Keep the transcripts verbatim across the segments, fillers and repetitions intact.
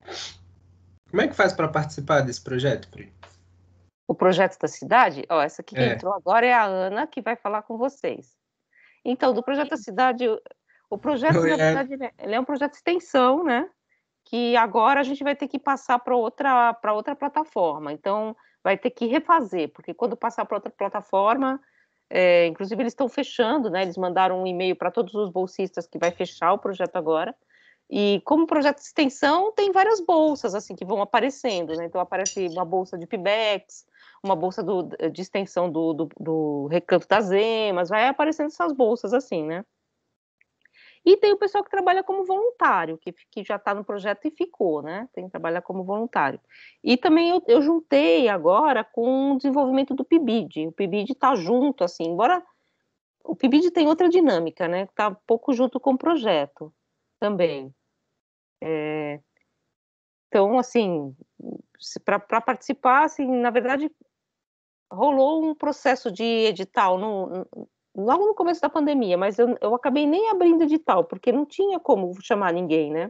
Como é que faz para participar desse projeto, Pri? O projeto da cidade? Ó, essa aqui que É. entrou agora é a Ana, que vai falar com vocês. Então, do projeto da cidade, o projeto Oi, da Ana. cidade, ele é- ele é um projeto de extensão, né? Que agora a gente vai ter que passar para outra, para outra plataforma. Então, vai ter que refazer, porque quando passar para outra plataforma, é, inclusive eles estão fechando, né? Eles mandaram um e-mail para todos os bolsistas que vai fechar o projeto agora. E como projeto de extensão, tem várias bolsas assim que vão aparecendo, né? Então aparece uma bolsa de Pibex, uma bolsa do, de extensão do, do, do Recanto das Emas, vai aparecendo essas bolsas assim, né? E tem o pessoal que trabalha como voluntário, que, que já está no projeto e ficou, né? Tem que trabalhar como voluntário. E também eu, eu juntei agora com o desenvolvimento do P I B I D. O P I B I D está junto, assim, embora o P I B I D tem outra dinâmica, né? Está um pouco junto com o projeto também. É, então, assim, para participar, assim, na verdade, rolou um processo de edital no, no, logo no começo da pandemia, mas eu, eu acabei nem abrindo edital, porque não tinha como chamar ninguém, né?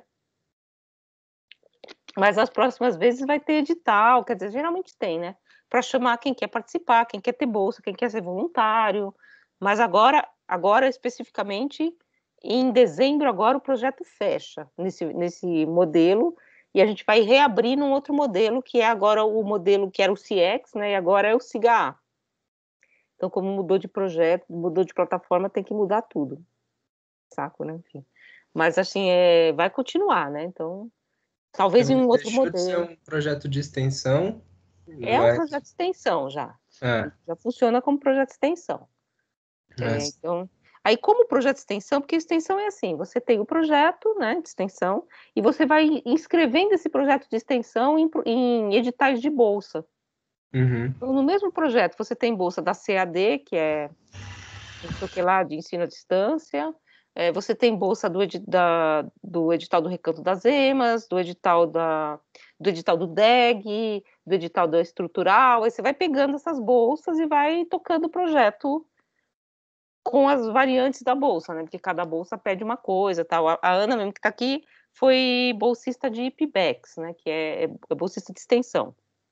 Mas as próximas vezes vai ter edital, quer dizer, geralmente tem, né? Para chamar quem quer participar, quem quer ter bolsa, quem quer ser voluntário. Mas agora, agora especificamente, em dezembro, agora o projeto fecha nesse, nesse modelo e a gente vai reabrir num outro modelo, que é agora o modelo que era o C X, né? E agora é o SIGA. Então, como mudou de projeto, mudou de plataforma, tem que mudar tudo. Saco, né? Enfim. Mas, assim, é, vai continuar, né? Então, talvez em Então, um outro deixou de ser modelo. um projeto de extensão, É um mas... projeto de extensão já. Ah, Já funciona como projeto de extensão. É, mas... então, aí, como projeto de extensão, porque extensão é assim, você tem o projeto, né, de extensão, e você vai inscrevendo esse projeto de extensão em, em editais de bolsa. Uhum. Então, no mesmo projeto, você tem bolsa da C A D, que é não sei o que lá, de ensino à distância, é, você tem bolsa do, edi da, do edital do Recanto das Emas, do edital, da, do edital do D E G, do edital da estrutural, aí você vai pegando essas bolsas e vai tocando o projeto com as variantes da bolsa, né? Porque cada bolsa pede uma coisa, tal. A, a Ana mesmo que está aqui foi bolsista de Pibex, né? Que é, é bolsista de extensão.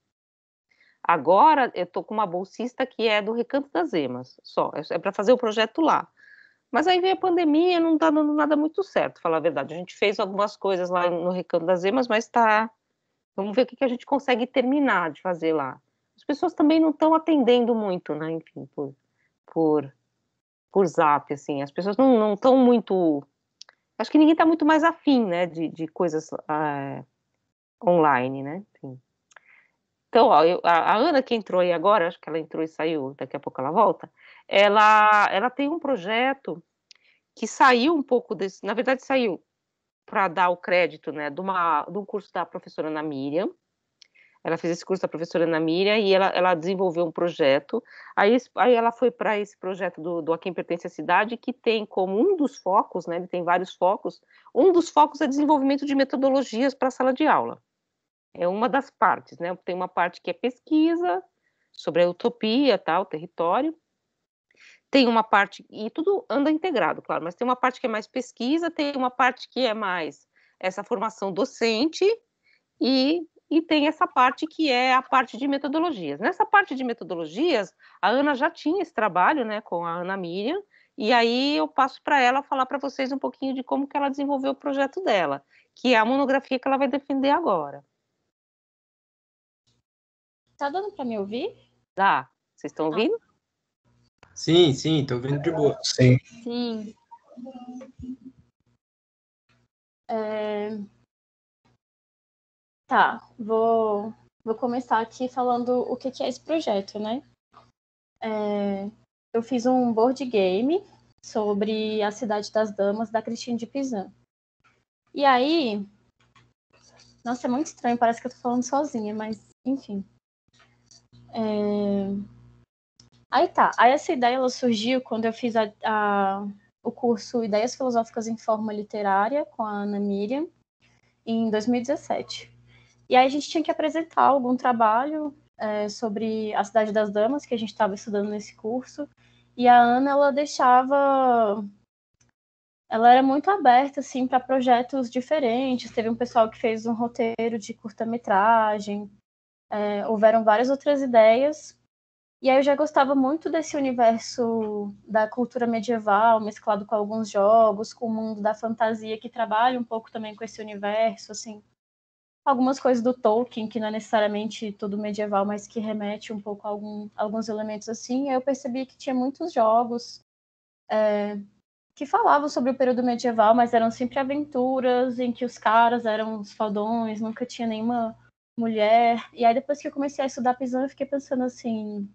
Agora eu estou com uma bolsista que é do Recanto das Emas, só, é para fazer o projeto lá. Mas aí veio a pandemia, não está dando nada muito certo, falar a verdade. A gente fez algumas coisas lá no Recanto das Emas, mas está... Vamos ver o que, que a gente consegue terminar de fazer lá. As pessoas também não estão atendendo muito, né? Enfim, por, por, por zap, assim. As pessoas não estão muito... Acho que ninguém está muito mais afim, né? De, de coisas é, online, né? Enfim. Então, ó, eu, a, a Ana que entrou aí agora, acho que ela entrou e saiu, daqui a pouco ela volta, ela, ela tem um projeto que saiu um pouco desse, na verdade saiu para dar o crédito, né, de, uma, de um curso da professora Ana Miriam. Ela fez esse curso da professora Ana Miriam e ela, ela desenvolveu um projeto. Aí, aí ela foi para esse projeto do, do A Quem Pertence à Cidade, que tem como um dos focos, né, ele tem vários focos, um dos focos é desenvolvimento de metodologias para a sala de aula. É uma das partes, né? Tem uma parte que é pesquisa sobre a utopia, tal, o território. Tem uma parte, e tudo anda integrado, claro, mas tem uma parte que é mais pesquisa, tem uma parte que é mais essa formação docente e, e tem essa parte que é a parte de metodologias. Nessa parte de metodologias, a Ana já tinha esse trabalho, né, com a Ana Miriam, e aí eu passo para ela falar para vocês um pouquinho de como que ela desenvolveu o projeto dela, que é a monografia que ela vai defender agora. Tá dando para me ouvir? Dá. Vocês estão ouvindo? Sim, sim, estou ouvindo de boa. Sim. Sim. É... Tá, vou, vou começar aqui falando o que, que é esse projeto, né? É... Eu fiz um board game sobre a Cidade das Damas, da Christine de Pizan. E aí... Nossa, é muito estranho, parece que eu tô falando sozinha, mas enfim. É... Aí tá, aí essa ideia ela surgiu quando eu fiz a, a, o curso Ideias Filosóficas em Forma Literária com a Ana Miriam, em dois mil e dezessete. E aí a gente tinha que apresentar algum trabalho é, sobre a Cidade das Damas, que a gente estava estudando nesse curso, e a Ana, ela deixava... ela era muito aberta, assim, para projetos diferentes. Teve um pessoal que fez um roteiro de curta-metragem, é, houveram várias outras ideias. E aí eu já gostava muito desse universo da cultura medieval, mesclado com alguns jogos, com o mundo da fantasia, que trabalha um pouco também com esse universo, assim. Algumas coisas do Tolkien, que não é necessariamente tudo medieval, mas que remete um pouco a algum, alguns elementos assim. E aí eu percebi que tinha muitos jogos é, que falavam sobre o período medieval, mas eram sempre aventuras em que os caras eram os fodões, nunca tinha nenhuma mulher. E aí depois que eu comecei a estudar Pisão, eu fiquei pensando assim...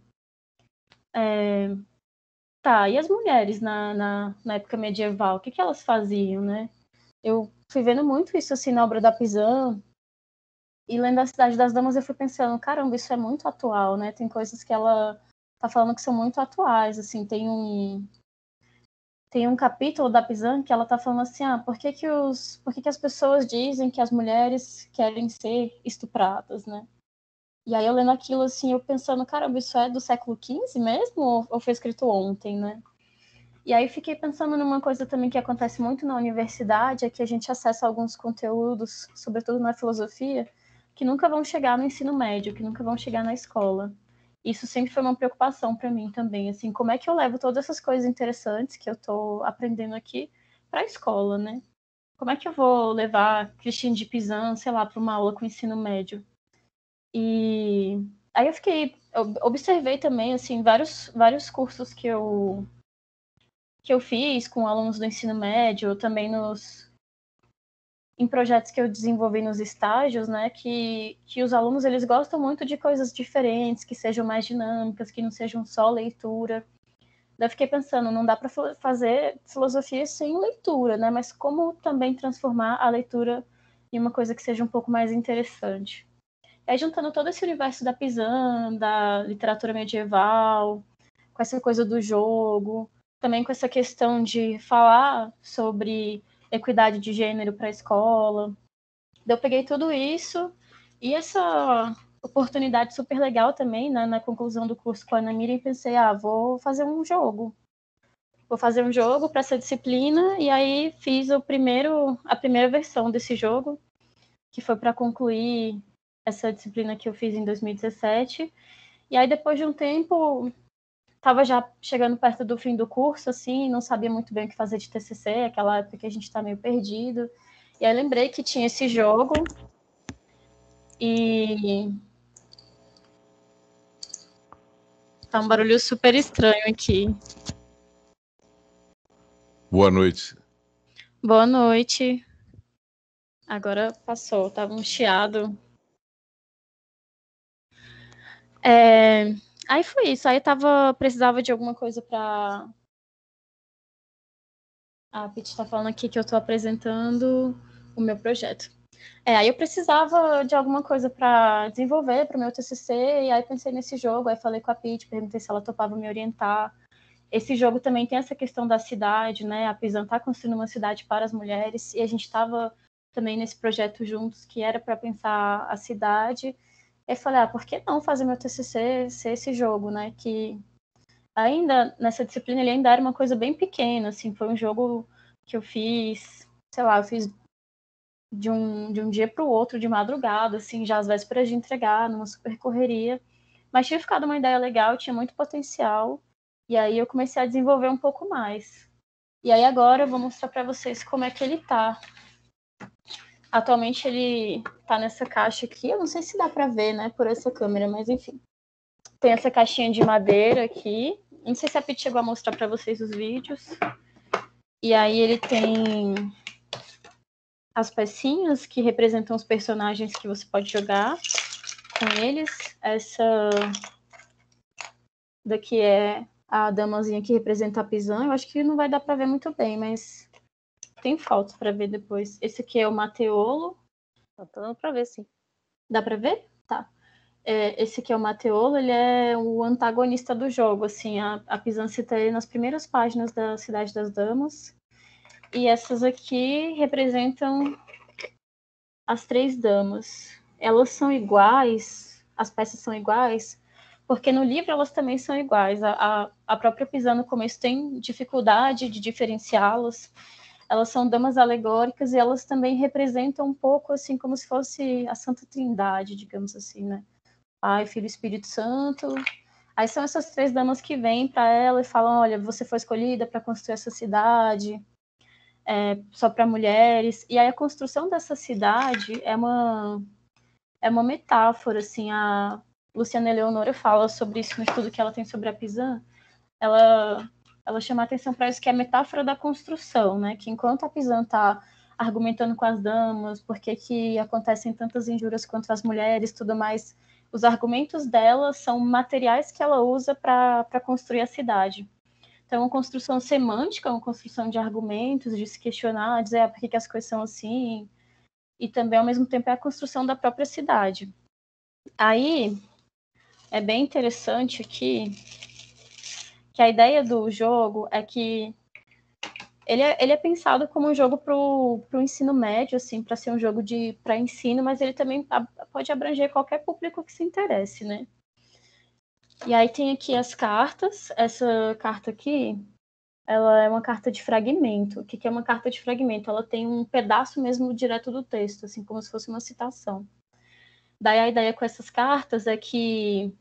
É, tá, e as mulheres na, na, na época medieval, o que, que elas faziam, né? Eu fui vendo muito isso assim na obra da Pisã, e lendo A Cidade das Damas eu fui pensando, caramba, isso é muito atual, né? Tem coisas que ela tá falando que são muito atuais, assim, tem um tem um capítulo da Pisã que ela tá falando assim, ah, por que que os por que que as pessoas dizem que as mulheres querem ser estupradas, né? E aí eu lendo aquilo assim, eu pensando, caramba, isso é do século quinze mesmo ou, ou foi escrito ontem, né? E aí fiquei pensando numa coisa também que acontece muito na universidade, é que a gente acessa alguns conteúdos, sobretudo na filosofia, que nunca vão chegar no ensino médio, que nunca vão chegar na escola. Isso sempre foi uma preocupação para mim também, assim, como é que eu levo todas essas coisas interessantes que eu estou aprendendo aqui para a escola, né? Como é que eu vou levar Christine de Pizan, sei lá, para uma aula com ensino médio? E aí eu fiquei, eu observei também, assim, vários, vários cursos que eu que eu fiz com alunos do ensino médio, também nos em projetos que eu desenvolvi nos estágios, né, que, que os alunos eles gostam muito de coisas diferentes, que sejam mais dinâmicas, que não sejam só leitura. Daí eu fiquei pensando, não dá para fazer filosofia sem leitura, né, mas como também transformar a leitura em uma coisa que seja um pouco mais interessante. Aí juntando todo esse universo da Pisã, da literatura medieval, com essa coisa do jogo, também com essa questão de falar sobre equidade de gênero para a escola. Eu peguei tudo isso e essa oportunidade super legal também, né, na conclusão do curso com a Ana Miriam, pensei, ah, vou fazer um jogo. Vou fazer um jogo para essa disciplina, e aí fiz o primeiro, a primeira versão desse jogo, que foi para concluir essa disciplina que eu fiz em dois mil e dezessete. E aí, depois de um tempo, estava já chegando perto do fim do curso, assim, não sabia muito bem o que fazer de T C C, aquela época que a gente está meio perdido. E aí lembrei que tinha esse jogo e... Tá um barulho super estranho aqui. Boa noite. Boa noite. Agora passou, tava um chiado. É... Aí foi isso, aí eu tava, precisava de alguma coisa para... A Pete está falando aqui que eu estou apresentando o meu projeto. É, aí eu precisava de alguma coisa para desenvolver para o meu T C C, e aí pensei nesse jogo, aí falei com a Pete, perguntei se ela topava me orientar. Esse jogo também tem essa questão da cidade, né? A Pisã está construindo uma cidade para as mulheres, e a gente estava também nesse projeto juntos, que era para pensar a cidade. Aí falei, ah, por que não fazer meu T C C ser esse jogo, né? Que ainda nessa disciplina ele ainda era uma coisa bem pequena, assim, foi um jogo que eu fiz, sei lá, eu fiz de um, de um dia para o outro, de madrugada, assim, já às vésperas de entregar, numa super correria, mas tinha ficado uma ideia legal, tinha muito potencial, e aí eu comecei a desenvolver um pouco mais. E aí agora eu vou mostrar para vocês como é que ele tá. Atualmente ele tá nessa caixa aqui, eu não sei se dá para ver, né, por essa câmera, mas enfim. Tem essa caixinha de madeira aqui. Não sei se a Pete chegou a mostrar para vocês os vídeos. E aí ele tem as pecinhas que representam os personagens que você pode jogar com eles. Essa daqui é a damazinha que representa a Pisã. Eu acho que não vai dar para ver muito bem, mas tem fotos para ver depois. Esse aqui é o Mateolo. Tá dando para ver, sim. Dá para ver? Tá. É, esse aqui é o Mateolo, ele é o antagonista do jogo, assim, a, a Pisã cita ele nas primeiras páginas da Cidade das Damas, e essas aqui representam as três damas. Elas são iguais, as peças são iguais, porque no livro elas também são iguais, a, a, a própria Pisã no começo tem dificuldade de diferenciá-las, elas são damas alegóricas e elas também representam um pouco assim como se fosse a Santa Trindade, digamos assim, né? Pai, Filho e Espírito Santo. Aí são essas três damas que vêm para ela e falam, olha, você foi escolhida para construir essa cidade, é, só para mulheres. E aí a construção dessa cidade é uma, é uma metáfora, assim, a Luciana Eleonora fala sobre isso no estudo que ela tem sobre a Pizan. Ela, ela chama a atenção para isso, que é a metáfora da construção, né? Que enquanto a Pizan está argumentando com as damas, por que que acontecem tantas injúrias contra as mulheres, tudo mais, os argumentos dela são materiais que ela usa para construir a cidade. Então, é uma construção semântica, uma construção de argumentos, de se questionar, dizer ah, por que, que as coisas são assim, e também, ao mesmo tempo, é a construção da própria cidade. Aí, é bem interessante aqui que a ideia do jogo é que ele é, ele é pensado como um jogo para o ensino médio, assim, para ser um jogo de para ensino, mas ele também pode abranger qualquer público que se interesse, né? E aí tem aqui as cartas. Essa carta aqui, ela é uma carta de fragmento. O que é uma carta de fragmento? Ela tem um pedaço mesmo direto do texto, assim, como se fosse uma citação. Daí a ideia com essas cartas é que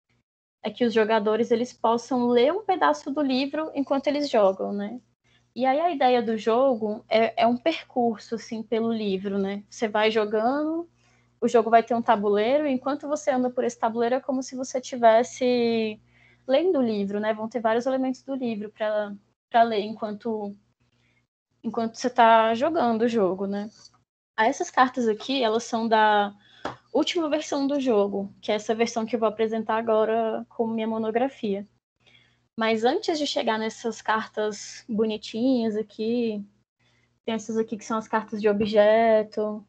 é que os jogadores eles possam ler um pedaço do livro enquanto eles jogam, né? E aí a ideia do jogo é, é um percurso, assim, pelo livro, né? Você vai jogando, o jogo vai ter um tabuleiro, e enquanto você anda por esse tabuleiro é como se você estivesse lendo o livro, né? Vão ter vários elementos do livro para ler enquanto, enquanto você está jogando o jogo, né? Aí essas cartas aqui, elas são da última versão do jogo, que é essa versão que eu vou apresentar agora como minha monografia. Mas antes de chegar nessas cartas bonitinhas aqui, tem essas aqui que são as cartas de objeto.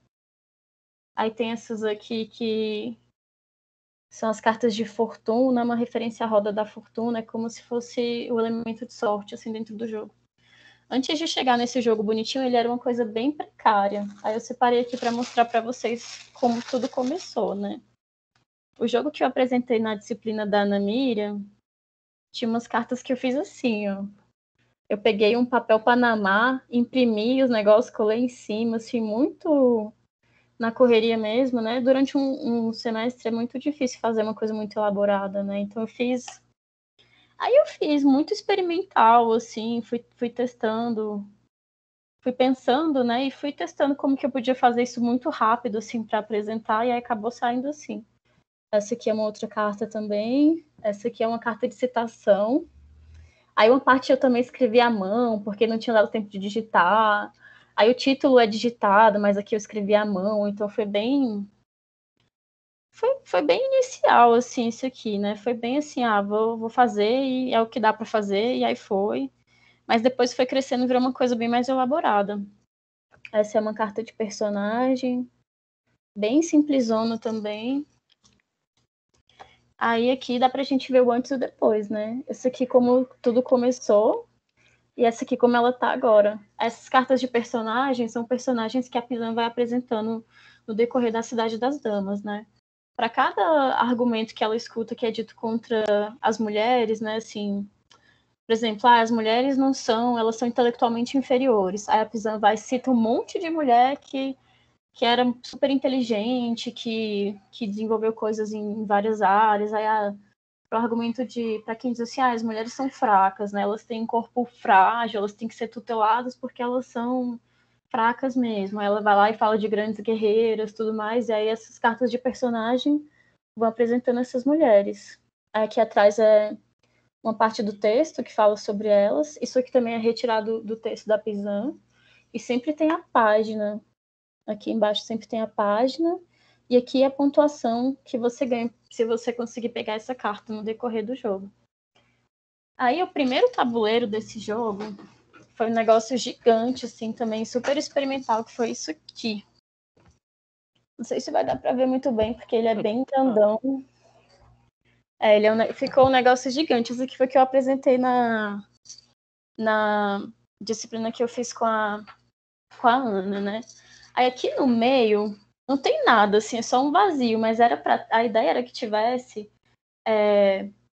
Aí tem essas aqui que são as cartas de fortuna, uma referência à roda da fortuna, é como se fosse o elemento de sorte, assim, dentro do jogo. Antes de chegar nesse jogo bonitinho, ele era uma coisa bem precária. Aí eu separei aqui para mostrar para vocês como tudo começou, né? O jogo que eu apresentei na disciplina da Ana Miriam tinha umas cartas que eu fiz assim, ó. Eu peguei um papel Panamá, imprimi os negócios, colei em cima, assim, muito na correria mesmo, né? Durante um, um semestre é muito difícil fazer uma coisa muito elaborada, né? Então eu fiz... Aí eu fiz muito experimental, assim, fui, fui testando, fui pensando, né? E fui testando como que eu podia fazer isso muito rápido, assim, para apresentar, e aí acabou saindo assim. Essa aqui é uma outra carta também. Essa aqui é uma carta de citação. Aí uma parte eu também escrevi à mão, porque não tinha dado tempo de digitar. Aí o título é digitado, mas aqui eu escrevi à mão, então foi bem... Foi, foi bem inicial, assim, isso aqui, né? Foi bem assim, ah, vou, vou fazer e é o que dá para fazer, e aí foi. Mas depois foi crescendo e virou uma coisa bem mais elaborada. Essa é uma carta de personagem, bem simplesona também. Aí aqui dá pra gente ver o antes e o depois, né? Essa aqui como tudo começou e essa aqui como ela tá agora. Essas cartas de personagens são personagens que a Pizan vai apresentando no decorrer da Cidade das Damas, né? Para cada argumento que ela escuta que é dito contra as mulheres, né, assim, por exemplo, ah, as mulheres não são, elas são intelectualmente inferiores. Aí a Pizan vai cita um monte de mulher que que era super inteligente, que, que desenvolveu coisas em várias áreas. Aí a, o argumento de, para quem diz assim, ah, as mulheres são fracas, né? Elas têm um corpo frágil, elas têm que ser tuteladas porque elas são fracas mesmo. Aí ela vai lá e fala de grandes guerreiras, tudo mais, e aí essas cartas de personagem vão apresentando essas mulheres. Aí aqui atrás é uma parte do texto que fala sobre elas. Isso aqui também é retirado do texto da Pizan. E sempre tem a página. Aqui embaixo sempre tem a página, e aqui é a pontuação que você ganha se você conseguir pegar essa carta no decorrer do jogo. Aí o primeiro tabuleiro desse jogo foi um negócio gigante, assim, também super experimental, que foi isso aqui. Não sei se vai dar para ver muito bem, porque ele é bem grandão. É, ele é um, ficou um negócio gigante. Isso aqui foi o que eu apresentei na, na disciplina que eu fiz com a, com a Ana, né? Aí aqui no meio não tem nada, assim, é só um vazio, mas era para a ideia era que tivesse é,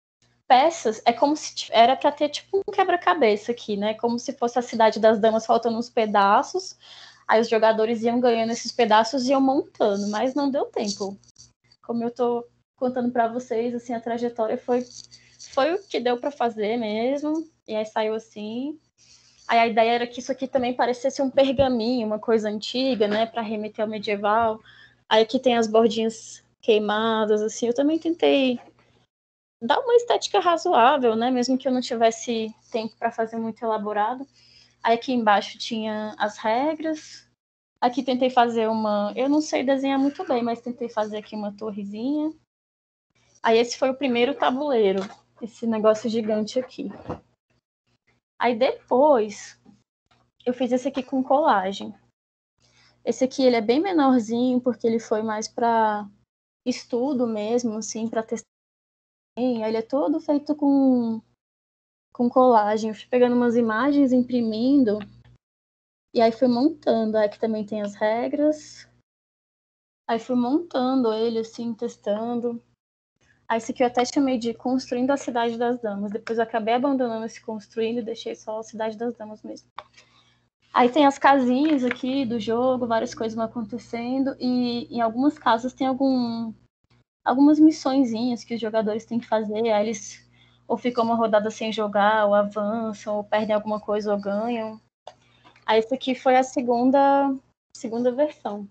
peças, é como se era para ter tipo um quebra-cabeça aqui, né? Como se fosse a Cidade das Damas faltando uns pedaços. Aí os jogadores iam ganhando esses pedaços e iam montando, mas não deu tempo. Como eu tô contando para vocês, assim, a trajetória foi, foi o que deu para fazer mesmo. E aí saiu assim. Aí a ideia era que isso aqui também parecesse um pergaminho, uma coisa antiga, né, para remeter ao medieval. Aí aqui tem as bordinhas queimadas, assim. Eu também tentei dar uma estética razoável, né, mesmo que eu não tivesse tempo para fazer muito elaborado. Aí aqui embaixo tinha as regras. Aqui tentei fazer uma... Eu não sei desenhar muito bem, mas tentei fazer aqui uma torrezinha. Aí esse foi o primeiro tabuleiro, esse negócio gigante aqui. Aí depois eu fiz esse aqui com colagem. Esse aqui ele é bem menorzinho, porque ele foi mais para estudo mesmo, assim, para testar. Aí ele é todo feito com, com colagem. Eu fui pegando umas imagens, imprimindo, e aí fui montando. Aí aqui também tem as regras. Aí fui montando ele, assim, testando. Aí esse aqui eu até chamei de Construindo a Cidade das Damas. Depois eu acabei abandonando esse construindo e deixei só a Cidade das Damas mesmo. Aí tem as casinhas aqui do jogo, várias coisas vão acontecendo. E em algumas casas tem algum, algumas missõezinhas que os jogadores têm que fazer. Aí eles ou ficam uma rodada sem jogar, ou avançam, ou perdem alguma coisa, ou ganham. Aí esse aqui foi a segunda, segunda versão.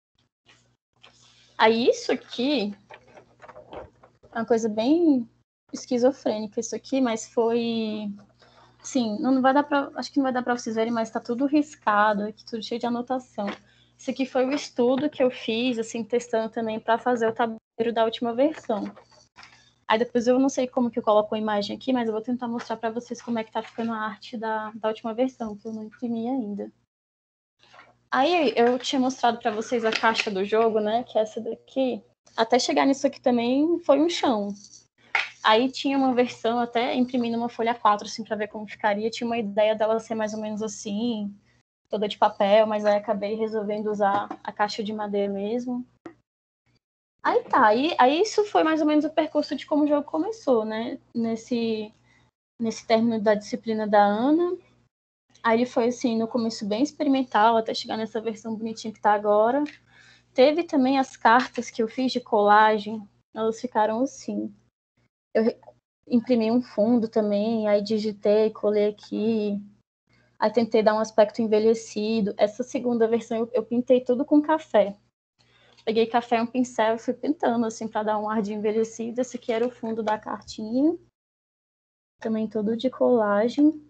Aí isso aqui é uma coisa bem esquizofrênica, isso aqui, mas foi... Sim, não vai dar pra... Acho que não vai dar para vocês verem, mas tá tudo riscado, aqui tudo cheio de anotação. Isso aqui foi o estudo que eu fiz, assim, testando também para fazer o tabuleiro da última versão. Aí depois eu não sei como que eu coloco a imagem aqui, mas eu vou tentar mostrar para vocês como é que tá ficando a arte da, da última versão, que eu não imprimi ainda. Aí eu tinha mostrado para vocês a caixa do jogo, né, que é essa daqui. Até chegar nisso aqui também foi um chão. Aí tinha uma versão, até imprimindo uma folha quatro, assim, para ver como ficaria. Tinha uma ideia dela ser mais ou menos assim, toda de papel, mas aí acabei resolvendo usar a caixa de madeira mesmo. Aí tá, aí, aí isso foi mais ou menos o percurso de como o jogo começou, né? Nesse, nesse término da disciplina da Ana. Aí ele foi, assim, no começo bem experimental, até chegar nessa versão bonitinha que tá agora. Teve também as cartas que eu fiz de colagem, elas ficaram assim. Eu imprimi um fundo também, aí digitei, colei aqui. Aí tentei dar um aspecto envelhecido. Essa segunda versão eu, eu pintei tudo com café. Peguei café e um pincel e fui pintando, assim, para dar um ar de envelhecido. Esse aqui era o fundo da cartinha. Também todo de colagem.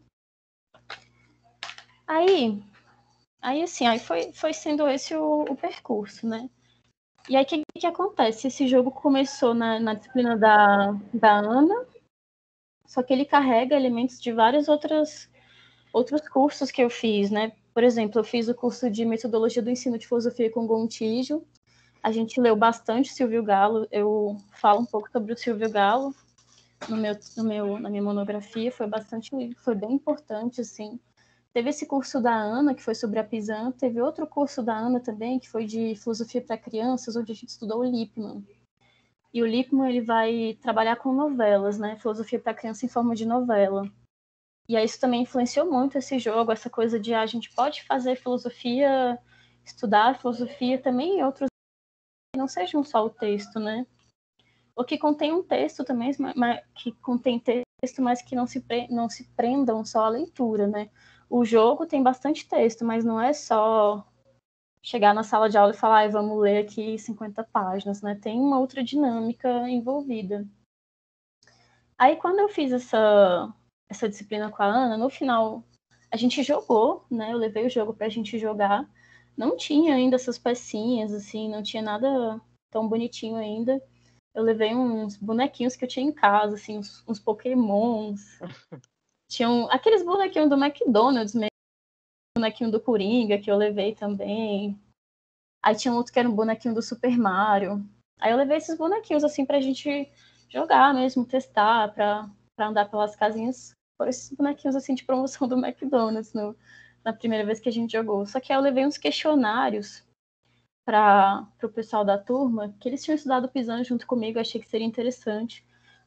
Aí, aí assim, aí foi, foi sendo esse o, o percurso, né? E aí, o que, que acontece? Esse jogo começou na, na disciplina da, da Ana, só que ele carrega elementos de vários outros, outros cursos que eu fiz, né? Por exemplo, eu fiz o curso de Metodologia do Ensino de Filosofia com Gontijo. A gente leu bastante Silvio Galo. Eu falo um pouco sobre o Silvio Galo no meu, no meu, na minha monografia. Foi bastante, foi bem importante, assim. Teve esse curso da Ana, que foi sobre a Pizan. Teve outro curso da Ana também, que foi de Filosofia para Crianças, onde a gente estudou o Lippmann. E o Lippmann, ele vai trabalhar com novelas, né? Filosofia para criança em forma de novela. E aí isso também influenciou muito esse jogo, essa coisa de ah, a gente pode fazer filosofia, estudar filosofia também em outros que não sejam só o texto, né? Ou que contém um texto também, mas que contém texto, mas que não se, pre... não se prendam só à leitura, né? O jogo tem bastante texto, mas não é só chegar na sala de aula e falar, ah, vamos ler aqui cinquenta páginas, né? Tem uma outra dinâmica envolvida. Aí, quando eu fiz essa, essa disciplina com a Ana, no final, a gente jogou, né? Eu levei o jogo pra gente jogar. Não tinha ainda essas pecinhas, assim, não tinha nada tão bonitinho ainda. Eu levei uns bonequinhos que eu tinha em casa, assim, uns, uns pokémons. Tinham aqueles bonequinhos do McDonald's mesmo, bonequinho do Coringa que eu levei também. Aí tinha outro que era um bonequinho do Super Mario. Aí eu levei esses bonequinhos, assim, pra gente jogar mesmo, testar, pra, pra andar pelas casinhas. Foram esses bonequinhos, assim, de promoção do McDonald's no, na primeira vez que a gente jogou. Só que aí eu levei uns questionários para o pessoal da turma, que eles tinham estudado Pizan junto comigo, achei que seria interessante.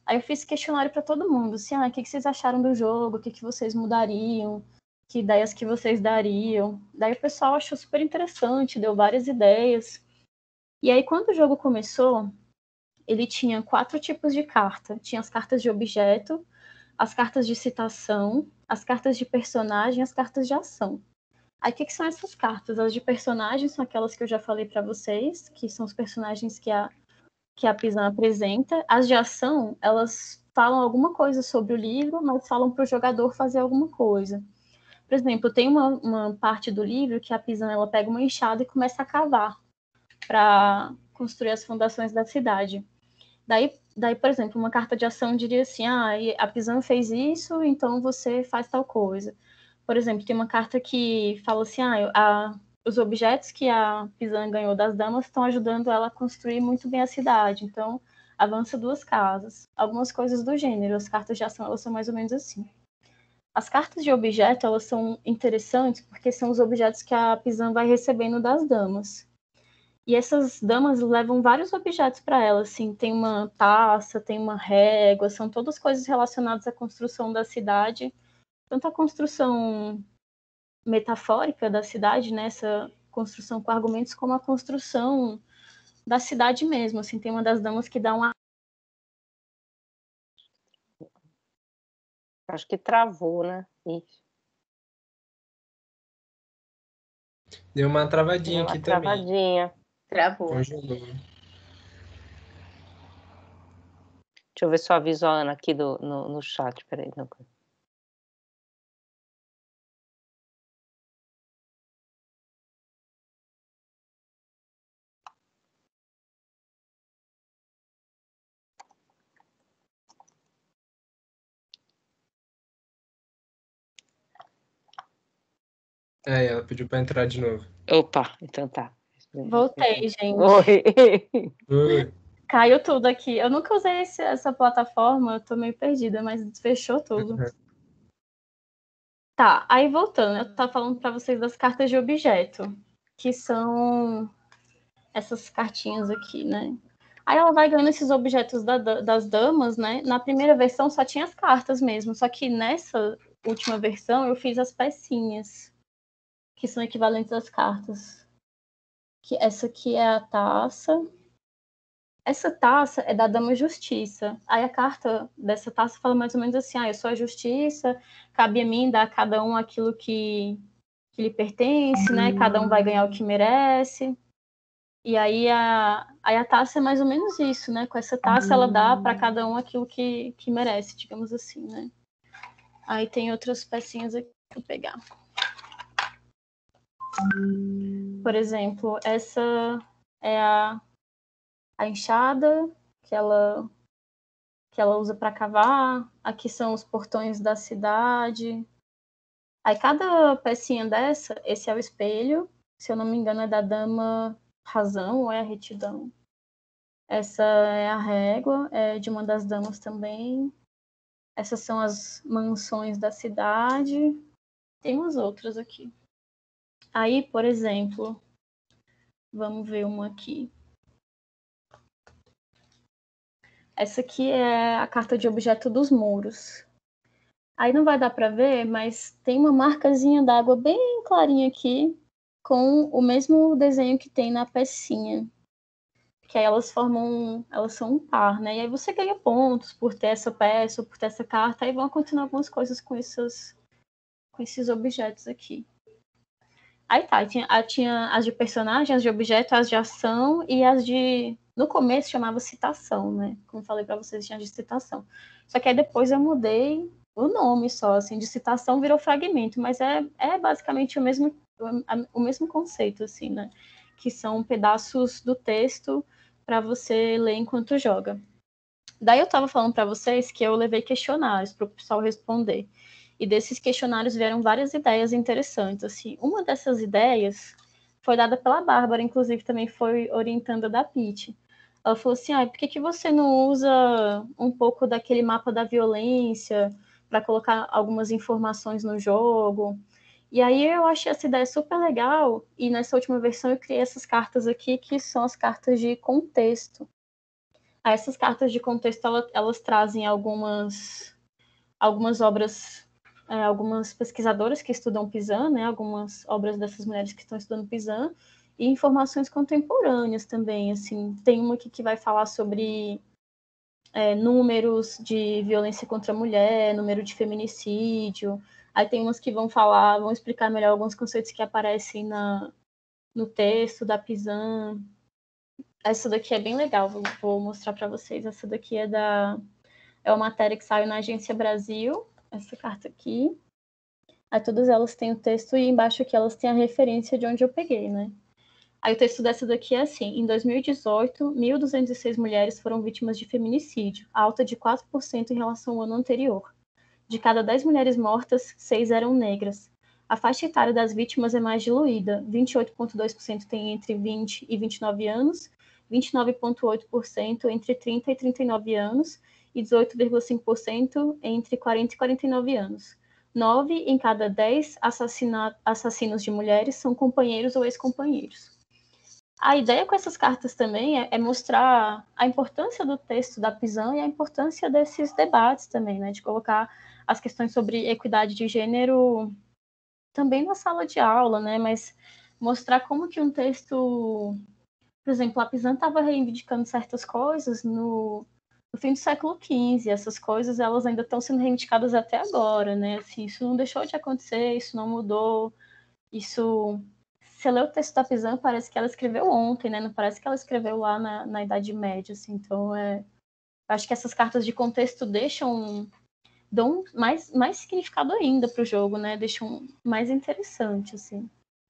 Aí eu fiz questionário para todo mundo, assim, ah, o que, que vocês acharam do jogo, o que, que vocês mudariam, que ideias que vocês dariam. Daí o pessoal achou super interessante, deu várias ideias. E aí, quando o jogo começou, ele tinha quatro tipos de carta. Tinha as cartas de objeto, as cartas de citação, as cartas de personagem e as cartas de ação. Aí, o que, que são essas cartas? As de personagem são aquelas que eu já falei para vocês, que são os personagens que a, que a Pizan apresenta. As de ação, elas falam alguma coisa sobre o livro, mas falam para o jogador fazer alguma coisa. Por exemplo, tem uma, uma parte do livro que a Pizan ela pega uma enxada e começa a cavar para construir as fundações da cidade. Daí, daí, por exemplo, uma carta de ação diria assim, ah, a Pizan fez isso, então você faz tal coisa. Por exemplo, tem uma carta que fala assim, ah, a, os objetos que a Pizan ganhou das damas estão ajudando ela a construir muito bem a cidade, então avança duas casas. Algumas coisas do gênero, as cartas de ação, elas são mais ou menos assim. As cartas de objeto, elas são interessantes porque são os objetos que a Pizan vai recebendo das damas. E essas damas levam vários objetos para ela, assim, tem uma taça, tem uma régua, são todas coisas relacionadas à construção da cidade, tanto a construção metafórica da cidade, né, essa construção com argumentos, como a construção da cidade mesmo, assim, tem uma das damas que dá uma... Acho que travou, né? Isso. Deu uma travadinha Deu uma aqui travadinha. também. Travou. Congelou. Deixa eu ver se eu aviso a Ana aqui do, no, no chat. Peraí. Não. É, ela pediu para entrar de novo. Opa, então tá. Voltei, gente. Oi. Oi. Caiu tudo aqui. Eu nunca usei esse, essa plataforma, eu tô meio perdida, mas fechou tudo. Uhum. Tá, aí voltando, eu tava falando para vocês das cartas de objeto, que são essas cartinhas aqui, né? Aí ela vai ganhando esses objetos da, das damas, né? Na primeira versão só tinha as cartas mesmo, só que nessa última versão eu fiz as pecinhas, que são equivalentes às cartas. Que essa aqui é a taça. Essa taça é da Dama Justiça. Aí a carta dessa taça fala mais ou menos assim, ah, eu sou a justiça, cabe a mim dar a cada um aquilo que, que lhe pertence, né? Cada um vai ganhar o que merece. E aí a, aí a taça é mais ou menos isso, né? Com essa taça ela dá para cada um aquilo que, que merece, digamos assim, né? Aí tem outras pecinhas aqui para pegar. Por exemplo, essa é a, a enxada que ela, que ela usa para cavar. Aqui são os portões da cidade. Aí cada pecinha dessa, esse é o espelho. Se eu não me engano, é da Dama Razão ou é a Retidão. Essa é a régua, é de uma das damas também. Essas são as mansões da cidade. Tem umas outras aqui. Aí, por exemplo, vamos ver uma aqui. Essa aqui é a carta de objeto dos muros. Aí não vai dar para ver, mas tem uma marcazinha d'água bem clarinha aqui, com o mesmo desenho que tem na pecinha. Que aí elas formam, elas são um par, né? E aí você ganha pontos por ter essa peça, por ter essa carta, aí vão continuar algumas coisas com esses, com esses objetos aqui. Aí tá, tinha, tinha as de personagem, as de objeto, as de ação e as de... No começo chamava citação, né? Como falei para vocês, tinha de citação. Só que aí depois eu mudei o nome só, assim, de citação virou fragmento, mas é, é basicamente o mesmo, o mesmo conceito, assim, né? Que são pedaços do texto para você ler enquanto joga. Daí eu estava falando para vocês que eu levei questionários para o pessoal responder. E desses questionários vieram várias ideias interessantes. Assim, uma dessas ideias foi dada pela Bárbara, inclusive também foi orientanda da Pitty. Ela falou assim, ah, por que, que você não usa um pouco daquele mapa da violência para colocar algumas informações no jogo? E aí eu achei essa ideia super legal, e nessa última versão eu criei essas cartas aqui, que são as cartas de contexto. Essas cartas de contexto, elas, elas trazem algumas, algumas obras, é, algumas pesquisadoras que estudam Pizan, né, algumas obras dessas mulheres que estão estudando Pizan, e informações contemporâneas também, assim. Tem uma aqui que vai falar sobre é, números de violência contra a mulher, número de feminicídio. Aí tem umas que vão falar, vão explicar melhor alguns conceitos que aparecem na, no texto da Pizan. Essa daqui é bem legal, vou, vou mostrar para vocês. Essa daqui é da é uma matéria que saiu na Agência Brasil, essa carta aqui. Aí todas elas têm o texto e embaixo aqui elas têm a referência de onde eu peguei, né? Aí o texto dessa daqui é assim: em dois mil e dezoito, mil duzentas e seis mulheres foram vítimas de feminicídio, alta de quatro por cento em relação ao ano anterior. De cada dez mulheres mortas, seis eram negras. A faixa etária das vítimas é mais diluída. vinte e oito vírgula dois por cento tem entre vinte e vinte e nove anos, vinte e nove vírgula oito por cento entre trinta e trinta e nove anos e dezoito vírgula cinco por cento entre quarenta e quarenta e nove anos. nove em cada dez assassinos de mulheres são companheiros ou ex-companheiros. A ideia com essas cartas também é, é mostrar a importância do texto da Pizan e a importância desses debates também, né? De colocar as questões sobre equidade de gênero também na sala de aula, né? Mas mostrar como que um texto... Por exemplo, a Pizan estava reivindicando certas coisas no, no fim do século quinze. Essas coisas, elas ainda estão sendo reivindicadas até agora, né? Assim, isso não deixou de acontecer, isso não mudou, isso... Você lê o texto da Pizan, parece que ela escreveu ontem, né? Não parece que ela escreveu lá na, na Idade Média, assim. Então, é... acho que essas cartas de contexto deixam... dão mais, mais significado ainda para o jogo, né? Deixam mais interessante, assim.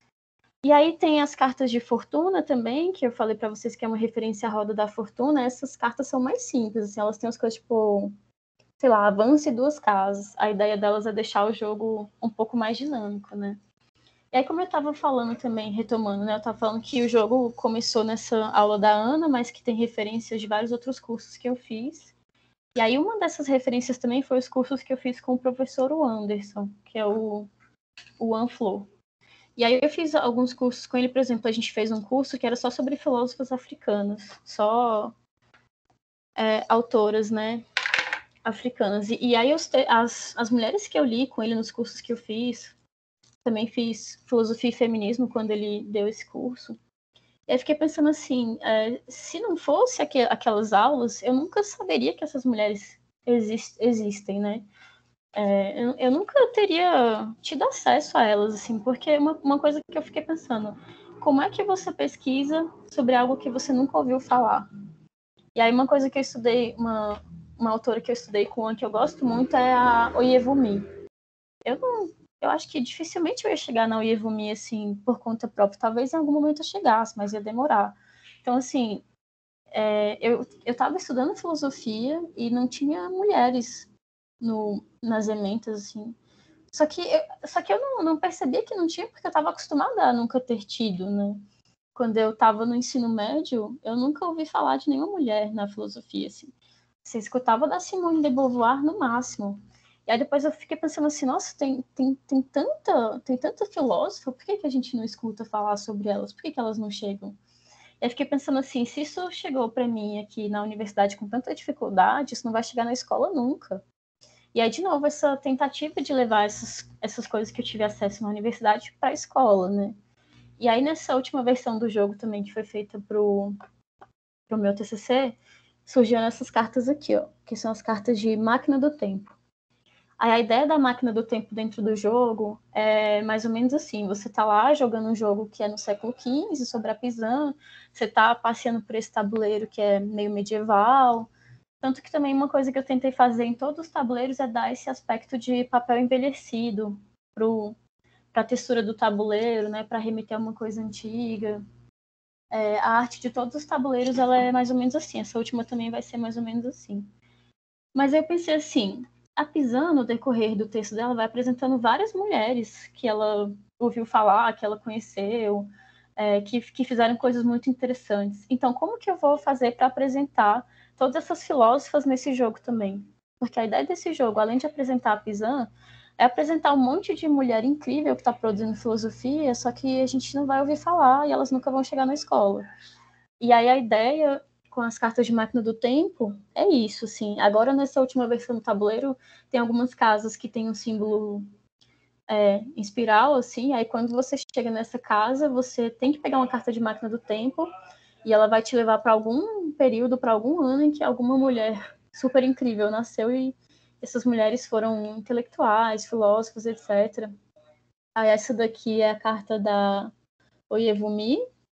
E aí tem as cartas de fortuna também, que eu falei para vocês que é uma referência à roda da fortuna. Essas cartas são mais simples, assim. Elas têm as coisas, tipo... sei lá, avance duas casas. A ideia delas é deixar o jogo um pouco mais dinâmico, né? E aí, como eu estava falando também, retomando, né? Eu estava falando que o jogo começou nessa aula da Ana, mas que tem referências de vários outros cursos que eu fiz. E aí, uma dessas referências também foi os cursos que eu fiz com o professor Anderson, que é o, o Anflor. E aí, eu fiz alguns cursos com ele, por exemplo, a gente fez um curso que era só sobre filósofas africanas, só é, autoras, né, africanas. E, e aí, os te- as, as mulheres que eu li com ele nos cursos que eu fiz... Também fiz filosofia e feminismo quando ele deu esse curso. E aí fiquei pensando assim, é, se não fosse aqu aquelas aulas, eu nunca saberia que essas mulheres exist existem, né? É, eu, eu nunca teria tido acesso a elas, assim, porque é uma, uma coisa que eu fiquei pensando, como é que você pesquisa sobre algo que você nunca ouviu falar? E aí uma coisa que eu estudei, uma, uma autora que eu estudei com a que eu gosto muito é a Oyevumi. Eu não... Eu acho que dificilmente eu ia chegar na Oyevumi, assim, por conta própria. Talvez em algum momento eu chegasse, mas ia demorar. Então, assim, é, eu estava estudando filosofia e não tinha mulheres no, nas ementas, assim. Só que eu, só que eu não, não percebia que não tinha, porque eu estava acostumada a nunca ter tido, né? Quando eu estava no ensino médio, eu nunca ouvi falar de nenhuma mulher na filosofia, assim. Você escutava da Simone de Beauvoir no máximo. E aí depois eu fiquei pensando assim, nossa, tem, tem, tem, tanta, tem tanta filósofa, por que, que a gente não escuta falar sobre elas? Por que, que elas não chegam? E aí fiquei pensando assim, se isso chegou para mim aqui na universidade com tanta dificuldade, isso não vai chegar na escola nunca. E aí, de novo, essa tentativa de levar essas, essas coisas que eu tive acesso na universidade para a escola, né? E aí, nessa última versão do jogo também, que foi feita pro, pro meu T C C, surgiram essas cartas aqui, ó, que são as cartas de máquina do tempo. Aí a ideia da máquina do tempo dentro do jogo é mais ou menos assim, você tá lá jogando um jogo que é no século quinze, sobre a Pizan, você tá passeando por esse tabuleiro que é meio medieval, tanto que também uma coisa que eu tentei fazer em todos os tabuleiros é dar esse aspecto de papel envelhecido para a textura do tabuleiro, né, para remeter a uma coisa antiga. É, a arte de todos os tabuleiros ela é mais ou menos assim, essa última também vai ser mais ou menos assim. Mas aí eu pensei assim, a Pizan, no decorrer do texto dela, vai apresentando várias mulheres que ela ouviu falar, que ela conheceu, é, que, que fizeram coisas muito interessantes. Então, como que eu vou fazer para apresentar todas essas filósofas nesse jogo também? Porque a ideia desse jogo, além de apresentar a Pizan, é apresentar um monte de mulher incrível que está produzindo filosofia, só que a gente não vai ouvir falar e elas nunca vão chegar na escola. E aí a ideia com as cartas de máquina do tempo, é isso, assim. Agora, nessa última versão do tabuleiro, tem algumas casas que tem um símbolo é, em espiral, assim, aí quando você chega nessa casa, você tem que pegar uma carta de máquina do tempo e ela vai te levar para algum período, para algum ano em que alguma mulher super incrível nasceu e essas mulheres foram intelectuais, filósofos, etcétera. Aí essa daqui é a carta da Oyevumi.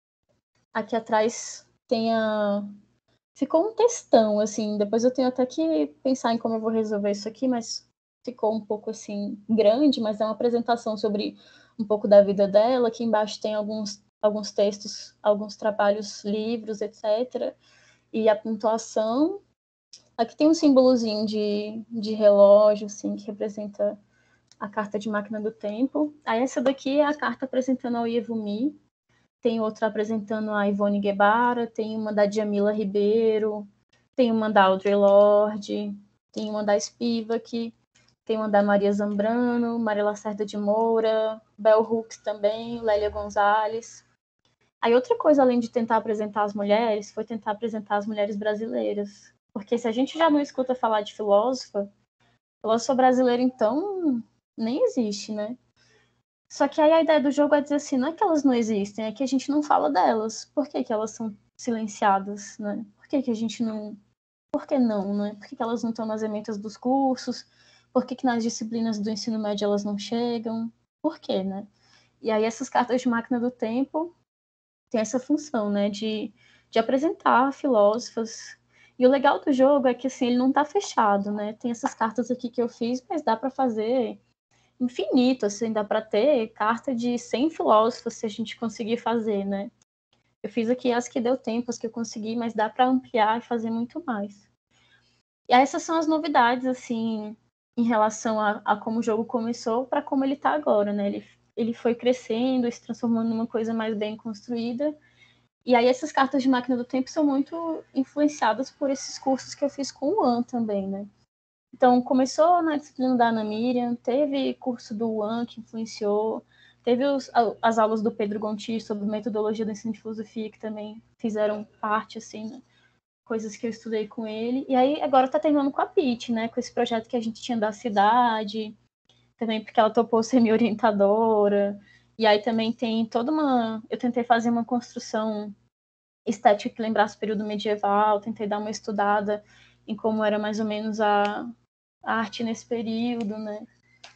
Aqui atrás tem a... Ficou um textão, assim, depois eu tenho até que pensar em como eu vou resolver isso aqui, mas ficou um pouco, assim, grande, mas é uma apresentação sobre um pouco da vida dela. Aqui embaixo tem alguns, alguns textos, alguns trabalhos, livros, etcétera. E a pontuação. Aqui tem um símbolozinho de, de relógio, assim, que representa a carta de máquina do tempo. Aí essa daqui é a carta apresentando a Oyevumi. Tem outra apresentando a Ivone Guevara, tem uma da Djamila Ribeiro, tem uma da Audre Lorde, tem uma da Spivak, tem uma da Maria Zambrano, Maria Lacerda de Moura, Bell Hooks também, Lélia Gonzalez. Aí outra coisa, além de tentar apresentar as mulheres, foi tentar apresentar as mulheres brasileiras. Porque se a gente já não escuta falar de filósofa, filósofa brasileira, então, nem existe, né? Só que aí a ideia do jogo é dizer assim, não é que elas não existem, é que a gente não fala delas. Por que que elas são silenciadas, né? Por que que a gente não... Por que não, né? Por que que elas não estão nas ementas dos cursos? Por que que nas disciplinas do ensino médio elas não chegam? Por quê, né? E aí essas cartas de máquina do tempo têm essa função, né? De, de apresentar filósofas. E o legal do jogo é que, assim, ele não tá fechado, né? Tem essas cartas aqui que eu fiz, mas dá para fazer... infinito, assim, dá para ter carta de cem filósofos se a gente conseguir fazer, né? Eu fiz aqui as que deu tempo, as que eu consegui, mas dá para ampliar e fazer muito mais. E essas são as novidades, assim, em relação a, a como o jogo começou para como ele está agora, né? Ele, ele foi crescendo, se transformando numa coisa mais bem construída. E aí essas cartas de máquina do tempo são muito influenciadas por esses cursos que eu fiz com o An também, né? Então, começou na disciplina da Ana Miriam, teve curso do U A N que influenciou, teve os, as aulas do Pedro Gontijo sobre metodologia do ensino de filosofia, que também fizeram parte, assim, né? Coisas que eu estudei com ele. E aí, agora tá terminando com a Pete, né? Com esse projeto que a gente tinha da cidade, também porque ela topou ser minha orientadora. E aí também tem toda uma... Eu tentei fazer uma construção estética que lembrasse o período medieval, tentei dar uma estudada em como era mais ou menos a a arte nesse período, né?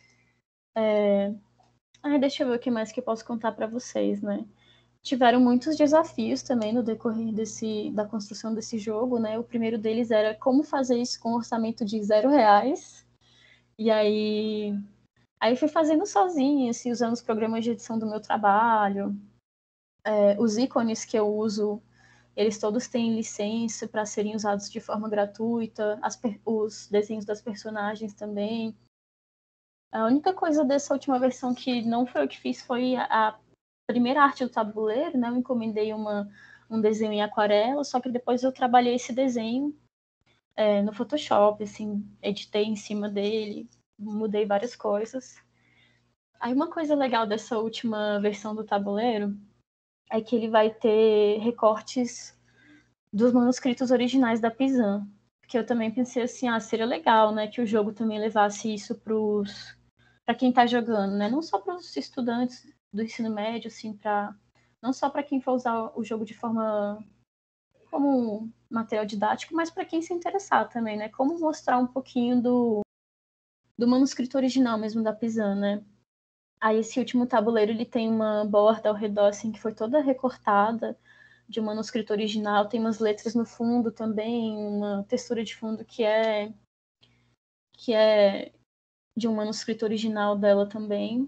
É... Ah, deixa eu ver o que mais que eu posso contar para vocês, né? Tiveram muitos desafios também no decorrer desse, da construção desse jogo, né? O primeiro deles era como fazer isso com um orçamento de zero reais. E aí, aí fui fazendo sozinha, assim, usando os programas de edição do meu trabalho. É, os ícones que eu uso, eles todos têm licença para serem usados de forma gratuita. As, os desenhos das personagens também. A única coisa dessa última versão que não foi eu que fiz foi a primeira arte do tabuleiro, né? Eu encomendei uma, um desenho em aquarela, só que depois eu trabalhei esse desenho é, no Photoshop, assim, editei em cima dele, mudei várias coisas. Aí uma coisa legal dessa última versão do tabuleiro é que ele vai ter recortes dos manuscritos originais da Pizan, porque eu também pensei assim, ah, seria legal, né, que o jogo também levasse isso pros para quem está jogando, né? Não só para os estudantes do ensino médio, assim, para não só para quem for usar o jogo de forma como material didático, mas para quem se interessar também, né? Como mostrar um pouquinho do, do manuscrito original mesmo da Pizan, né? Aí esse último tabuleiro ele tem uma borda ao redor assim que foi toda recortada de um manuscrito original, tem umas letras no fundo também, uma textura de fundo que é que é de um manuscrito original dela também.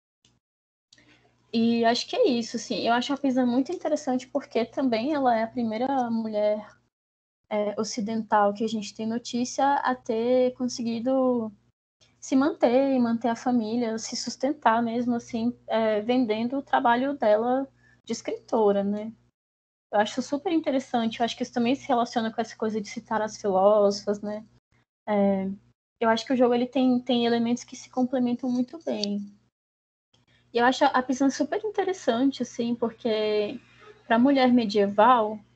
E acho que é isso, assim. Eu acho a Pizan muito interessante porque também ela é a primeira mulher é, ocidental que a gente tem notícia a ter conseguido se manter e manter a família, se sustentar mesmo, assim, é, vendendo o trabalho dela de escritora, né? Eu acho super interessante. Eu acho que isso também se relaciona com essa coisa de citar as filósofas, né? É, eu acho que o jogo ele tem, tem elementos que se complementam muito bem. E eu acho a Pizan super interessante, assim, porque para a mulher medieval,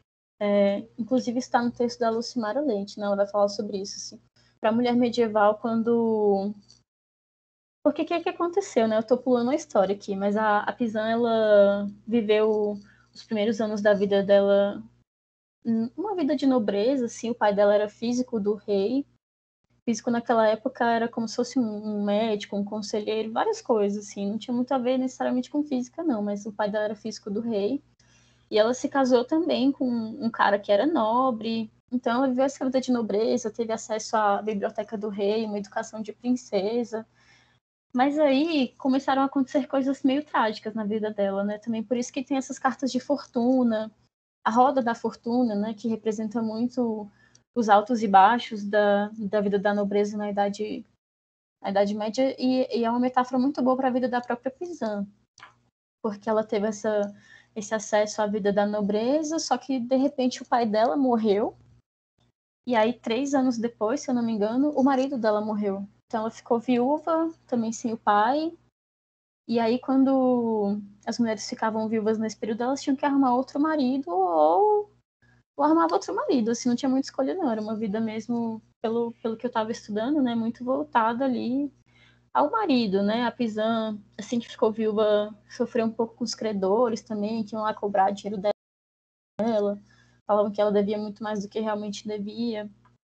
É, inclusive está no texto da Lucimara Leite, né? Ela vai falar sobre isso, assim. Para a mulher medieval, quando... Porque o que, que aconteceu, né? Eu estou pulando a história aqui, mas a, a Pisan, ela viveu os primeiros anos da vida dela uma vida de nobreza, assim. O pai dela era físico do rei. Físico naquela época era como se fosse um médico, um conselheiro, várias coisas, assim. Não tinha muito a ver necessariamente com física, não, mas o pai dela era físico do rei. E ela se casou também com um cara que era nobre. Então ela viveu essa vida de nobreza, teve acesso à biblioteca do rei, uma educação de princesa. Mas aí começaram a acontecer coisas meio trágicas na vida dela, né? Também por isso que tem essas cartas de fortuna, a roda da fortuna, né? Que representa muito os altos e baixos da, da vida da nobreza na Idade, na idade Média. E, e é uma metáfora muito boa para a vida da própria Pisan, porque ela teve essa, esse acesso à vida da nobreza, só que de repente o pai dela morreu. E aí, três anos depois, se eu não me engano, o marido dela morreu. Então ela ficou viúva, também sem o pai. E aí, quando as mulheres ficavam viúvas nesse período, elas tinham que arrumar outro marido ou, ou arrumava outro marido. Assim, não tinha muita escolha, não. Era uma vida mesmo, pelo, pelo que eu estava estudando, né, muito voltada ali ao marido, né? A Pisan, assim que ficou viúva, sofreu um pouco com os credores também, que iam lá cobrar dinheiro dela. Falavam que ela devia muito mais do que realmente devia.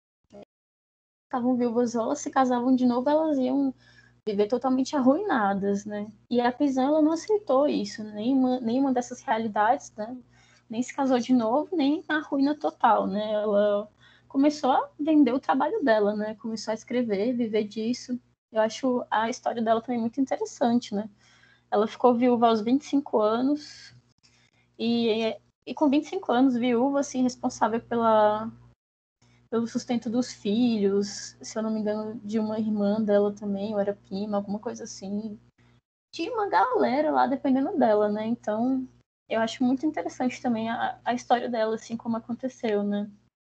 Estavam viúvas, ou elas se casavam de novo, elas iam viver totalmente arruinadas, né? E a Pisan, ela não aceitou isso, nenhuma, nenhuma dessas realidades, né? Nem se casou de novo, nem a ruína total, né? Ela começou a vender o trabalho dela, né? Começou a escrever, viver disso. Eu acho a história dela também muito interessante, né? Ela ficou viúva aos vinte e cinco anos e, e com vinte e cinco anos, viúva, assim, responsável pela pelo sustento dos filhos, se eu não me engano, de uma irmã dela também, ou era prima, alguma coisa assim. Tinha uma galera lá dependendo dela, né? Então, eu acho muito interessante também a, a história dela, assim, como aconteceu, né?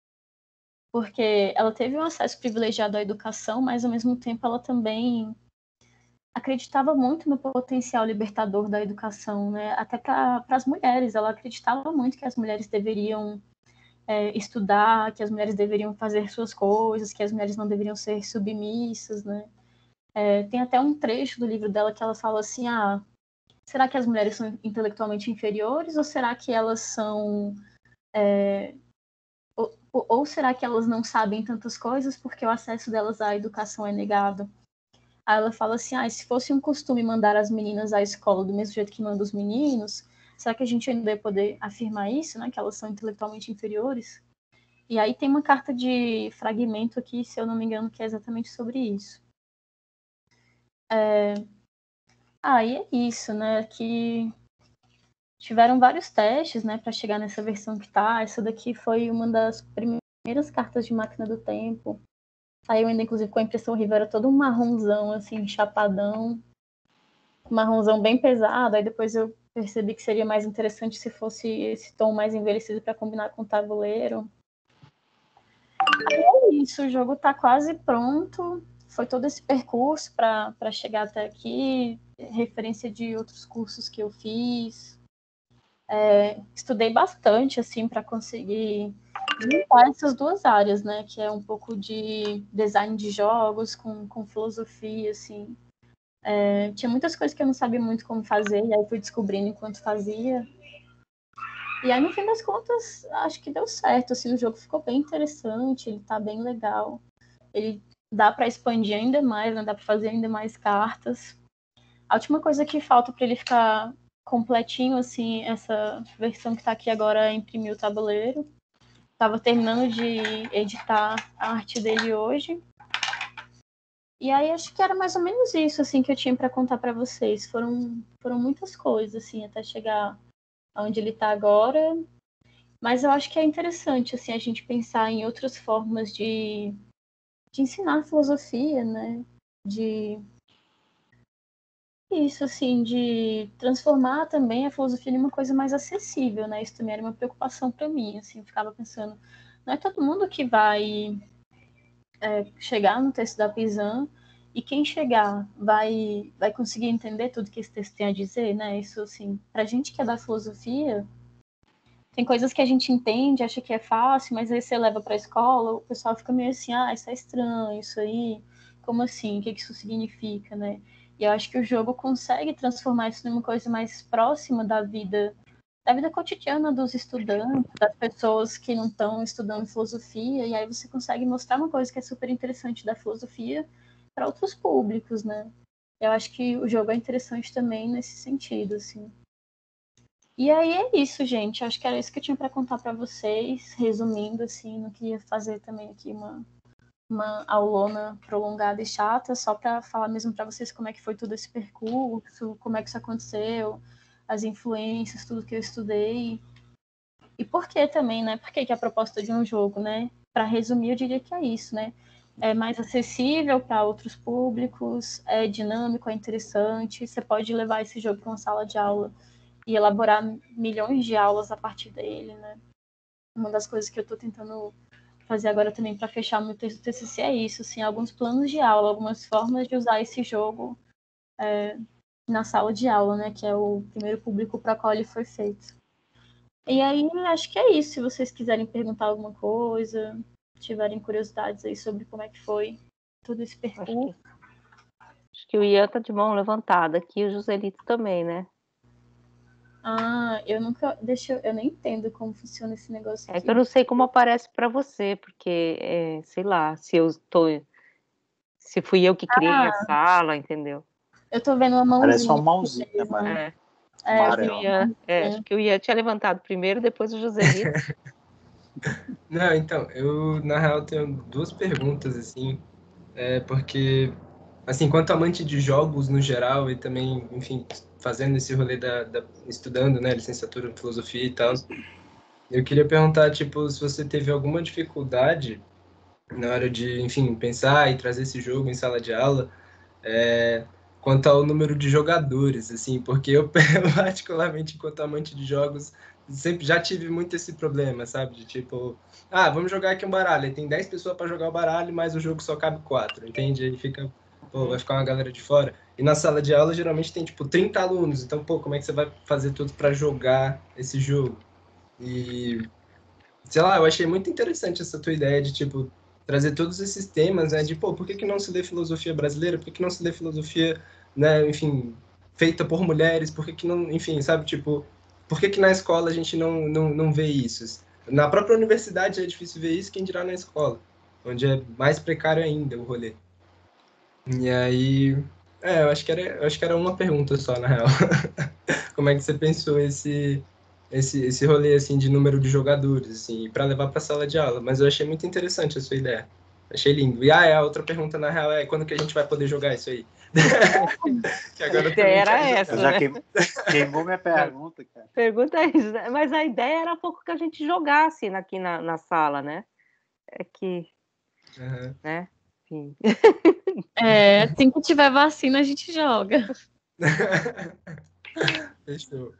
Porque ela teve um acesso privilegiado à educação, mas ao mesmo tempo ela também acreditava muito no potencial libertador da educação, né? Até para as mulheres, ela acreditava muito que as mulheres deveriam É, estudar, que as mulheres deveriam fazer suas coisas, que as mulheres não deveriam ser submissas, né? É, tem até um trecho do livro dela que ela fala assim, ah, será que as mulheres são intelectualmente inferiores ou será que elas são... É, ou, ou será que elas não sabem tantas coisas porque o acesso delas à educação é negado? Aí ela fala assim, ah, se fosse um costume mandar as meninas à escola do mesmo jeito que manda os meninos, será que a gente ainda ia poder afirmar isso, né? Que elas são intelectualmente inferiores? E aí tem uma carta de fragmento aqui, se eu não me engano, que é exatamente sobre isso. É... Ah, e é isso, né? Que tiveram vários testes, né, para chegar nessa versão que tá. Essa daqui foi uma das primeiras cartas de Máquina do Tempo. Saiu ainda, inclusive, com a impressão horrível, era todo um marronzão, assim, chapadão. Marronzão bem pesado. Aí depois eu percebi que seria mais interessante se fosse esse tom mais envelhecido para combinar com o tabuleiro. É isso, o jogo está quase pronto. Foi todo esse percurso para chegar até aqui, referência de outros cursos que eu fiz. É, estudei bastante assim para conseguir juntar essas duas áreas, né? Que é um pouco de design de jogos com, com filosofia, assim. É, tinha muitas coisas que eu não sabia muito como fazer, e aí fui descobrindo enquanto fazia. E aí, no fim das contas, acho que deu certo. Assim, o jogo ficou bem interessante, ele tá bem legal. Ele dá para expandir ainda mais, né? Dá para fazer ainda mais cartas. A última coisa que falta para ele ficar completinho, assim, essa versão que tá aqui agora é imprimir o tabuleiro. Tava terminando de editar a arte dele hoje. E aí acho que era mais ou menos isso, assim, que eu tinha para contar para vocês. Foram, foram muitas coisas, assim, até chegar onde ele tá agora. Mas eu acho que é interessante, assim, a gente pensar em outras formas de, de ensinar filosofia, né? De isso, assim, de transformar também a filosofia em uma coisa mais acessível, né? Isso também era uma preocupação para mim, assim, eu ficava pensando, não é todo mundo que vai é, chegar no texto da Pisan e quem chegar vai, vai conseguir entender tudo que esse texto tem a dizer, né? Isso, assim, pra gente que é da filosofia, tem coisas que a gente entende, acha que é fácil, mas aí você leva para a escola, o pessoal fica meio assim, ah, isso é estranho, isso aí, como assim? O que isso significa, né? E eu acho que o jogo consegue transformar isso numa coisa mais próxima da vida, da vida cotidiana dos estudantes, das pessoas que não estão estudando filosofia, e aí você consegue mostrar uma coisa que é super interessante da filosofia para outros públicos, né? Eu acho que o jogo é interessante também nesse sentido, assim. E aí é isso, gente. Acho que era isso que eu tinha para contar para vocês. Resumindo, assim, não queria fazer também aqui uma, uma aulona prolongada e chata, só para falar mesmo para vocês como é que foi todo esse percurso, como é que isso aconteceu, as influências, tudo que eu estudei. E por que também, né? Por que, que é a proposta de um jogo, né? Para resumir, eu diria que é isso, né? É mais acessível para outros públicos, é dinâmico, é interessante. Você pode levar esse jogo para uma sala de aula e elaborar milhões de aulas a partir dele, né? Uma das coisas que eu estou tentando fazer agora também para fechar meu texto do T C C é isso, assim, alguns planos de aula, algumas formas de usar esse jogo é, na sala de aula, né? Que é o primeiro público para qual ele foi feito. E aí, acho que é isso. Se vocês quiserem perguntar alguma coisa, tiverem curiosidades aí sobre como é que foi todo esse percurso. Acho que, acho que o Ian tá de mão levantada aqui, o Joselito também, né? Ah, eu nunca. Deixa eu. Eu nem entendo como funciona esse negócio É aqui. que eu não sei como aparece para você, porque, é, sei lá, se eu tô, se fui eu que criei a Ah, sala, entendeu? eu tô vendo uma Parece uma mãozinha. mãozinha, Mesmo. mano. É, É, acho que o Amarelo. Ian, é, acho que o Ian tinha levantado primeiro, depois o Joselito. Não, então, eu, na real, tenho duas perguntas, assim, é, porque, assim, quanto amante de jogos no geral e também, enfim, fazendo esse rolê da, da estudando, né, licenciatura em filosofia e tal, eu queria perguntar, tipo, se você teve alguma dificuldade na hora de, enfim, pensar e trazer esse jogo em sala de aula, é, quanto ao número de jogadores, assim, porque eu, particularmente, enquanto amante de jogos, sempre já tive muito esse problema, sabe? De tipo, ah, vamos jogar aqui um baralho, aí tem dez pessoas para jogar o baralho, mas o jogo só cabe quatro, entende? Aí fica, pô, vai ficar uma galera de fora. E na sala de aula, geralmente tem, tipo, trinta alunos, então, pô, como é que você vai fazer tudo para jogar esse jogo? E sei lá, eu achei muito interessante essa tua ideia de, tipo, trazer todos esses temas, né? De, pô, por que que não se lê filosofia brasileira? Por que que não se lê filosofia, né, enfim, feita por mulheres? Por que que não, enfim, sabe, tipo, por que que na escola a gente não, não, não vê isso? Na própria universidade é difícil ver isso, quem dirá na escola, onde é mais precário ainda o rolê. E aí, é, eu acho que era, eu acho que era uma pergunta só, na real. Como é que você pensou esse esse esse rolê assim de número de jogadores assim, para levar para sala de aula? Mas eu achei muito interessante a sua ideia. Achei lindo. E ah, é, a outra pergunta na real é quando que a gente vai poder jogar isso aí? Que A agora eu ideia também era quero essa, Eu jogar. já né? que- queimou minha pergunta, cara. Pergunta é isso, né? Mas a ideia era pouco que a gente jogasse aqui na, na sala, né? É que, Uhum. né? Enfim. É, assim que tiver vacina, a gente joga. Fechou.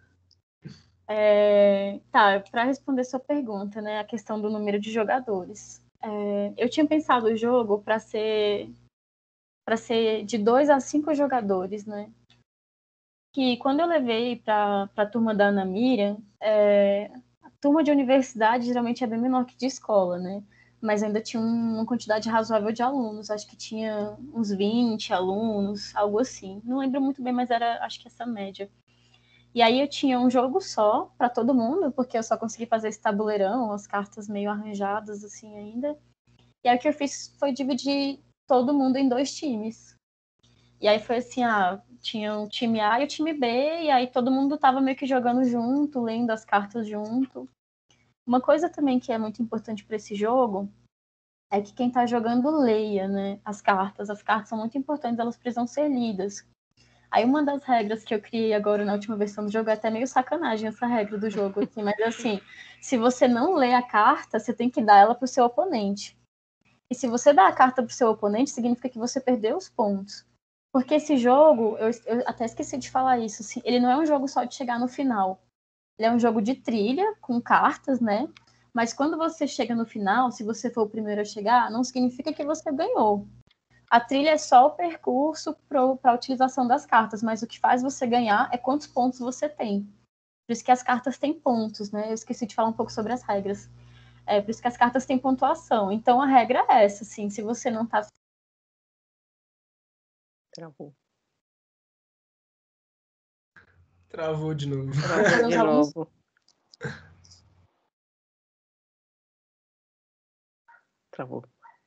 É, tá, para responder sua pergunta, né, a questão do número de jogadores. É, eu tinha pensado o jogo para ser para ser de dois a cinco jogadores, né? Que quando eu levei para a turma da Ana Miriam, é, a turma de universidade geralmente é bem menor que de escola, né? Mas ainda tinha uma quantidade razoável de alunos, acho que tinha uns vinte alunos, algo assim. Não lembro muito bem, mas era acho que essa média. E aí eu tinha um jogo só para todo mundo, porque eu só consegui fazer esse tabuleirão, as cartas meio arranjadas assim ainda. E aí o que eu fiz foi dividir todo mundo em dois times. E aí foi assim, ah, tinha o time A e o time B, e aí todo mundo tava meio que jogando junto, lendo as cartas junto. Uma coisa também que é muito importante para esse jogo é que quem tá jogando leia, né, as cartas. As cartas são muito importantes, elas precisam ser lidas. Aí uma das regras que eu criei agora na última versão do jogo é até meio sacanagem essa regra do jogo, assim, mas assim, se você não lê a carta, você tem que dar ela pro seu oponente. E se você dá a carta pro seu oponente, significa que você perdeu os pontos. Porque esse jogo, eu, eu até esqueci de falar isso, assim, ele não é um jogo só de chegar no final. Ele é um jogo de trilha, com cartas, né? Mas quando você chega no final, se você for o primeiro a chegar, não significa que você ganhou. A trilha é só o percurso para a utilização das cartas, mas o que faz você ganhar é quantos pontos você tem. Por isso que as cartas têm pontos, né? Eu esqueci de falar um pouco sobre as regras. É, por isso que as cartas têm pontuação. Então, a regra é essa, assim, se você não tá... Travou. Travou de novo. Travou de novo. Travou.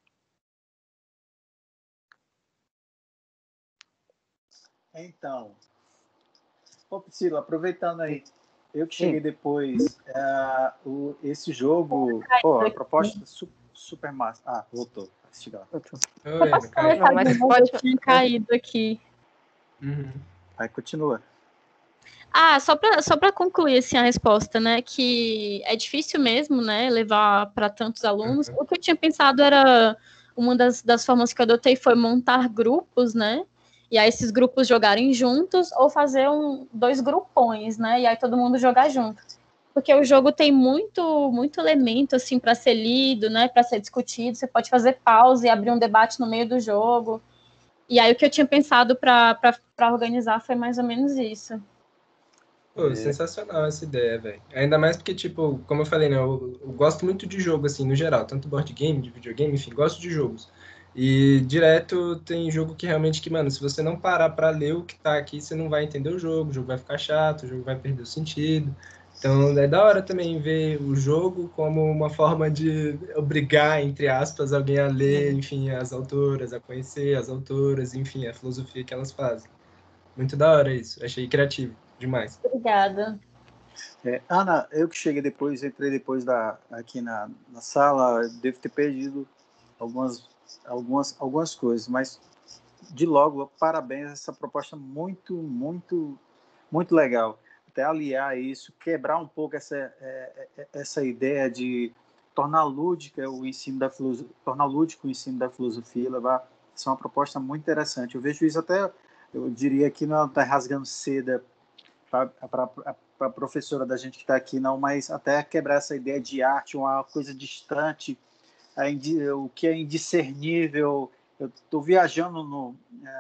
Então, ô Priscila, aproveitando aí, eu que cheguei depois, é, o, esse jogo, pô, a proposta su, super massa. Ah, voltou. Chega lá. Oi, Ana, caiu. Não, mas pode... Eu tinha caído aqui. Uhum. Aí continua. Ah, só para só para concluir assim, a resposta, né, que é difícil mesmo, né, levar para tantos alunos. Uhum. O que eu tinha pensado era, uma das, das formas que eu adotei foi montar grupos, né, e aí esses grupos jogarem juntos ou fazer um, dois grupões, né, e aí todo mundo jogar junto. Porque o jogo tem muito, muito elemento, assim, para ser lido, né, para ser discutido. Você pode fazer pausa e abrir um debate no meio do jogo. E aí o que eu tinha pensado para organizar foi mais ou menos isso. Pô, É. sensacional essa ideia, velho. Ainda mais porque, tipo, como eu falei, né? Eu, eu gosto muito de jogo, assim, no geral. Tanto board game, de videogame, enfim, gosto de jogos. E direto tem jogo que realmente que, mano, se você não parar pra ler o que tá aqui, você não vai entender o jogo, o jogo vai ficar chato, o jogo vai perder o sentido. Então é da hora também ver o jogo como uma forma de obrigar, entre aspas, alguém a ler, enfim, as autoras, a conhecer as autoras, enfim, a filosofia que elas fazem. Muito da hora isso. Achei criativo demais. Obrigada. É, Ana, eu que cheguei depois, entrei depois da, aqui na, na sala, devo ter perdido algumas, algumas, algumas coisas, mas de logo, parabéns, essa proposta muito, muito, muito legal. Até aliar isso, quebrar um pouco essa, é, é, essa ideia de tornar lúdica o ensino da filosofia, tornar lúdico o ensino da filosofia, levar, isso é uma proposta muito interessante. Eu vejo isso até, eu diria que não está rasgando seda para a professora da gente que está aqui, não, mas até quebrar essa ideia de arte, uma coisa distante, o que é indiscernível. Eu estou viajando no,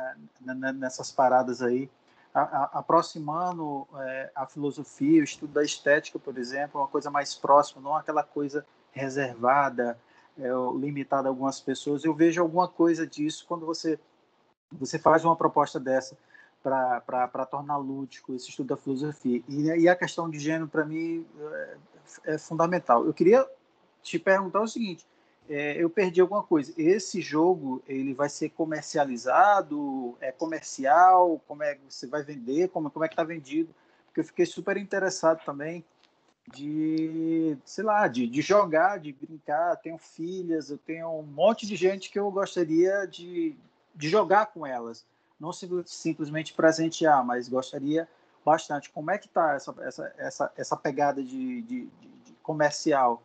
é, nessas paradas aí, a, a, aproximando é, a filosofia, o estudo da estética, por exemplo, uma coisa mais próxima, não aquela coisa reservada, é, limitada a algumas pessoas. Eu vejo alguma coisa disso quando você, você faz uma proposta dessa para tornar lúdico esse estudo da filosofia. E, e a questão de gênero, para mim, é, é fundamental. Eu queria te perguntar o seguinte, é, eu perdi alguma coisa. Esse jogo, ele vai ser comercializado? É comercial? Como é que você vai vender? Como, como é que está vendido? Porque eu fiquei super interessado também de, sei lá, de, de jogar, de brincar. Tenho filhas, eu tenho um monte de gente que eu gostaria de, de jogar com elas. Não simplesmente presentear, mas gostaria bastante. Como é que está essa, essa, essa, essa pegada de, de, de comercial?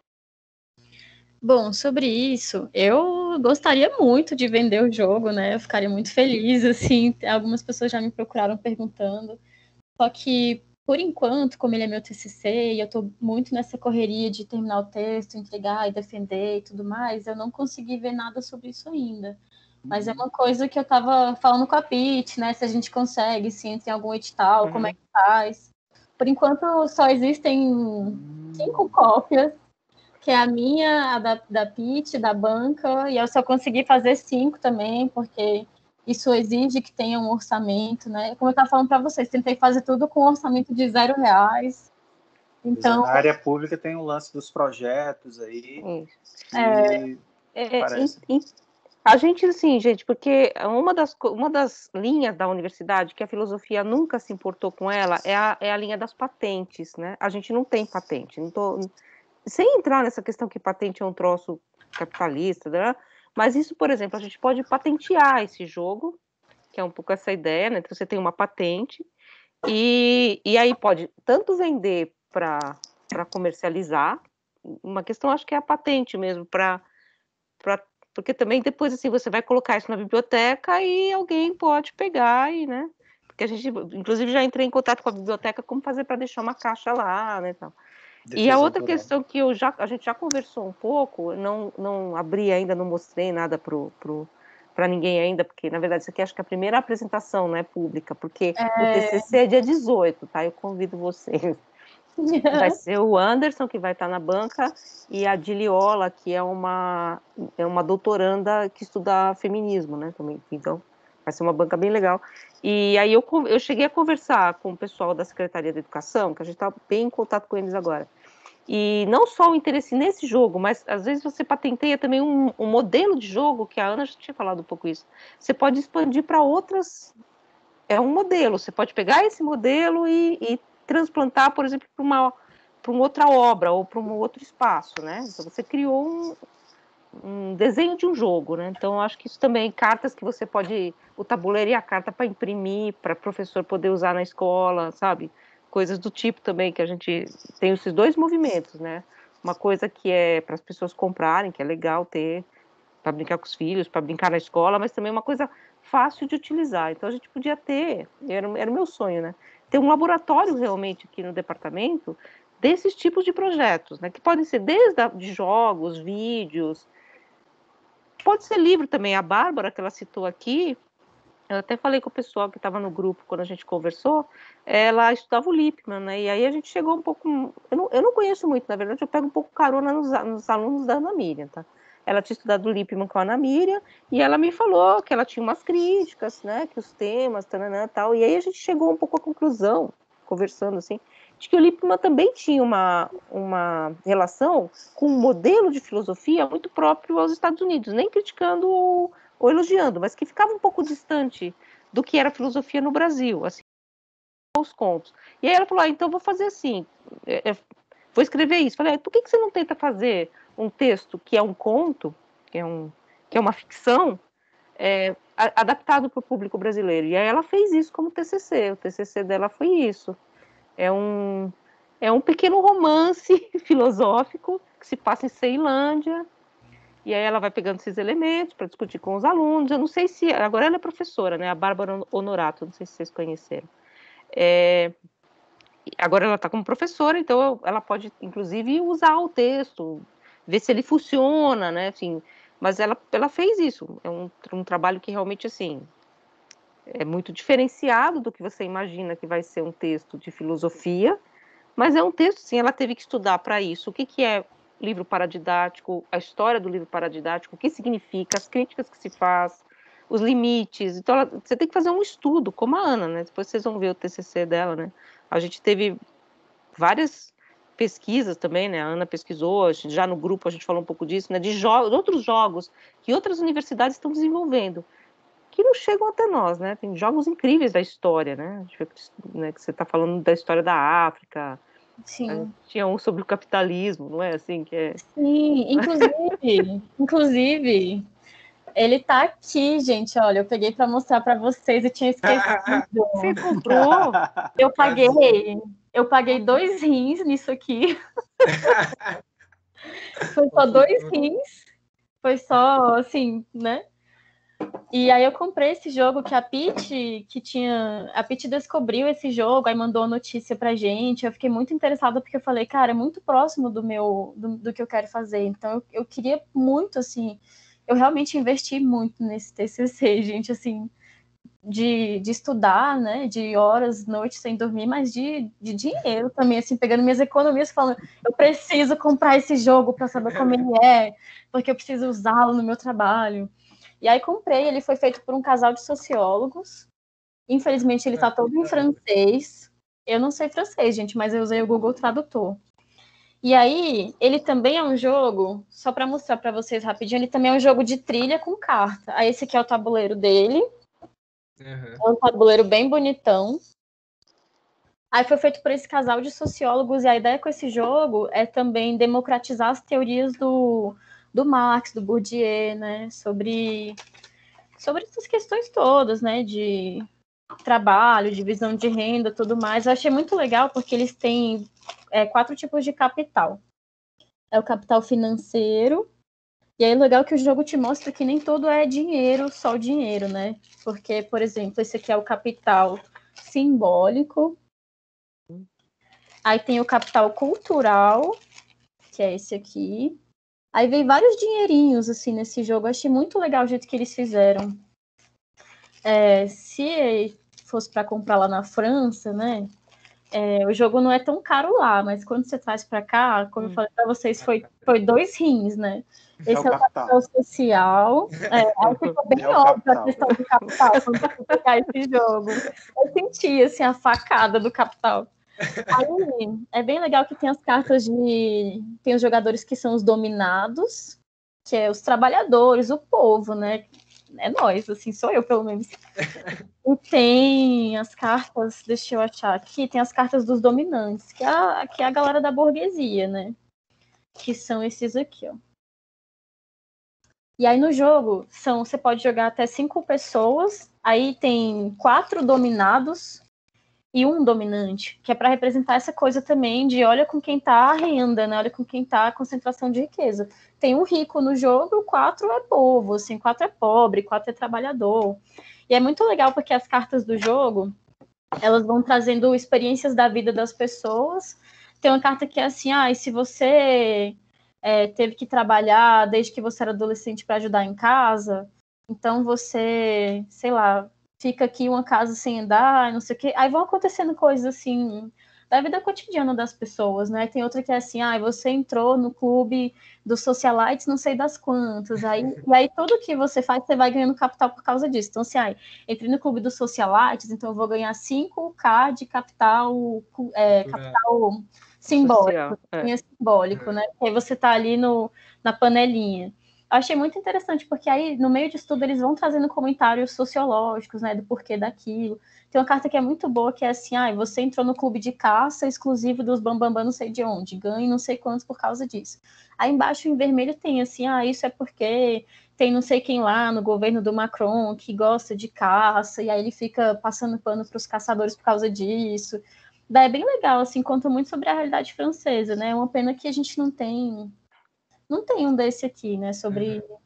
Bom, sobre isso, eu gostaria muito de vender o jogo, né? Eu ficaria muito feliz, assim. Algumas pessoas já me procuraram perguntando. Só que, por enquanto, como ele é meu T C C e eu estou muito nessa correria de terminar o texto, entregar e defender e tudo mais, eu não consegui ver nada sobre isso ainda. Mas é uma coisa que eu estava falando com a Pete, né? Se a gente consegue, se entra em algum edital, Uhum. como é que faz. Por enquanto, só existem cinco cópias, que é a minha, a da, da Pete, da banca, e eu só consegui fazer cinco também, porque isso exige que tenha um orçamento, né? Como eu estava falando para vocês, tentei fazer tudo com um orçamento de zero reais. Então, na área pública tem o lance dos projetos aí, é, é, parece. Em, em, a gente, assim, gente, porque uma das, uma das linhas da universidade que a filosofia nunca se importou com ela é a, é a linha das patentes, né? A gente não tem patente, não tô... Sem entrar nessa questão que patente é um troço capitalista, né? Mas isso, por exemplo, a gente pode patentear esse jogo, que é um pouco essa ideia, né? Então você tem uma patente, e, e aí pode tanto vender para comercializar, uma questão acho que é a patente mesmo, para porque também depois assim você vai colocar isso na biblioteca e alguém pode pegar e, né? Porque a gente, inclusive, já entrei em contato com a biblioteca como fazer para deixar uma caixa lá, né? Tal. E a outra questão que eu já, a gente já conversou um pouco, não, não abri ainda, não mostrei nada para para ninguém ainda, porque, na verdade, isso aqui acho que é a primeira apresentação, né, pública, porque É... o T C C é dia dezoito, tá? Eu convido vocês. Vai ser o Anderson, que vai estar na banca, e a Diliola, que é uma, é uma doutoranda que estuda feminismo, né, também. Então, vai ser uma banca bem legal. E aí eu, eu cheguei a conversar com o pessoal da Secretaria da Educação, que a gente está bem em contato com eles agora. E não só o interesse nesse jogo, mas às vezes você patenteia também um, um modelo de jogo, que a Ana já tinha falado um pouco isso. Você pode expandir para outras... É um modelo, você pode pegar esse modelo e, e transplantar, por exemplo, para uma, para uma outra obra ou para um outro espaço, né? Então você criou um, um desenho de um jogo, né? Então eu acho que isso também, cartas que você pode, o tabuleiro e a carta para imprimir, para o professor poder usar na escola, sabe? Coisas do tipo também, que a gente tem esses dois movimentos, né? Uma coisa que é para as pessoas comprarem, que é legal ter, para brincar com os filhos, para brincar na escola, mas também uma coisa fácil de utilizar. Então a gente podia ter, era, era o meu sonho, né? Ter um laboratório realmente aqui no departamento desses tipos de projetos, né? Que podem ser desde a, de jogos, vídeos, pode ser livro também. A Bárbara, que ela citou aqui, eu até falei com o pessoal que estava no grupo quando a gente conversou, ela estudava o Lippmann, né? E aí a gente chegou um pouco... Eu não, eu não conheço muito, na verdade, eu pego um pouco carona nos, nos alunos da Ana Miriam, tá? Ela tinha estudado o Lippmann com a Ana Miriam, e ela me falou que ela tinha umas críticas, né? Que os temas, tananã, tal. E aí a gente chegou um pouco à conclusão, conversando assim, de que o Lippmann também tinha uma, uma relação com um modelo de filosofia muito próprio aos Estados Unidos, nem criticando ou, ou elogiando, mas que ficava um pouco distante do que era filosofia no Brasil, assim, os contos. E aí ela falou, ah, então vou fazer assim, é, é, vou escrever isso. Falei, ah, por que, que você não tenta fazer um texto que é um conto, que é, um, que é uma ficção, é, a, adaptado para o público brasileiro? E aí ela fez isso como T C C, o T C C dela foi isso. É um, é um pequeno romance filosófico que se passa em Ceilândia, e aí ela vai pegando esses elementos para discutir com os alunos. Eu não sei se... Agora ela é professora, né? A Bárbara Honorato, não sei se vocês conheceram. É, agora ela está como professora, então ela pode, inclusive, usar o texto, ver se ele funciona, né? Assim, mas ela, ela fez isso. É um, um trabalho que realmente, assim, é muito diferenciado do que você imagina que vai ser um texto de filosofia, mas é um texto, sim, ela teve que estudar para isso. O que, que é livro paradidático, a história do livro paradidático, o que significa, as críticas que se faz, os limites. Então, ela, você tem que fazer um estudo, como a Ana, né? Depois vocês vão ver o T C C dela, né? A gente teve várias pesquisas também, né? A Ana pesquisou, já no grupo a gente falou um pouco disso, né? De jogos, outros jogos que outras universidades estão desenvolvendo, que não chegam até nós, né? Tem jogos incríveis da história, né? né que você está falando da história da África. Sim. Tinha um sobre o capitalismo, não é assim que é? Sim, inclusive, inclusive, ele tá aqui, gente. Olha, eu peguei para mostrar para vocês e tinha esquecido. Você comprou? Eu paguei, eu paguei dois rins nisso aqui. Foi só dois rins. Foi só assim, né? E aí eu comprei esse jogo que a Pete, que tinha... A Pete descobriu esse jogo, aí mandou a notícia pra gente. Eu fiquei muito interessada porque eu falei, cara, é muito próximo do meu... do, do que eu quero fazer. Então eu, eu queria muito, assim... Eu realmente investi muito nesse T C C, gente, assim... De, de estudar, né? De horas, noites sem dormir, mas de, de dinheiro também, assim, pegando minhas economias, falando, eu preciso comprar esse jogo para saber como ele é, porque eu preciso usá-lo no meu trabalho. E aí comprei, ele foi feito por um casal de sociólogos. Infelizmente, ele está todo em francês. Eu não sei francês, gente, mas eu usei o Google Tradutor. E aí, ele também é um jogo, só para mostrar para vocês rapidinho, ele também é um jogo de trilha com carta. Aí esse aqui é o tabuleiro dele. Uhum. É um tabuleiro bem bonitão. Aí foi feito por esse casal de sociólogos, e a ideia com esse jogo é também democratizar as teorias do, do Marx, do Bourdieu, né, sobre, sobre essas questões todas, né, de trabalho, divisão de renda, tudo mais. Eu achei muito legal porque eles têm é, quatro tipos de capital. É o capital financeiro, e aí é legal que o jogo te mostra que nem tudo é dinheiro, só o dinheiro, né? Porque, por exemplo, esse aqui é o capital simbólico. Aí tem o capital cultural, que é esse aqui. Aí vem vários dinheirinhos, assim, nesse jogo. Eu achei muito legal o jeito que eles fizeram. É, se fosse para comprar lá na França, né? É, o jogo não é tão caro lá, mas quando você traz para cá, como hum. eu falei para vocês, foi, foi dois rins, né? Esse é o, é o capital. capital social. É, aí ficou bem é óbvio a questão do capital quando você pegar esse jogo. Eu senti assim, a facada do capital. Aí, é bem legal que tem as cartas de... Tem os jogadores que são os dominados, que é os trabalhadores, o povo, né? É nós, assim, sou eu, pelo menos. E tem as cartas, deixa eu achar aqui, tem as cartas dos dominantes, que é a, que é a galera da burguesia, né? Que são esses aqui, ó. E aí no jogo, são, você pode jogar até cinco pessoas, aí tem quatro dominados e um dominante, que é para representar essa coisa também de olha com quem tá a renda, né? Olha com quem tá a concentração de riqueza. Tem um rico no jogo, quatro é povo, assim, quatro é pobre, quatro é trabalhador. E é muito legal porque as cartas do jogo, elas vão trazendo experiências da vida das pessoas. Tem uma carta que é assim, ah, e se você é, teve que trabalhar desde que você era adolescente para ajudar em casa, então você, sei lá, fica aqui uma casa sem andar, não sei o quê. Aí vão acontecendo coisas assim da vida cotidiana das pessoas, né? Tem outra que é assim, ah, você entrou no clube dos socialites, não sei das quantas. Aí, e aí tudo que você faz, você vai ganhando capital por causa disso. Então, assim, ah, entrei no clube dos socialites, então eu vou ganhar cinco K de capital, é, capital simbólico, é. simbólico, né? Aí você tá ali no, na panelinha. Eu achei muito interessante, porque aí, no meio disso tudo, eles vão trazendo comentários sociológicos, né, do porquê daquilo. Tem uma carta que é muito boa, que é assim, ah, você entrou no clube de caça exclusivo dos bambambam não sei de onde, ganha não sei quantos por causa disso. Aí embaixo, em vermelho, tem assim, ah, isso é porque tem não sei quem lá no governo do Macron que gosta de caça, e aí ele fica passando pano para os caçadores por causa disso. Daí é bem legal, assim, conta muito sobre a realidade francesa, né? É uma pena que a gente não tem... Não tem um desse aqui, né, sobre, uhum.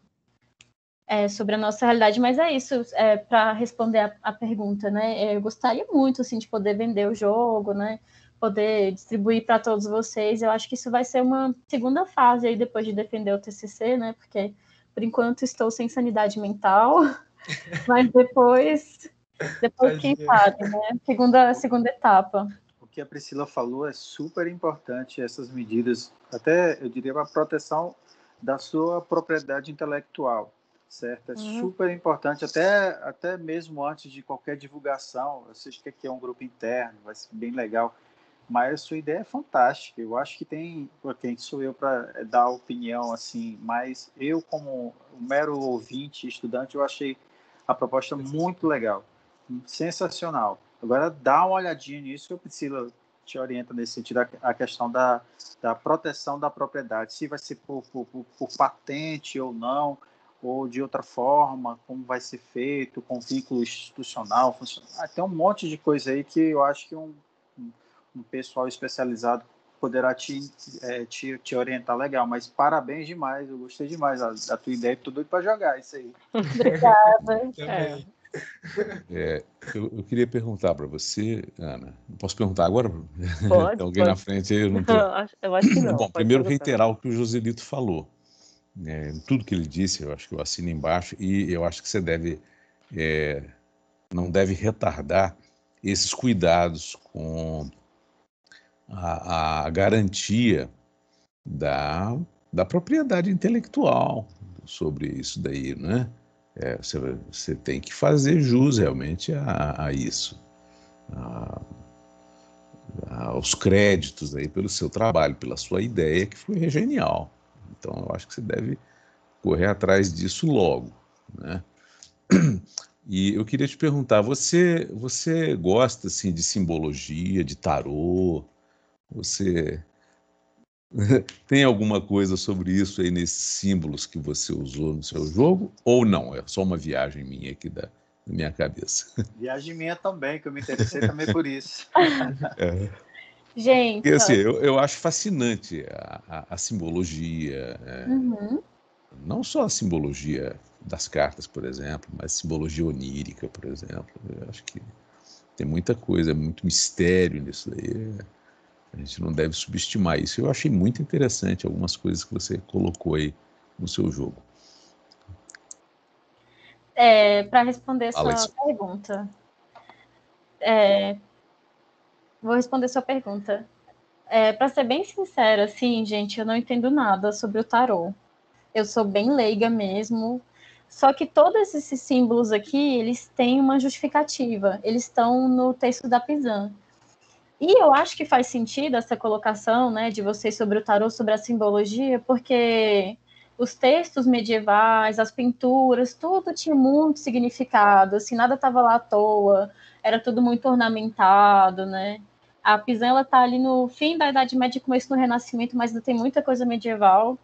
é, sobre a nossa realidade, mas é isso, é, para responder a, a pergunta, né, eu gostaria muito, assim, de poder vender o jogo, né, poder distribuir para todos vocês. Eu acho que isso vai ser uma segunda fase aí, depois de defender o T C C, né, porque, por enquanto, estou sem sanidade mental, mas depois, depois quem sabe, né, segunda, segunda etapa. O que a Priscila falou é super importante, essas medidas, até eu diria para a proteção da sua propriedade intelectual, certo? É uhum. super importante, até, até mesmo antes de qualquer divulgação. Eu sei que aqui é um grupo interno, vai ser bem legal, mas a sua ideia é fantástica. Eu acho que tem, quem sou eu para dar opinião assim, mas eu como um mero ouvinte, estudante, eu achei a proposta muito legal, sensacional. Agora, dá uma olhadinha nisso, eu Priscila te orienta nesse sentido, a questão da, da proteção da propriedade, se vai ser por, por, por patente ou não, ou de outra forma, como vai ser feito, com vínculo institucional, funcional. Ah, tem um monte de coisa aí que eu acho que um, um, um pessoal especializado poderá te, é, te, te orientar legal, mas parabéns demais, eu gostei demais da, da tua ideia, tô doido para jogar isso aí. Obrigada. É. É, eu, eu queria perguntar para você, Ana. Posso perguntar agora? Pode, Tem alguém pode. na frente aí? Eu, não tô... eu acho que não. Bom, primeiro reiterar o que o Joselito falou. É, tudo que ele disse, eu acho que eu assino embaixo, e eu acho que você deve, é, não deve retardar esses cuidados com a, a garantia da, da propriedade intelectual sobre isso daí, né? É, você, você tem que fazer jus realmente a, a isso, a, a, aos créditos aí pelo seu trabalho, pela sua ideia, que foi genial. Então, eu acho que você deve correr atrás disso logo, né? E eu queria te perguntar, você, você gosta assim, de simbologia, de tarô? Você tem alguma coisa sobre isso aí nesses símbolos que você usou no seu jogo? Ou não? É só uma viagem minha aqui da, da minha cabeça. Viagem minha também, que eu me interessei também por isso. É. Gente, Porque, assim, eu, eu acho fascinante a, a, a simbologia, é, uhum. não só a simbologia das cartas, por exemplo, mas simbologia onírica, por exemplo. Eu acho que tem muita coisa, muito mistério nisso daí. A gente não deve subestimar isso. Eu achei muito interessante algumas coisas que você colocou aí no seu jogo. É, para responder sua Alex. pergunta, é, vou responder sua pergunta. É, para ser bem sincera, assim, gente, eu não entendo nada sobre o tarô. Eu sou bem leiga mesmo. Só que todos esses símbolos aqui, eles têm uma justificativa. Eles estão no texto da Pizan. E eu acho que faz sentido essa colocação, né, de vocês sobre o tarô, sobre a simbologia, porque os textos medievais, as pinturas, tudo tinha muito significado, assim, nada estava lá à toa, era tudo muito ornamentado, né? A Pizan, ela tá ali no fim da Idade Média, começo do Renascimento, mas ainda tem muita coisa medieval.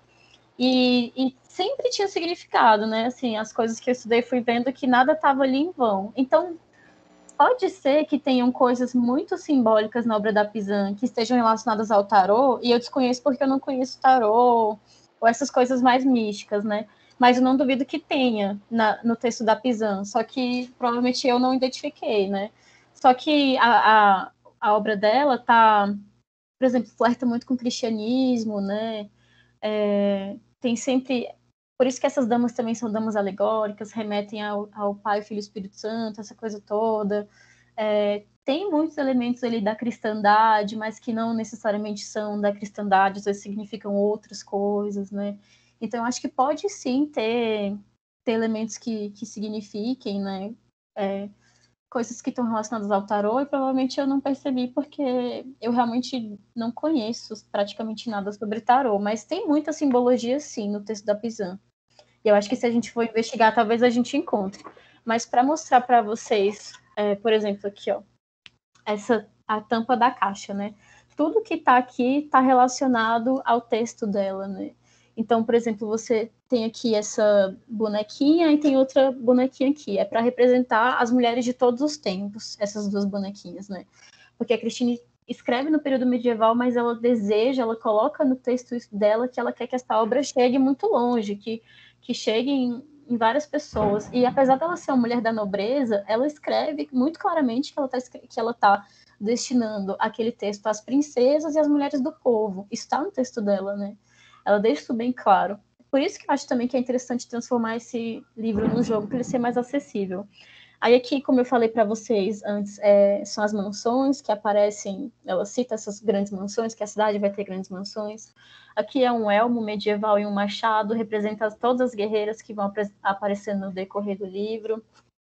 E, e sempre tinha significado, né? Assim, as coisas que eu estudei, fui vendo que nada estava ali em vão. Então, pode ser que tenham coisas muito simbólicas na obra da Pizan que estejam relacionadas ao tarô, e eu desconheço porque eu não conheço tarô, ou essas coisas mais místicas, né? Mas eu não duvido que tenha na, no texto da Pizan, só que provavelmente eu não identifiquei, né? Só que a, a, a obra dela tá, por exemplo, flerta muito com o cristianismo, né? É, tem sempre... Por isso que essas damas também são damas alegóricas, remetem ao, ao Pai, Filho e Espírito Santo, essa coisa toda. É, tem muitos elementos ali da cristandade, mas que não necessariamente são da cristandade, às vezes significam outras coisas, né? Então, acho que pode sim ter, ter elementos que, que signifiquem, né? É, coisas que estão relacionadas ao tarô, e provavelmente eu não percebi porque eu realmente não conheço praticamente nada sobre tarô, mas tem muita simbologia sim no texto da Pizan. E eu acho que se a gente for investigar, talvez a gente encontre. Mas para mostrar para vocês, é, por exemplo, aqui, ó, essa a tampa da caixa, né? Tudo que está aqui está relacionado ao texto dela, né? Então, por exemplo, você tem aqui essa bonequinha e tem outra bonequinha aqui. É para representar as mulheres de todos os tempos, essas duas bonequinhas, né? Porque a Christine escreve no período medieval, mas ela deseja, ela coloca no texto dela que ela quer que essa obra chegue muito longe, que, que chegue em, em várias pessoas. E apesar dela ser uma mulher da nobreza, ela escreve muito claramente que ela está que ela tá destinando aquele texto às princesas e às mulheres do povo. Isso está no texto dela, né? Ela deixa isso bem claro. Por isso que eu acho também que é interessante transformar esse livro num jogo para ele ser mais acessível. Aí aqui, como eu falei para vocês antes, é, são as mansões que aparecem, ela cita essas grandes mansões, que a cidade vai ter grandes mansões. Aqui é um elmo medieval e um machado, representa todas as guerreiras que vão aparecendo no decorrer do livro.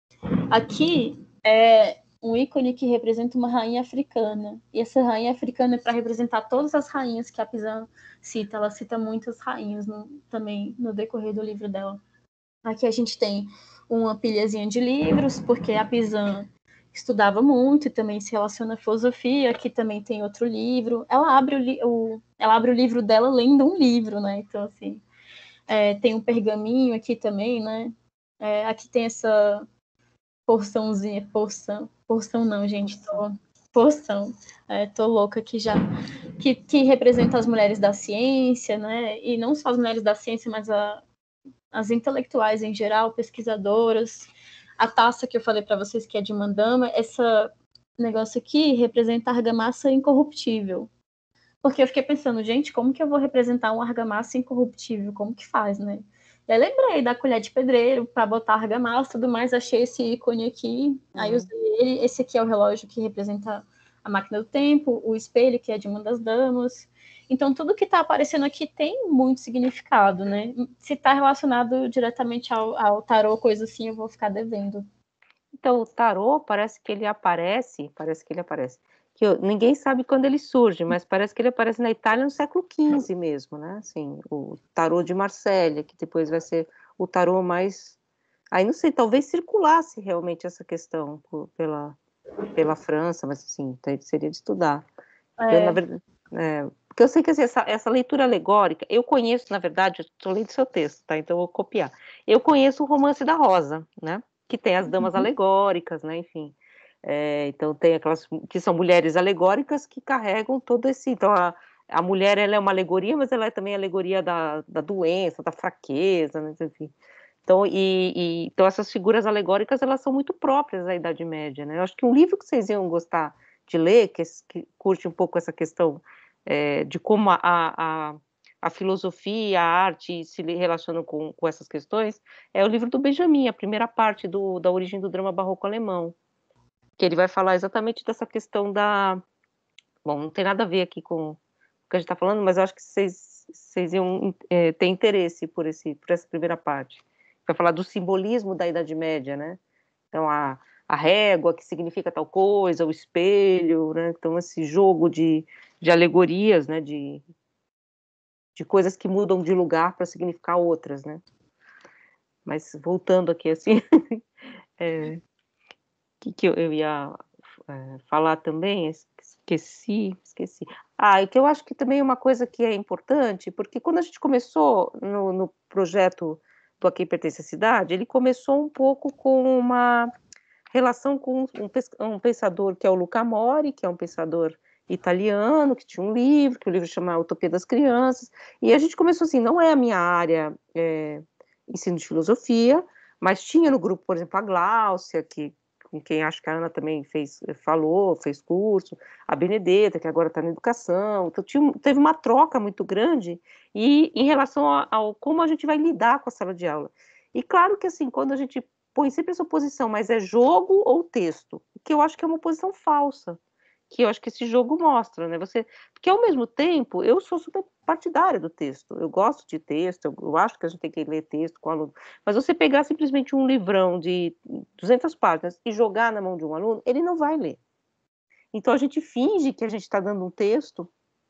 Aqui é um ícone que representa uma rainha africana, e essa rainha africana é para representar todas as rainhas que a Pizan cita, ela cita muitas rainhas no, também no decorrer do livro dela. Aqui a gente tem uma pilhazinha de livros, porque a Pizan estudava muito e também se relaciona à filosofia. Aqui também tem outro livro. Ela abre o, o, ela abre o livro dela lendo um livro, né? Então, assim, é, tem um pergaminho aqui também, né? É, aqui tem essa porçãozinha, porção, porção não, gente, tô, porção, é, tô louca aqui já, que, que representa as mulheres da ciência, né? E não só as mulheres da ciência, mas a as intelectuais em geral, pesquisadoras. A taça que eu falei para vocês que é de mandama, esse negócio aqui representa a argamassa incorruptível. Porque eu fiquei pensando, gente, como que eu vou representar uma argamassa incorruptível? Como que faz, né? E aí lembrei da colher de pedreiro para botar argamassa e tudo mais, achei esse ícone aqui, uhum. Aí usei ele. Esse aqui é o relógio que representa a máquina do tempo, o espelho, que é de uma das damas. Então, tudo que está aparecendo aqui tem muito significado, né? Se está relacionado diretamente ao, ao tarô, coisa assim, eu vou ficar devendo. Então, o tarô parece que ele aparece, parece que ele aparece, que eu, ninguém sabe quando ele surge, mas parece que ele aparece na Itália no século quinze mesmo, né? Assim, o tarô de Marsella, que depois vai ser o tarô mais... Aí, não sei, talvez circulasse realmente essa questão por, pela, pela França, mas assim, seria de estudar. É. Eu, na verdade... É, porque eu sei que assim, essa, essa leitura alegórica, eu conheço, na verdade, estou lendo seu texto, tá? Então eu vou copiar. Eu conheço o Romance da Rosa, né? Que tem as damas uhum. alegóricas, né? Enfim. É, então tem aquelas que são mulheres alegóricas que carregam todo esse... Então a, a mulher, ela é uma alegoria, mas ela é também alegoria da, da doença, da fraqueza, né? Enfim. Então, e, e, então essas figuras alegóricas, elas são muito próprias da Idade Média, né? Eu acho que um livro que vocês iam gostar de ler, que, que curte um pouco essa questão é, de como a, a, a filosofia, a arte se relacionam com, com essas questões, é o livro do Benjamin, a primeira parte do, da origem do drama barroco alemão, que ele vai falar exatamente dessa questão da... Bom, não tem nada a ver aqui com o que a gente está falando, mas eu acho que vocês, vocês iam é, ter interesse por, esse, por essa primeira parte. Vai falar do simbolismo da Idade Média, né? Então, a, a régua, que significa tal coisa, o espelho, né? Então, esse jogo de, de alegorias, né? De, de coisas que mudam de lugar para significar outras, né? Mas, voltando aqui, assim, é, que, que eu, eu ia é, falar também, esqueci, esqueci. Ah, e que eu acho que também é uma coisa que é importante, porque quando a gente começou no, no projeto do A Quem Pertence a Cidade, ele começou um pouco com uma relação com um, um pensador que é o Luca Mori, que é um pensador italiano, que tinha um livro, que o livro chama Utopia das Crianças, e a gente começou assim, não é a minha área, é, ensino de filosofia, mas tinha no grupo, por exemplo, a Gláucia, que, com quem acho que a Ana também fez, falou, fez curso, a Benedetta, que agora está na educação, então tinha, teve uma troca muito grande, e em relação ao, ao como a gente vai lidar com a sala de aula. E claro que assim, quando a gente põe sempre essa oposição, mas é jogo ou texto, que eu acho que é uma oposição falsa, que eu acho que esse jogo mostra, né? Você, porque ao mesmo tempo, eu sou super partidária do texto, eu gosto de texto, eu, eu acho que a gente tem que ler texto com o aluno, mas você pegar simplesmente um livrão de duzentas páginas e jogar na mão de um aluno, ele não vai ler. Então a gente finge que a gente está dando um texto,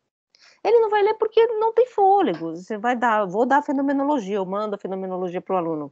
ele não vai ler porque não tem fôlego. Você vai dar, vou dar a fenomenologia, eu mando a fenomenologia para o aluno.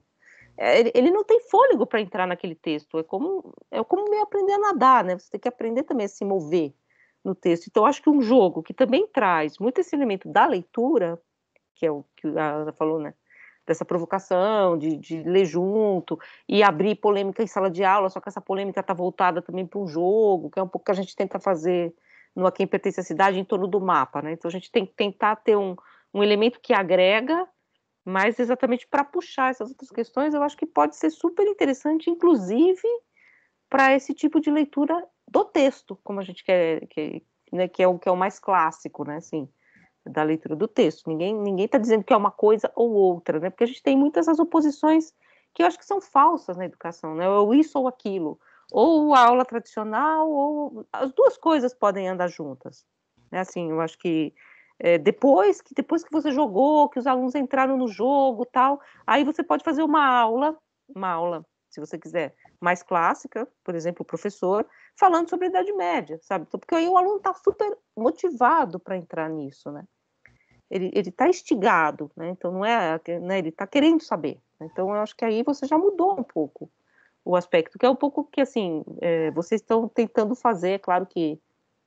Ele não tem fôlego para entrar naquele texto, é como, é como meio aprender a nadar, né? Você tem que aprender também a se mover no texto. Então, acho que um jogo que também traz muito esse elemento da leitura, que é o que a Ana falou, né? Dessa provocação, de, de ler junto, e abrir polêmica em sala de aula, só que essa polêmica está voltada também para um jogo, que é um pouco que a gente tenta fazer no A Quem Pertence a Cidade, em torno do mapa, né? Então, a gente tem que tentar ter um, um elemento que agrega, mas exatamente para puxar essas outras questões, eu acho que pode ser super interessante, inclusive para esse tipo de leitura do texto, como a gente quer, que, né, que é o que é o mais clássico, né, assim, da leitura do texto. Ninguém ninguém está dizendo que é uma coisa ou outra, né, porque a gente tem muitas as oposições que eu acho que são falsas na educação, né, ou isso ou aquilo, ou a aula tradicional, ou as duas coisas podem andar juntas, né, assim, eu acho que É, depois, que depois que você jogou, que os alunos entraram no jogo, tal, aí você pode fazer uma aula, uma aula, se você quiser, mais clássica, por exemplo, o professor, falando sobre a Idade Média, sabe? Porque aí o aluno está super motivado para entrar nisso, né? Ele está instigado, né? Então não é, né? Ele está querendo saber. Então eu acho que aí você já mudou um pouco o aspecto, que é um pouco que, assim, é, vocês estão tentando fazer, é claro que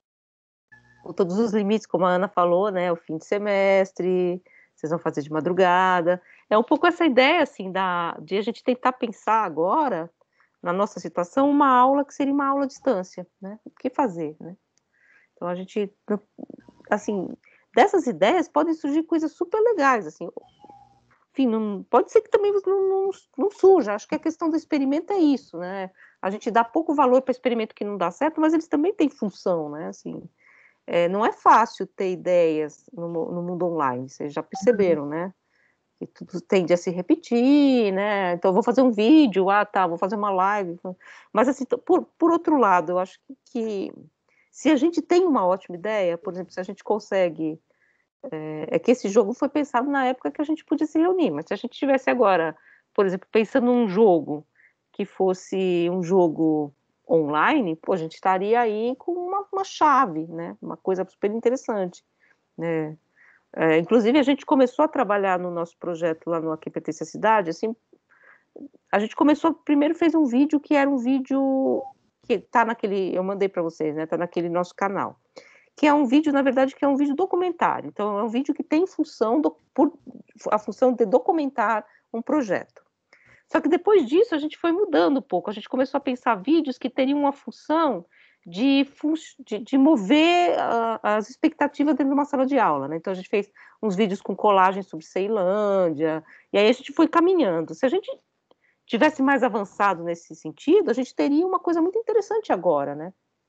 com todos os limites, como a Ana falou, né, o fim de semestre, vocês vão fazer de madrugada, é um pouco essa ideia, assim, da, de a gente tentar pensar agora, na nossa situação, uma aula que seria uma aula à distância, né, o que fazer, né, então a gente, assim, dessas ideias podem surgir coisas super legais, assim, enfim, não, pode ser que também não, não, não surja, acho que a questão do experimento é isso, né, a gente dá pouco valor para experimento que não dá certo, mas eles também têm função, né, assim, É, não é fácil ter ideias no, no mundo online, vocês já perceberam, né? Que tudo tende a se repetir, né? Então, eu vou fazer um vídeo, ah, tá, vou fazer uma live. Mas, assim, por, por outro lado, eu acho que, que se a gente tem uma ótima ideia, por exemplo, se a gente consegue... É, é que esse jogo foi pensado na época que a gente podia se reunir, mas se a gente tivesse agora, por exemplo, pensando num jogo que fosse um jogo online, pô, a gente estaria aí com uma, uma chave, né? Uma coisa super interessante, né? É, inclusive, a gente começou a trabalhar no nosso projeto lá no A Quem Pertence a Cidade, assim, a gente começou, primeiro fez um vídeo que era um vídeo que tá naquele, eu mandei para vocês, né? Tá naquele nosso canal, que é um vídeo, na verdade, que é um vídeo documentário. Então, é um vídeo que tem função, do, por, a função de documentar um projeto. Só que depois disso a gente foi mudando um pouco, a gente começou a pensar vídeos que teriam uma função de, de, de mover uh, as expectativas dentro de uma sala de aula, né? Então a gente fez uns vídeos com colagem sobre Ceilândia, e aí a gente foi caminhando. Se a gente tivesse mais avançado nesse sentido, a gente teria uma coisa muito interessante agora, né?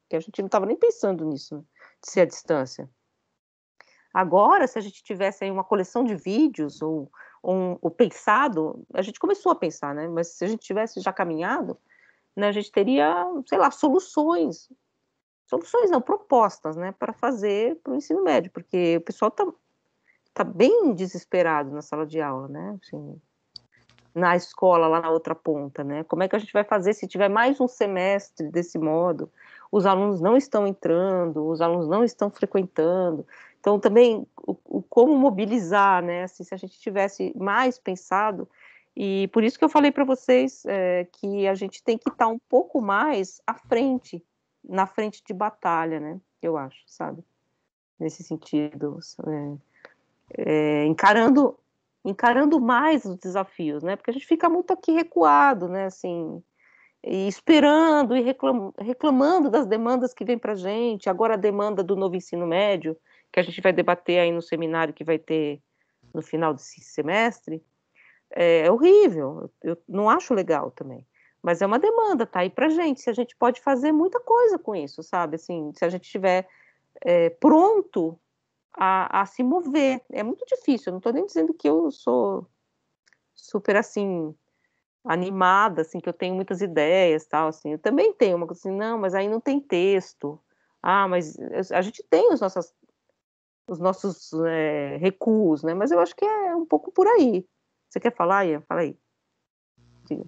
que a gente não estava nem pensando nisso, né, de ser à distância. Agora, se a gente tivesse aí uma coleção de vídeos, ou, ou, ou pensado, a gente começou a pensar, né, mas se a gente tivesse já caminhado, né, a gente teria, sei lá, soluções, soluções não, propostas, né, para fazer para o ensino médio, porque o pessoal está tá bem desesperado na sala de aula, né, assim, na escola, lá na outra ponta, né? Como é que a gente vai fazer se tiver mais um semestre desse modo? Os alunos não estão entrando, os alunos não estão frequentando. Então, também, o, o como mobilizar, né? Assim, se a gente tivesse mais pensado, e por isso que eu falei para vocês é, que a gente tem que estar um pouco mais à frente, na frente de batalha, né? Eu acho, sabe? Nesse sentido, é, é, encarando encarando mais os desafios, né? Porque a gente fica muito aqui recuado, né? Assim, e esperando e reclam, reclamando das demandas que vem para a gente. Agora a demanda do novo ensino médio, que a gente vai debater aí no seminário que vai ter no final desse semestre, é, é horrível. Eu não acho legal também. Mas é uma demanda, tá aí para a gente. Se a gente pode fazer muita coisa com isso, sabe? Assim, se a gente estiver é, pronto A, a se mover. É muito difícil, eu não estou nem dizendo que eu sou super, assim, animada, assim, que eu tenho muitas ideias, tal, assim, eu também tenho uma coisa assim, não, mas aí não tem texto. Ah, mas a gente tem os nossos, os nossos é, recuos, né, mas eu acho que é um pouco por aí. Você quer falar, Ian? Fala aí. Diga.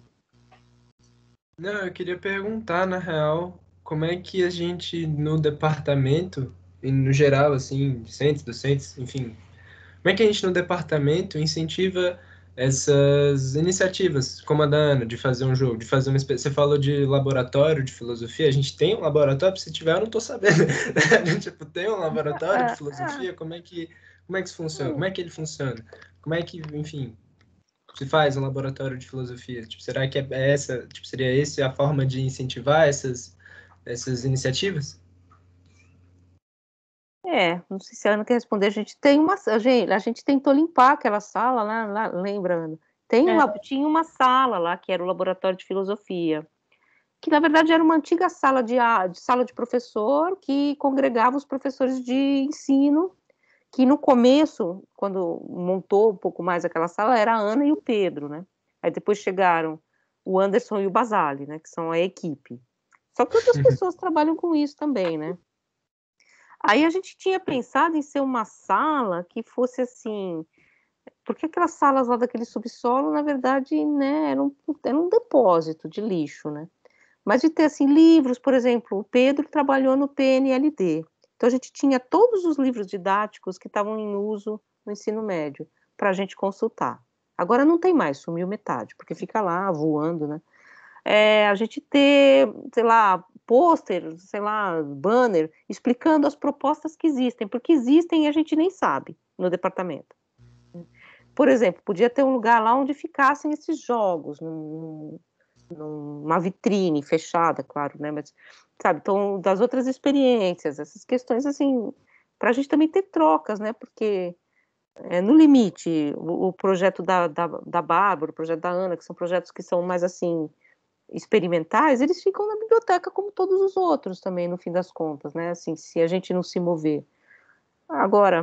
Não, eu queria perguntar, na real, como é que a gente, no departamento, e no geral, assim, discentes, docentes, enfim, como é que a gente, no departamento, incentiva essas iniciativas, como a da Ana, de fazer um jogo, de fazer uma espécie... Você falou de laboratório de filosofia, a gente tem um laboratório? Se tiver, eu não tô sabendo. A gente, tipo, tem um laboratório de filosofia? Como é que, como é que isso funciona? Como é que ele funciona? Como é que, enfim, se faz um laboratório de filosofia? Tipo, será que é essa, tipo, seria essa a forma de incentivar essas, essas iniciativas? É, não sei se a Ana quer responder. A gente tem uma, a gente, a gente tentou limpar aquela sala lá, lá lembra, Ana? Tem um, É. tinha uma sala lá que era o laboratório de filosofia, que na verdade era uma antiga sala de, de sala de professor que congregava os professores de ensino, que no começo, quando montou um pouco mais aquela sala, era a Ana e o Pedro, né? Aí depois chegaram o Anderson e o Basali, né? Que são a equipe. Só que outras pessoas trabalham com isso também, né? Aí a gente tinha pensado em ser uma sala que fosse assim, porque aquelas salas lá daquele subsolo, na verdade, né, era um, era um depósito de lixo, né? Mas de ter assim livros, por exemplo, o Pedro trabalhou no P N L D, então a gente tinha todos os livros didáticos que estavam em uso no ensino médio para a gente consultar. Agora não tem mais, sumiu metade, porque fica lá voando, né? É, a gente ter, sei lá, pôster, sei lá, banner, explicando as propostas que existem, porque existem e a gente nem sabe no departamento. Por exemplo, podia ter um lugar lá onde ficassem esses jogos, num, numa vitrine fechada, claro, né? Mas, sabe, então, das outras experiências, essas questões, assim, para a gente também ter trocas, né? Porque, é, no limite, o, o projeto da, da, da Bárbara, o projeto da Ana, que são projetos que são mais, assim, experimentais, eles ficam na biblioteca como todos os outros também, no fim das contas, né? Assim, se a gente não se mover. Agora,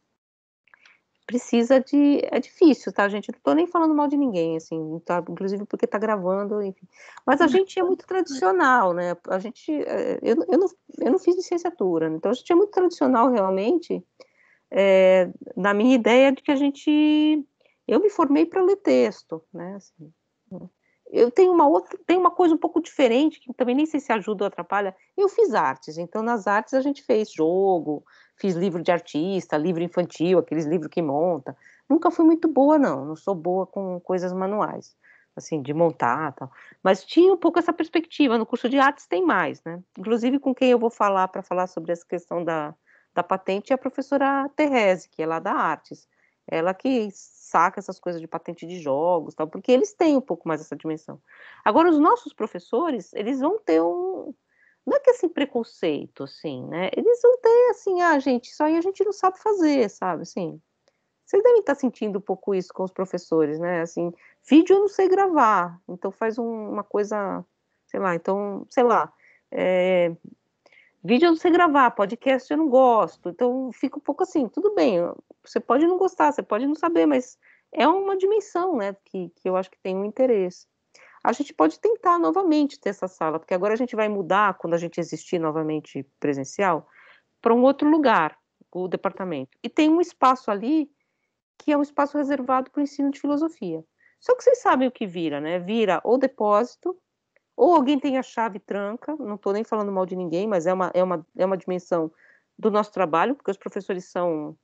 precisa de... É difícil, tá, gente? Não tô nem falando mal de ninguém, assim, tá? Inclusive porque tá gravando, enfim. Mas a gente é muito tradicional, né? A gente... Eu, eu, não, eu não fiz licenciatura, então a gente é muito tradicional, realmente, é, na minha ideia de que a gente... Eu me formei para ler texto, né? Assim, eu tenho uma outra, tem uma coisa um pouco diferente, que também nem sei se ajuda ou atrapalha. Eu fiz artes, então nas artes a gente fez jogo, fiz livro de artista, livro infantil, aqueles livros que monta. Nunca fui muito boa, não, não sou boa com coisas manuais, assim, de montar tal. Mas tinha um pouco essa perspectiva, no curso de artes tem mais, né? Inclusive com quem eu vou falar para falar sobre essa questão da, da patente é a professora Terese, que é lá da artes. Ela que saca essas coisas de patente de jogos, tal, porque eles têm um pouco mais essa dimensão. Agora, os nossos professores, eles vão ter um... Não é que assim, preconceito, assim, né? Eles vão ter, assim, ah, gente, isso aí a gente não sabe fazer, sabe, assim. Vocês devem estar sentindo um pouco isso com os professores, né? Assim, vídeo eu não sei gravar, então faz um, uma coisa, sei lá, então, sei lá, é, Vídeo eu não sei gravar, podcast eu não gosto, então fica um pouco assim, tudo bem, você pode não gostar, você pode não saber, mas é uma dimensão, né, que, que eu acho que tem um interesse. A gente pode tentar novamente ter essa sala, porque agora a gente vai mudar, quando a gente existir novamente presencial, para um outro lugar, o departamento. E tem um espaço ali, que é um espaço reservado para o ensino de filosofia. Só que vocês sabem o que vira, né? Vira ou depósito, ou alguém tem a chave e tranca, não estou nem falando mal de ninguém, mas é uma, é, uma, é uma dimensão do nosso trabalho, porque os professores são,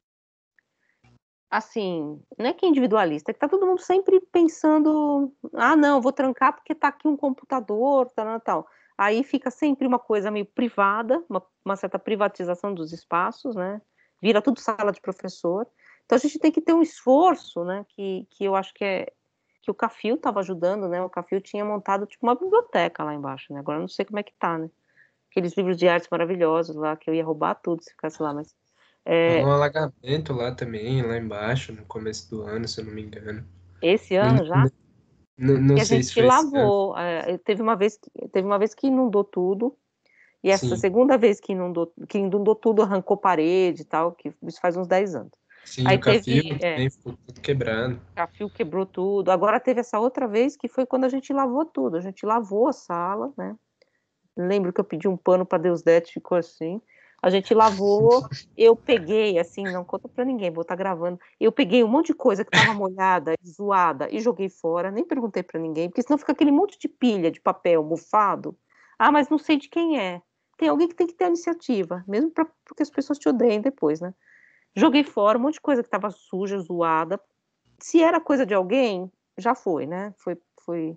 assim, não é que é individualista, é que está todo mundo sempre pensando, ah, não, vou trancar porque está aqui um computador, tal, tal. Aí fica sempre uma coisa meio privada, uma, uma certa privatização dos espaços, né? Vira tudo sala de professor. Então a gente tem que ter um esforço, né? Que, que eu acho que é que o Cafil estava ajudando, né? O Cafil tinha montado tipo uma biblioteca lá embaixo, né? Agora eu não sei como é que tá, né? Aqueles livros de artes maravilhosos lá, que eu ia roubar tudo se ficasse lá, mas... Rolou É, um alagamento lá também, lá embaixo, no começo do ano, se eu não me engano. esse Não, ano já, não, não que a sei se gente foi esse ano. lavou, é, teve uma vez que, teve uma vez que inundou tudo, e essa Sim, segunda vez que inundou, que inundou tudo, arrancou parede e tal, que isso faz uns dez anos. sim, Aí o Cafio teve, é, também ficou tudo quebrado. a fio quebrou tudo. Agora teve essa outra vez que foi quando a gente lavou tudo. A gente lavou a sala, né? Lembro que eu pedi um pano para Deus Dete, ficou assim. A gente lavou, eu peguei, assim, não conta para ninguém, vou estar gravando. Eu peguei um monte de coisa que estava molhada, zoada, e joguei fora. Nem perguntei para ninguém, porque senão fica aquele monte de pilha de papel mofado. Ah, mas não sei de quem é. Tem alguém que tem que ter a iniciativa, mesmo pra, porque as pessoas te odeiem depois, né? Joguei fora um monte de coisa que estava suja, zoada. Se era coisa de alguém, já foi, né? Foi, foi,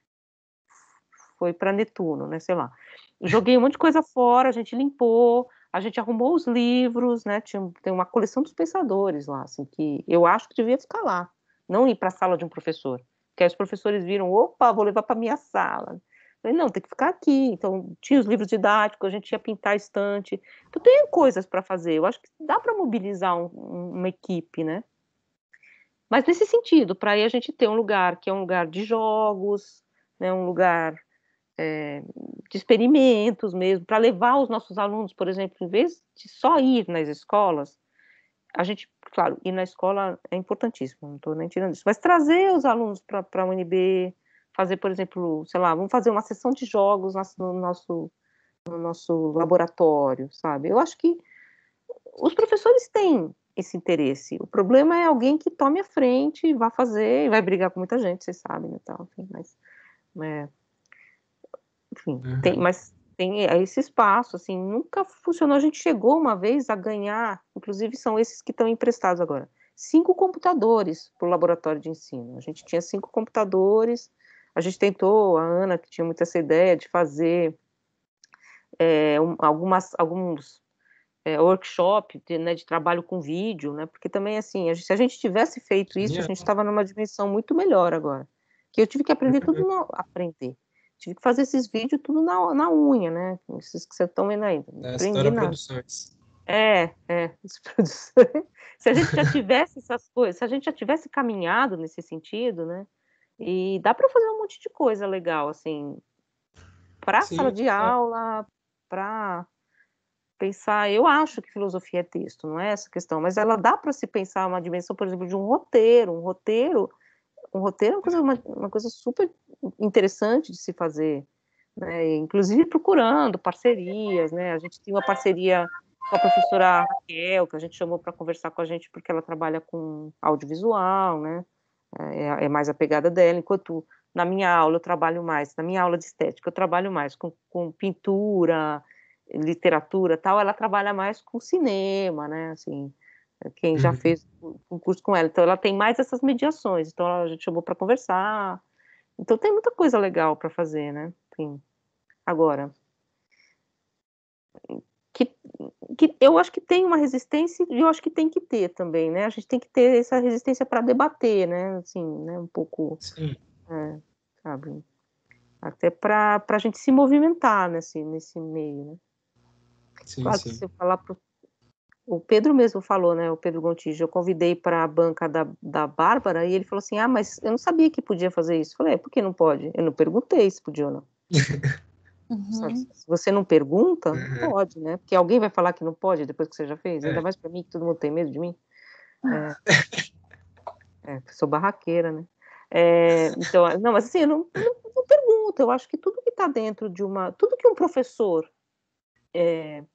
foi para Netuno, né? Sei lá. Joguei um monte de coisa fora, a gente limpou, a gente arrumou os livros, né? Tinha, tem uma coleção dos pensadores lá, assim, que eu acho que devia ficar lá, não ir para a sala de um professor. Porque aí os professores viram, opa, vou levar para minha sala. Eu falei, não, tem que ficar aqui. Então, tinha os livros didáticos, a gente ia pintar a estante. Então, tem coisas para fazer. Eu acho que dá para mobilizar um, uma equipe, né? Mas nesse sentido, para aí a gente ter um lugar que é um lugar de jogos, né, um lugar é, de experimentos mesmo, para levar os nossos alunos, por exemplo, em vez de só ir nas escolas, a gente, claro, ir na escola é importantíssimo, não estou nem tirando isso, mas trazer os alunos para a U N B, fazer, por exemplo, sei lá, vamos fazer uma sessão de jogos no nosso, no nosso laboratório, sabe? Eu acho que os professores têm esse interesse. O problema é alguém que tome a frente, vá fazer, e vai brigar com muita gente, vocês sabem, né, tal, enfim, mas, é, enfim, tem, Uhum. mas tem esse espaço, assim, nunca funcionou. A gente chegou uma vez a ganhar, inclusive são esses que estão emprestados agora, cinco computadores para o laboratório de ensino. A gente tinha cinco computadores, a gente tentou, a Ana, que tinha muito essa ideia de fazer é, um, algumas, alguns é, workshop de, né, de trabalho com vídeo, né? Porque também, assim, a gente, se a gente tivesse feito isso, a Genial. gente estava numa dimensão muito melhor agora. Que eu tive que aprender tudo, na, aprender. Tive que fazer esses vídeos tudo na, na unha, né? Esses que vocês estão vendo aí. Não Da aprendi História nada. Produções. É, é. Se a gente já tivesse essas coisas, se a gente já tivesse caminhado nesse sentido, né? E dá para fazer um monte de coisa legal, assim, para a sala Sim, de é. aula, para pensar, eu acho que filosofia é texto, não é essa questão, mas ela dá para se pensar uma dimensão, por exemplo, de um roteiro, um roteiro, um roteiro é uma coisa, uma, uma coisa super interessante de se fazer, né? Inclusive procurando parcerias, né? A gente tem uma parceria com a professora Raquel, que a gente chamou para conversar com a gente porque ela trabalha com audiovisual, né? É, é mais a pegada dela, enquanto na minha aula eu trabalho mais, na minha aula de estética eu trabalho mais com, com pintura, literatura, tal, ela trabalha mais com cinema, né, assim, quem já Uhum. fez um curso com ela, então ela tem mais essas mediações, então a gente chamou para conversar, então tem muita coisa legal para fazer, né, enfim. Agora, que, que eu acho que tem uma resistência e eu acho que tem que ter também, né, a gente tem que ter essa resistência para debater, né, assim, né, um pouco, Sim, é, sabe, até para a gente se movimentar nesse, nesse meio, né. sim, Claro que sim. se eu falar pro o Pedro mesmo falou, né, o Pedro Gontijo, eu convidei para a banca da, da Bárbara e ele falou assim, ah, mas eu não sabia que podia fazer isso. Eu falei, é, por que não pode? Eu não perguntei se podia ou não. Uhum. Se você não pergunta, Uhum. pode, né? Porque alguém vai falar que não pode depois que você já fez, ainda mais para mim, que todo mundo tem medo de mim. É, é, sou barraqueira, né? É, então, não, mas assim, eu não, não, não pergunto, eu acho que tudo que está dentro de uma, tudo que um professor é,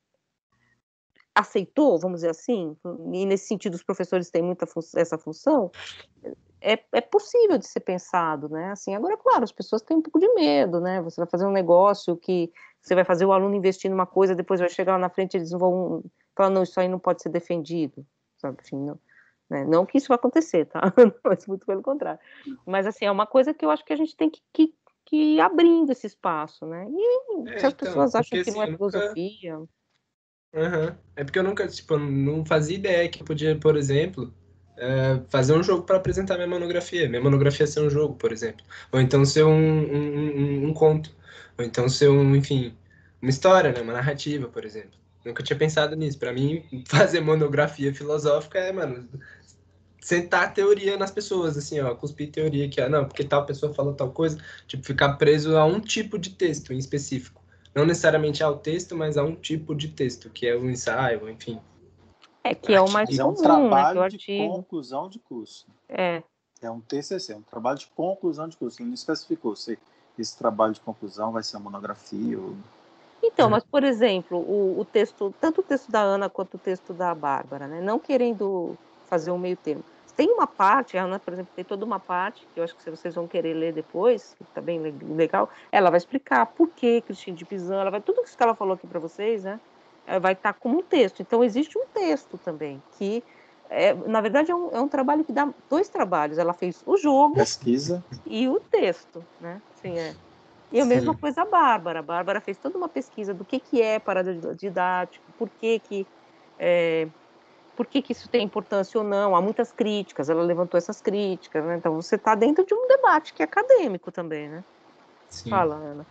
aceitou, vamos dizer assim, e nesse sentido os professores têm muita fun essa função, é, é possível de ser pensado, né? Assim, agora, claro, as pessoas têm um pouco de medo, né? Você vai fazer um negócio que você vai fazer o aluno investir numa coisa, depois vai chegar lá na frente eles vão falar, não, isso aí não pode ser defendido, sabe? Assim, não, né? Não que isso vai acontecer, tá? Mas muito pelo contrário. Mas, assim, é uma coisa que eu acho que a gente tem que, que, que ir abrindo esse espaço, né? E se É, as então, pessoas porque acham que não assim, é eu nunca. filosofia... Aham. É porque eu nunca, tipo, eu não fazia ideia que eu podia, por exemplo, é, fazer um jogo para apresentar minha monografia. Minha monografia ser um jogo, por exemplo. Ou então ser um, um, um- um conto. Ou então ser um, enfim, uma história, né? Uma narrativa, por exemplo. Nunca tinha pensado nisso. Para mim, fazer monografia filosófica é, mano, sentar teoria nas pessoas, assim, ó, cuspir teoria que, ah, não, porque tal pessoa falou tal coisa, tipo, ficar preso a um tipo de texto em específico. Não necessariamente ao texto, mas a um tipo de texto, que é o ensaio, enfim, É que é o mais Mas artigo. é um comum, né? Que é o trabalho de artigo. conclusão de curso. É. É um T C C, é um trabalho de conclusão de curso. Ele não especificou se esse trabalho de conclusão vai ser uma monografia ou... Então, mas, por exemplo, o, o texto, tanto o texto da Ana quanto o texto da Bárbara, né? Não querendo fazer um meio termo. Tem uma parte, a Ana, por exemplo, tem toda uma parte, que eu acho que se vocês vão querer ler depois, que tá bem legal, ela vai explicar por que Cristina de Pizan, ela vai, tudo isso que ela falou aqui para vocês, né? Vai estar como um texto. Então, existe um texto também, que, é, na verdade, é um, é um trabalho que dá dois trabalhos. Ela fez o jogo Pesquisa. e o texto, né? Assim, é. E a mesma Sim. coisa a Bárbara. A Bárbara fez toda uma pesquisa do que, que é paradidático, por que, que, é, por que, que isso tem importância ou não. Há muitas críticas, ela levantou essas críticas, né? Então você está dentro de um debate que é acadêmico também, né? Sim. Fala, Ana.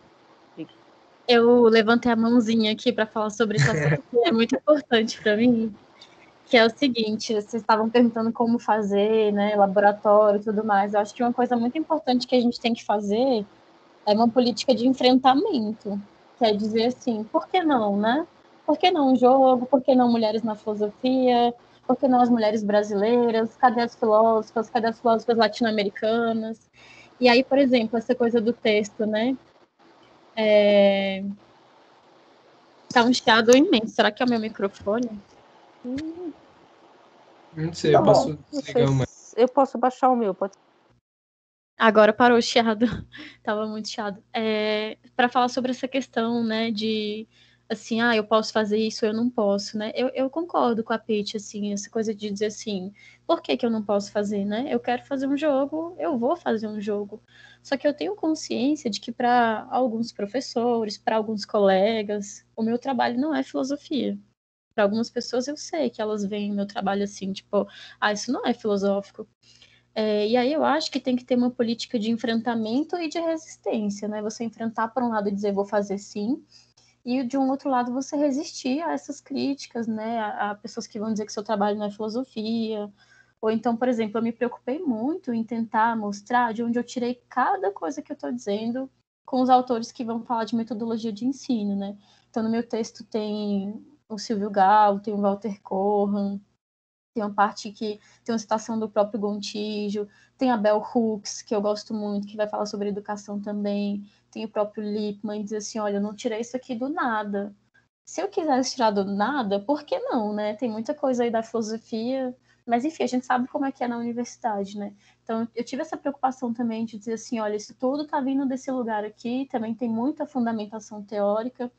Eu levantei a mãozinha aqui para falar sobre esse assunto, que é muito importante para mim, que é o seguinte, vocês estavam perguntando como fazer, né, laboratório e tudo mais. Eu acho que uma coisa muito importante que a gente tem que fazer é uma política de enfrentamento. Quer dizer assim, por que não, né? Por que não um jogo? Por que não mulheres na filosofia? Por que não as mulheres brasileiras? Cadê as filósofas? Cadê as filósofas latino-americanas? E aí, por exemplo, essa coisa do texto, né? É... Tá um chiado imenso. Será que é o meu microfone? Hum, Não sei, Tá eu bom. posso não sei desligar uma. se eu posso baixar o meu, pode ser. Agora parou o chiado. Tava muito chiado. É, para falar sobre essa questão, né, de assim, ah, eu posso fazer isso, eu não posso, né? Eu, eu concordo com a Pete, assim, essa coisa de dizer assim, por que que eu não posso fazer, né? Eu quero fazer um jogo, eu vou fazer um jogo. Só que eu tenho consciência de que para alguns professores, para alguns colegas, o meu trabalho não é filosofia. Para algumas pessoas eu sei que elas veem meu trabalho assim, tipo, ah, isso não é filosófico. É, e aí eu acho que tem que ter uma política de enfrentamento e de resistência, né? Você enfrentar por um lado e dizer vou fazer sim, e de um outro lado você resistir a essas críticas, né? A, a pessoas que vão dizer que seu trabalho não é filosofia. Ou então, por exemplo, eu me preocupei muito em tentar mostrar de onde eu tirei cada coisa que eu estou dizendo com os autores que vão falar de metodologia de ensino, né? Então, no meu texto tem o Silvio Galo, tem o Walter Corran, tem uma parte que tem uma citação do próprio Gontijo, tem a Bell Hooks, que eu gosto muito, que vai falar sobre educação também, tem o próprio Lippmann, diz assim, olha, eu não tirei isso aqui do nada. Se eu quisesse tirar do nada, por que não, né? Tem muita coisa aí da filosofia, mas enfim, a gente sabe como é que é na universidade, né? Então, eu tive essa preocupação também de dizer assim, olha, isso tudo tá vindo desse lugar aqui, também tem muita fundamentação teórica,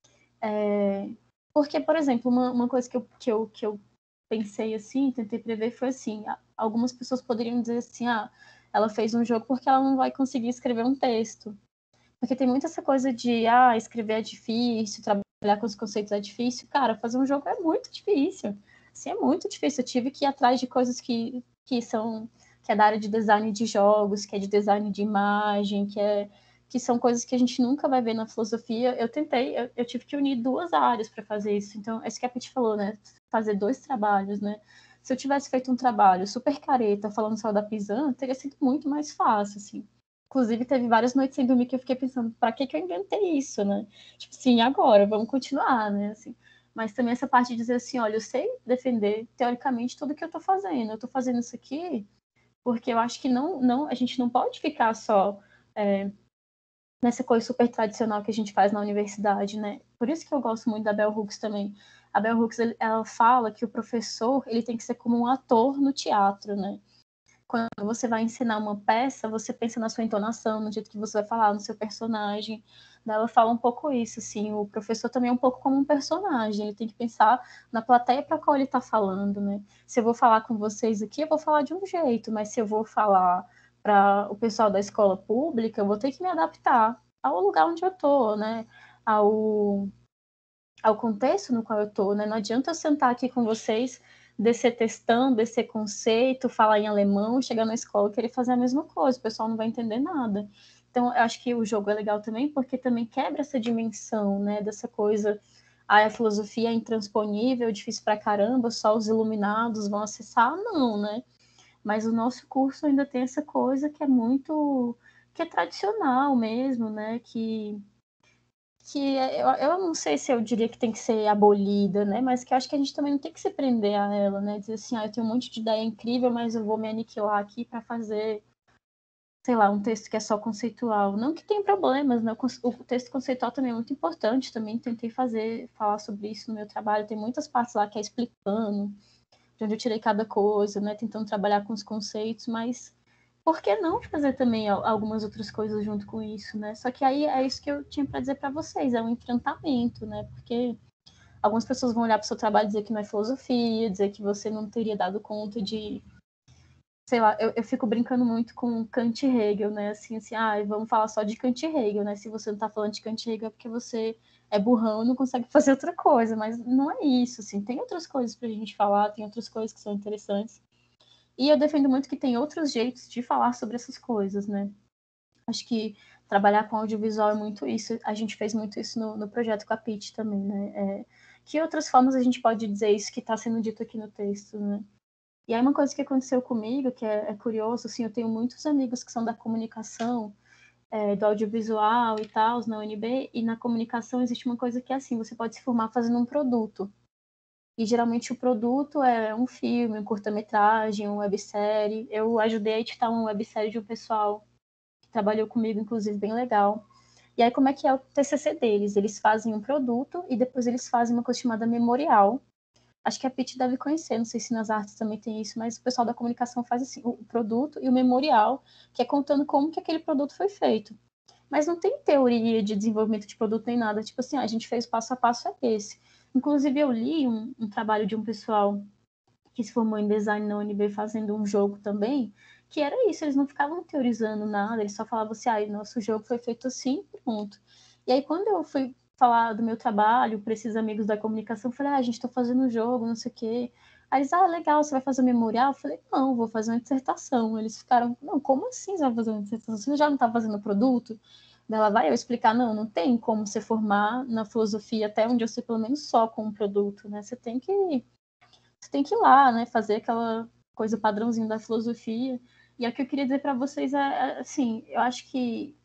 é... porque, por exemplo, uma, uma coisa que eu, que eu, que eu pensei assim, tentei prever, foi assim, algumas pessoas poderiam dizer assim, ah, ela fez um jogo porque ela não vai conseguir escrever um texto. Porque tem muita essa coisa de, ah, escrever é difícil, trabalhar com os conceitos é difícil. Cara, fazer um jogo é muito difícil. Assim, é muito difícil. Eu tive que ir atrás de coisas que, que são, que é da área de design de jogos, que é de design de imagem, que é que são coisas que a gente nunca vai ver na filosofia. Eu tentei, eu, eu tive que unir duas áreas para fazer isso. Então, é isso que a Pete falou, né? Fazer dois trabalhos, né? Se eu tivesse feito um trabalho super careta, falando só da Pizan, teria sido muito mais fácil, assim. inclusive, teve várias noites sem dormir que eu fiquei pensando, para que que eu inventei isso, né? Tipo assim, agora, vamos continuar, né? Assim, mas também essa parte de dizer assim, olha, eu sei defender, teoricamente, tudo que eu tô fazendo. Eu tô fazendo isso aqui porque eu acho que não, não, a gente não pode ficar só é, nessa coisa super tradicional que a gente faz na universidade, né? Por isso que eu gosto muito da Bell Hooks também. A Bell Hooks, ela fala que o professor, ele tem que ser como um ator no teatro, né? Quando você vai ensinar uma peça, você pensa na sua entonação, no jeito que você vai falar, no seu personagem. Ela fala um pouco isso, assim, o professor também é um pouco como um personagem, ele tem que pensar na plateia para qual ele está falando, né? Se eu vou falar com vocês aqui, eu vou falar de um jeito, mas se eu vou falar para o pessoal da escola pública, eu vou ter que me adaptar ao lugar onde eu estou, né? Ao, ao contexto no qual eu estou, né? Não adianta eu sentar aqui com vocês, descer textão, descer conceito, falar em alemão, chegar na escola e querer fazer a mesma coisa, o pessoal não vai entender nada. Então, eu acho que o jogo é legal também, porque também quebra essa dimensão, né, dessa coisa, ah, a filosofia é intransponível, difícil pra caramba, só os iluminados vão acessar, não, né? Mas o nosso curso ainda tem essa coisa que é muito, que é tradicional mesmo, né, que que eu, eu não sei se eu diria que tem que ser abolida, né? Mas que eu acho que a gente também não tem que se prender a ela, né? Dizer assim, ah, eu tenho um monte de ideia incrível, mas eu vou me aniquilar aqui para fazer, sei lá, um texto que é só conceitual. Não que tem problemas, né? O texto conceitual também é muito importante, também tentei fazer, falar sobre isso no meu trabalho. Tem muitas partes lá que é explicando de onde eu tirei cada coisa, né? Tentando trabalhar com os conceitos, mas por que não fazer também algumas outras coisas junto com isso, né? Só que aí é isso que eu tinha para dizer para vocês, é um enfrentamento, né? Porque algumas pessoas vão olhar para o seu trabalho e dizer que não é filosofia, dizer que você não teria dado conta de, sei lá, eu, eu fico brincando muito com Kant e Hegel, né? Assim, assim, ah, vamos falar só de Kant e Hegel, né? Se você não está falando de Kant e Hegel é porque você é burrão e não consegue fazer outra coisa, mas não é isso, assim, tem outras coisas para a gente falar, tem outras coisas que são interessantes. E eu defendo muito que tem outros jeitos de falar sobre essas coisas, né? Acho que trabalhar com audiovisual é muito isso. A gente fez muito isso no, no projeto com a Pitty também, né? É, que outras formas a gente pode dizer isso que está sendo dito aqui no texto, né? E aí uma coisa que aconteceu comigo, que é, é curioso, assim, eu tenho muitos amigos que são da comunicação, é, do audiovisual e tal, na U N B, e na comunicação existe uma coisa que é assim, você pode se formar fazendo um produto. E geralmente o produto é um filme, um curta-metragem, uma websérie. Eu ajudei a editar uma websérie de um pessoal que trabalhou comigo, inclusive, bem legal. E aí, como é que é o T C C deles? Eles fazem um produto e depois eles fazem uma coisa chamada memorial. Acho que a Pitty deve conhecer, não sei se nas artes também tem isso, mas o pessoal da comunicação faz assim, o produto e o memorial, que é contando como que aquele produto foi feito. Mas não tem teoria de desenvolvimento de produto nem nada. Tipo assim, ah, a gente fez passo a passo é esse. Inclusive, eu li um, um trabalho de um pessoal que se formou em design na U N B fazendo um jogo também, que era isso, eles não ficavam teorizando nada, eles só falavam assim, ah, nosso jogo foi feito assim, pronto. E aí, quando eu fui falar do meu trabalho para esses amigos da comunicação, eu falei, ah, a gente está fazendo um jogo, não sei o quê. Aí eles, ah, legal, você vai fazer um memorial? Eu falei, não, vou fazer uma dissertação. Eles ficaram, não, como assim você vai fazer uma dissertação? Você já não está fazendo produto? Ela vai eu explicar, não, não tem como você formar na filosofia, até onde eu sei, pelo menos só com um produto, né? Você tem que, você tem que ir lá, né? Fazer aquela coisa padrãozinho da filosofia. E é o que eu queria dizer para vocês é, é, assim, eu acho que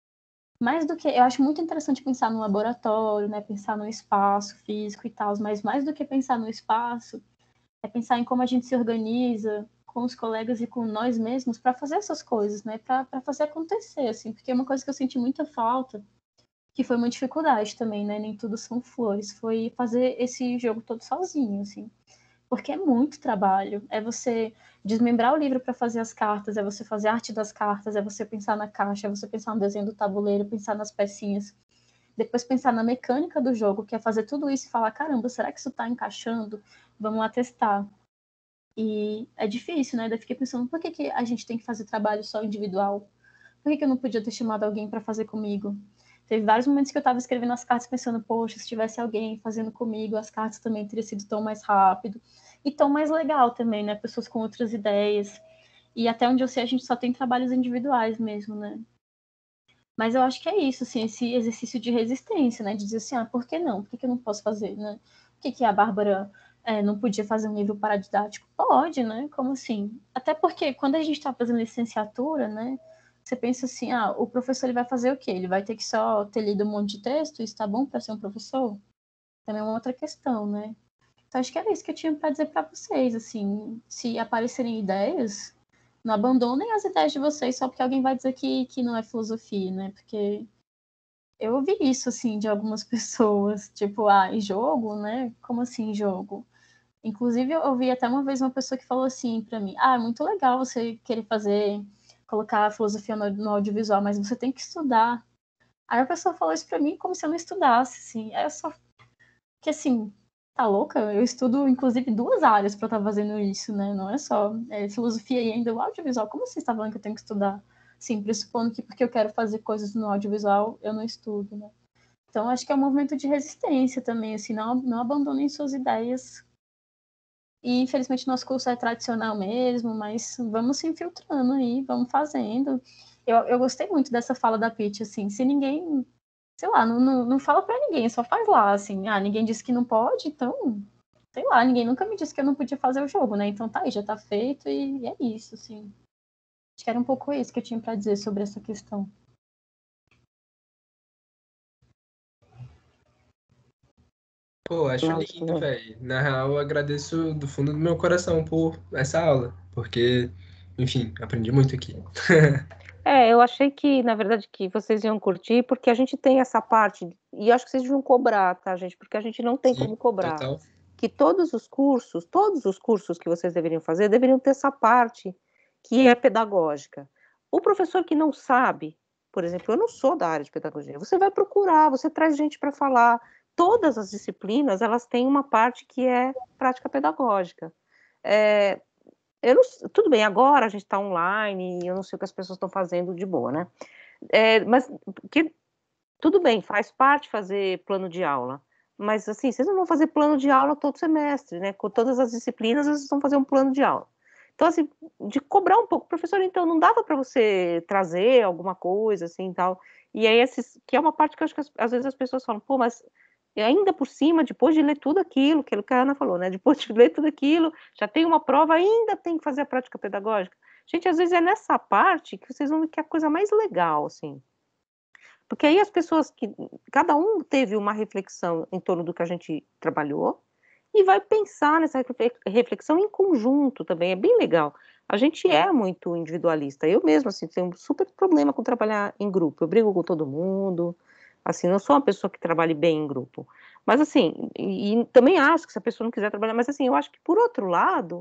mais do que, eu acho muito interessante pensar no laboratório, né? Pensar no espaço físico e tal, mas mais do que pensar no espaço, é pensar em como a gente se organiza com os colegas e com nós mesmos para fazer essas coisas, né? Para fazer acontecer, assim, porque é uma coisa que eu senti muita falta, que foi uma dificuldade também, né? Nem tudo são flores, foi fazer esse jogo todo sozinho, assim, porque é muito trabalho. É você desmembrar o livro para fazer as cartas, é você fazer a arte das cartas, é você pensar na caixa, é você pensar no desenho do tabuleiro, pensar nas pecinhas, depois pensar na mecânica do jogo, que é fazer tudo isso e falar, caramba, será que isso está encaixando? Vamos lá testar. E é difícil, né? Daí fiquei pensando, por que, que a gente tem que fazer trabalho só individual? Por que, que eu não podia ter chamado alguém para fazer comigo? Teve vários momentos que eu estava escrevendo as cartas pensando, poxa, se tivesse alguém fazendo comigo, as cartas também teriam sido tão mais rápido. E tão mais legal também, né? Pessoas com outras ideias. E até onde eu sei, a gente só tem trabalhos individuais mesmo, né? Mas eu acho que é isso, assim, esse exercício de resistência, né? De dizer assim, ah, por que não? Por que, que eu não posso fazer, né? Por que, que a Bárbara é, não podia fazer um livro paradidático? Pode, né? Como assim? Até porque quando a gente está fazendo licenciatura, né? você pensa assim, ah, o professor ele vai fazer o quê? Ele vai ter que só ter lido um monte de texto, isso tá bom para ser um professor? Também é uma outra questão, né? Então, acho que era isso que eu tinha para dizer para vocês, assim, se aparecerem ideias, não abandonem as ideias de vocês só porque alguém vai dizer que, que não é filosofia, né? Porque eu ouvi isso, assim, de algumas pessoas, tipo, ah, e jogo, né? Como assim, jogo? Inclusive, eu ouvi até uma vez uma pessoa que falou assim para mim, ah, é muito legal você querer fazer, colocar a filosofia no, no audiovisual, mas você tem que estudar. Aí a pessoa falou isso para mim como se eu não estudasse, assim. Aí eu só... Que assim, tá louca? Eu estudo, inclusive, duas áreas para estar fazendo isso, né? Não é só é, filosofia e ainda o audiovisual. Como você está falando que eu tenho que estudar? Sim, pressupondo que porque eu quero fazer coisas no audiovisual, eu não estudo, né? Então, acho que é um movimento de resistência também, assim, não, não abandonem suas ideias. E, infelizmente, nosso curso é tradicional mesmo, mas vamos se infiltrando aí, vamos fazendo. Eu, eu gostei muito dessa fala da Pitty, assim, se ninguém, sei lá, não, não, não fala pra ninguém, só faz lá, assim, ah, ninguém disse que não pode, então, sei lá, ninguém nunca me disse que eu não podia fazer o jogo, né? Então tá aí, já tá feito e é isso, assim. Acho que era um pouco isso que eu tinha pra dizer sobre essa questão. Pô, acho Não, lindo, velho. Na real, eu agradeço do fundo do meu coração por essa aula, porque, enfim, aprendi muito aqui. É, eu achei que, na verdade, que vocês iam curtir, porque a gente tem essa parte, e acho que vocês vão cobrar, tá, gente? Porque a gente não tem Sim, como cobrar. total. Que todos os cursos, todos os cursos que vocês deveriam fazer, deveriam ter essa parte que é pedagógica. O professor que não sabe, por exemplo, eu não sou da área de pedagogia, você vai procurar, você traz gente para falar. Todas as disciplinas, elas têm uma parte que é prática pedagógica. É, eu não, tudo bem, agora a gente está online, eu não sei o que as pessoas estão fazendo de boa, né? É, mas que, tudo bem, faz parte fazer plano de aula, mas assim, vocês não vão fazer plano de aula todo semestre, né? Com todas as disciplinas, vocês vão fazer um plano de aula. Então, assim, de cobrar um pouco, professor, então, não dava para você trazer alguma coisa, assim, tal, e aí, esses, que é uma parte que eu acho que às vezes as pessoas falam, pô, mas ainda por cima, depois de ler tudo aquilo, que a Ana falou, né? Depois de ler tudo aquilo, já tem uma prova, ainda tem que fazer a prática pedagógica. Gente, às vezes é nessa parte que vocês vão ver que é a coisa mais legal, assim. Porque aí as pessoas que, cada um teve uma reflexão em torno do que a gente trabalhou, e vai pensar nessa reflexão em conjunto também, é bem legal. A gente é muito individualista, eu mesma, assim, tenho um super problema com trabalhar em grupo, eu brigo com todo mundo, assim, não sou uma pessoa que trabalhe bem em grupo, mas assim, e, e também acho que se a pessoa não quiser trabalhar, mas assim, eu acho que por outro lado,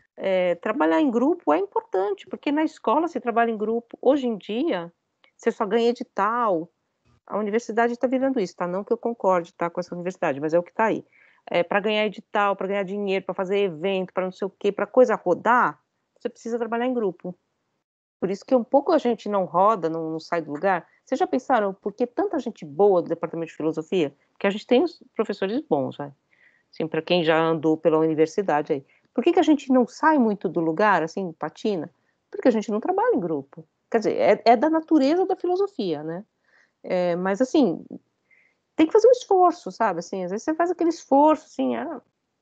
é, trabalhar em grupo é importante, porque na escola se trabalha em grupo, hoje em dia, você só ganha edital, a universidade está virando isso, tá? Não que eu concorde, tá, com essa universidade, mas é o que está aí. É, para ganhar edital, para ganhar dinheiro, para fazer evento, para não sei o quê, para coisa rodar, você precisa trabalhar em grupo. Por isso que um pouco a gente não roda, não, não sai do lugar. Vocês já pensaram por que tanta gente boa do departamento de filosofia? Porque a gente tem os professores bons, né? Assim, para quem já andou pela universidade aí. Por que, que a gente não sai muito do lugar, assim, patina? Porque a gente não trabalha em grupo. Quer dizer, é, é da natureza da filosofia, né? É, mas, assim, tem que fazer um esforço, sabe? Assim, às vezes você faz aquele esforço, assim, ah,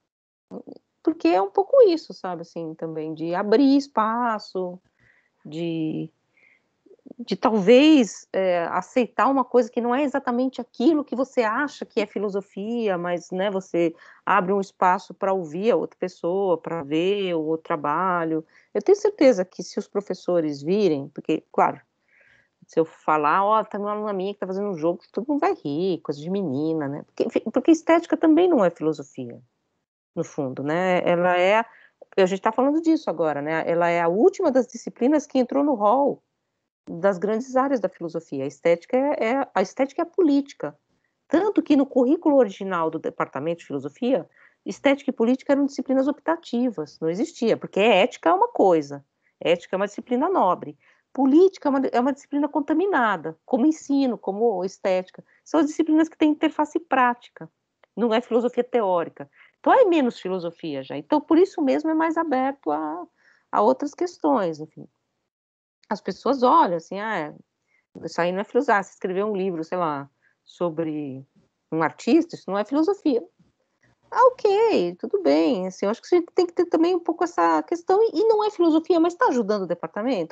porque é um pouco isso, sabe? Assim, também, de abrir espaço, de, de talvez é, aceitar uma coisa que não é exatamente aquilo que você acha que é filosofia, mas, né, você abre um espaço para ouvir a outra pessoa, para ver o outro trabalho. Eu tenho certeza que se os professores virem, porque, claro, se eu falar, ó, oh, tem uma aluna minha que tá fazendo um jogo, todo mundo vai rir, coisa de menina, né? Porque, porque estética também não é filosofia, no fundo, né? Ela é, a gente tá falando disso agora, né? Ela é a última das disciplinas que entrou no rol das grandes áreas da filosofia. A estética é, é a estética é a política. Tanto que no currículo original do departamento de filosofia, estética e política eram disciplinas optativas, não existia, porque ética é uma coisa, ética é uma disciplina nobre. Política é uma, é uma disciplina contaminada, como ensino, como estética. São as disciplinas que têm interface prática, não é filosofia teórica. Então é menos filosofia já. Então, por isso mesmo, é mais aberto a, a outras questões, enfim. As pessoas olham assim, ah, isso aí não é filosofia. Se escrever um livro, sei lá, sobre um artista, isso não é filosofia. Ah, ok, tudo bem. Assim, eu acho que a gente tem que ter também um pouco essa questão, e não é filosofia, mas está ajudando o departamento?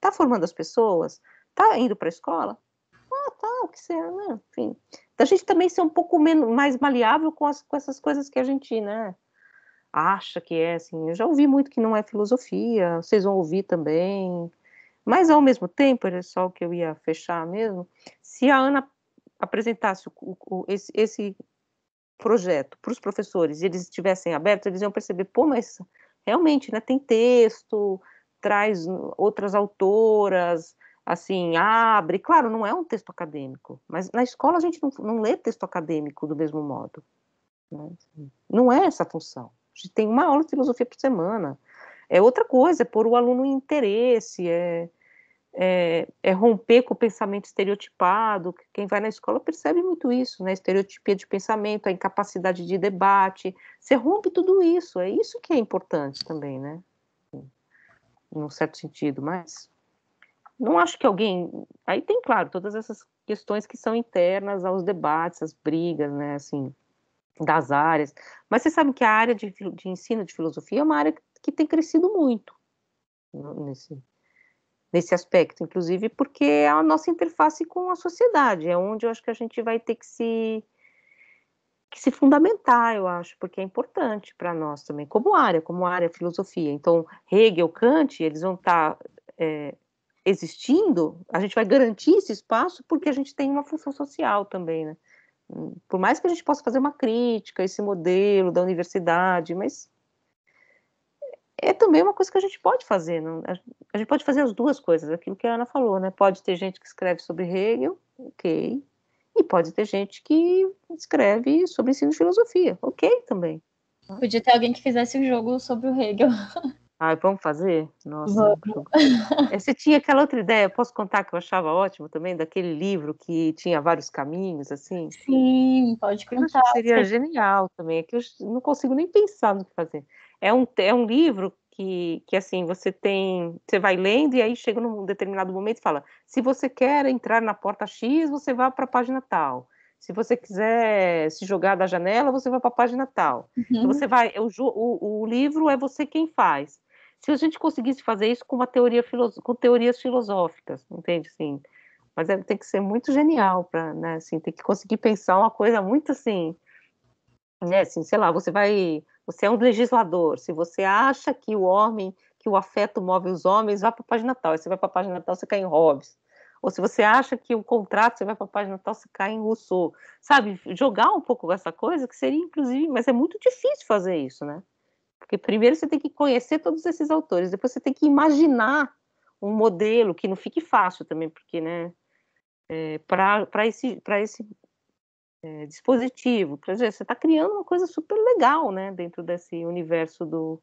Tá formando as pessoas? Tá indo para a escola? Ah, tá, o que você, né? Enfim. Da gente também ser um pouco menos, mais maleável com, as, com essas coisas que a gente, né, acha que é, assim. Eu já ouvi muito que não é filosofia, vocês vão ouvir também. Mas, ao mesmo tempo, era só o que eu ia fechar mesmo, se a Ana apresentasse o, o, esse, esse projeto para os professores e eles estivessem abertos, eles iam perceber, pô, mas realmente, né, tem texto, traz outras autoras, assim, abre, claro, não é um texto acadêmico, mas na escola a gente não, não lê texto acadêmico do mesmo modo, né? Não é essa a função, a gente tem uma aula de filosofia por semana, é outra coisa, é pôr o aluno em interesse, é, é, é romper com o pensamento estereotipado. Quem vai na escola percebe muito isso, né? Estereotipia de pensamento, a incapacidade de debate, você rompe tudo isso, é isso que é importante também, né? Num certo sentido, mas não acho que alguém... Aí tem, claro, todas essas questões que são internas aos debates, às brigas, né, assim, das áreas, mas você sabe que a área de, de ensino de filosofia é uma área que tem crescido muito nesse, nesse aspecto, inclusive porque é a nossa interface com a sociedade, é onde eu acho que a gente vai ter que se, que se fundamentar, eu acho, porque é importante para nós também, como área, como área filosofia. Então, Hegel, Kant, eles vão estar é, existindo, a gente vai garantir esse espaço porque a gente tem uma função social também, né? Por mais que a gente possa fazer uma crítica a esse modelo da universidade, mas é também uma coisa que a gente pode fazer, não? A gente pode fazer as duas coisas, aquilo que a Ana falou, né? Pode ter gente que escreve sobre Hegel, ok, e pode ter gente que escreve sobre ensino de filosofia, ok também. Podia ter alguém que fizesse um jogo sobre o Hegel. Ah, vamos fazer? Nossa, Vamos. Você tinha aquela outra ideia, posso contar que eu achava ótimo também, daquele livro que tinha vários caminhos, assim? Sim, pode Eu acho contar. que seria genial também, é que eu não consigo nem pensar no que fazer. É um, é um livro que, que, assim, você tem, você vai lendo e aí chega num determinado momento e fala, se você quer entrar na porta X, você vai para a página tal. Se você quiser se jogar da janela, você vai para a página tal. Uhum. Então você vai, o, o, o livro é você quem faz. Se a gente conseguisse fazer isso com uma teoria com teorias filosóficas, entende? Assim, mas é, tem que ser muito genial para, né, assim, tem que conseguir pensar uma coisa muito assim, né, assim, sei lá, você vai, você é um legislador, se você acha que o homem, que o afeto move os homens, vá para a página tal, aí você vai para a página tal, você cai em Hobbes. Ou se você acha que o contrato, você vai para a página tal, você cai em Rousseau. Sabe, jogar um pouco essa coisa, que seria inclusive, mas é muito difícil fazer isso, né? Porque primeiro você tem que conhecer todos esses autores, depois você tem que imaginar um modelo que não fique fácil também, porque, né, é, para esse, para esse é, dispositivo, quer dizer, você está criando uma coisa super legal, né, dentro desse universo do,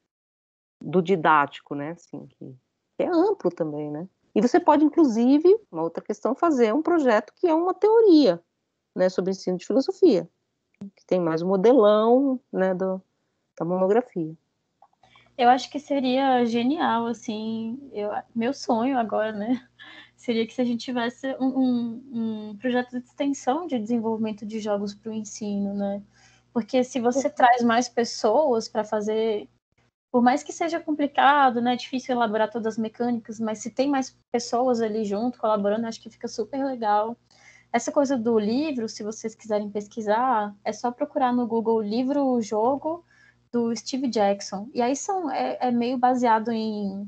do didático, né, assim, que, que é amplo também, né. E você pode, inclusive, uma outra questão, fazer um projeto que é uma teoria, né, sobre ensino de filosofia, que tem mais um modelão, né, do, da monografia. Eu acho que seria genial, assim, eu, meu sonho agora, né, seria que se a gente tivesse um, um, um projeto de extensão de desenvolvimento de jogos para o ensino, né, porque se você traz mais pessoas para fazer, por mais que seja complicado, né, é difícil elaborar todas as mecânicas, mas se tem mais pessoas ali junto, colaborando, acho que fica super legal. Essa coisa do livro, se vocês quiserem pesquisar, é só procurar no Google livro-jogo do Steve Jackson. E aí são, é, é meio baseado em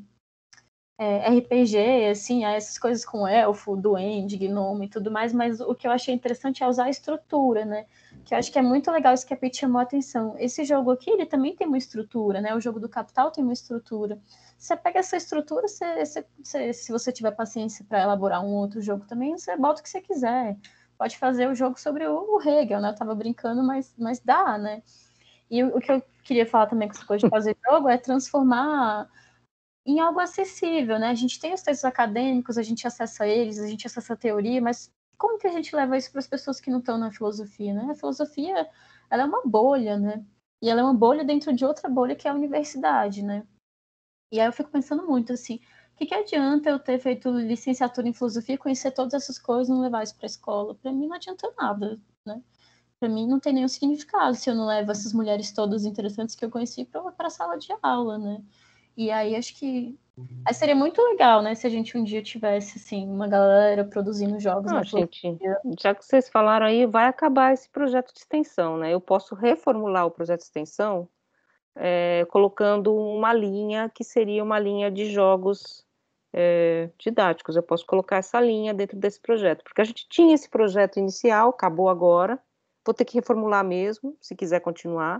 é, R P G, assim, essas coisas com elfo, duende, gnome e tudo mais, mas o que eu achei interessante é usar a estrutura, né? Que eu acho que é muito legal, isso que a Pete chamou a atenção. Esse jogo aqui, ele também tem uma estrutura, né? O jogo do Capital tem uma estrutura. Você pega essa estrutura, você, você, você, se você tiver paciência para elaborar um outro jogo também, você bota o que você quiser. Pode fazer o jogo sobre o, o Hegel, né? Eu tava brincando, mas, mas dá, né? E o, o que eu queria falar também com essa coisa de fazer jogo é transformar em algo acessível, né? A gente tem os textos acadêmicos, a gente acessa eles, a gente acessa a teoria, mas como que a gente leva isso para as pessoas que não estão na filosofia, né? A filosofia, ela é uma bolha, né? E ela é uma bolha dentro de outra bolha que é a universidade, né? E aí eu fico pensando muito, assim, o que, que adianta eu ter feito licenciatura em filosofia, conhecer todas essas coisas e não levar isso para a escola? Para mim não adianta nada, né? Para mim não tem nenhum significado se eu não levo essas mulheres todas interessantes que eu conheci para a sala de aula, né? E aí acho que Aí seria muito legal, né, se a gente um dia tivesse, assim, uma galera produzindo jogos Não, na gente, filosofia. já que vocês falaram aí, vai acabar esse projeto de extensão, né? Eu posso reformular o projeto de extensão é, colocando uma linha que seria uma linha de jogos é, didáticos. Eu posso colocar essa linha dentro desse projeto, porque a gente tinha esse projeto inicial, acabou agora, vou ter que reformular mesmo, se quiser continuar.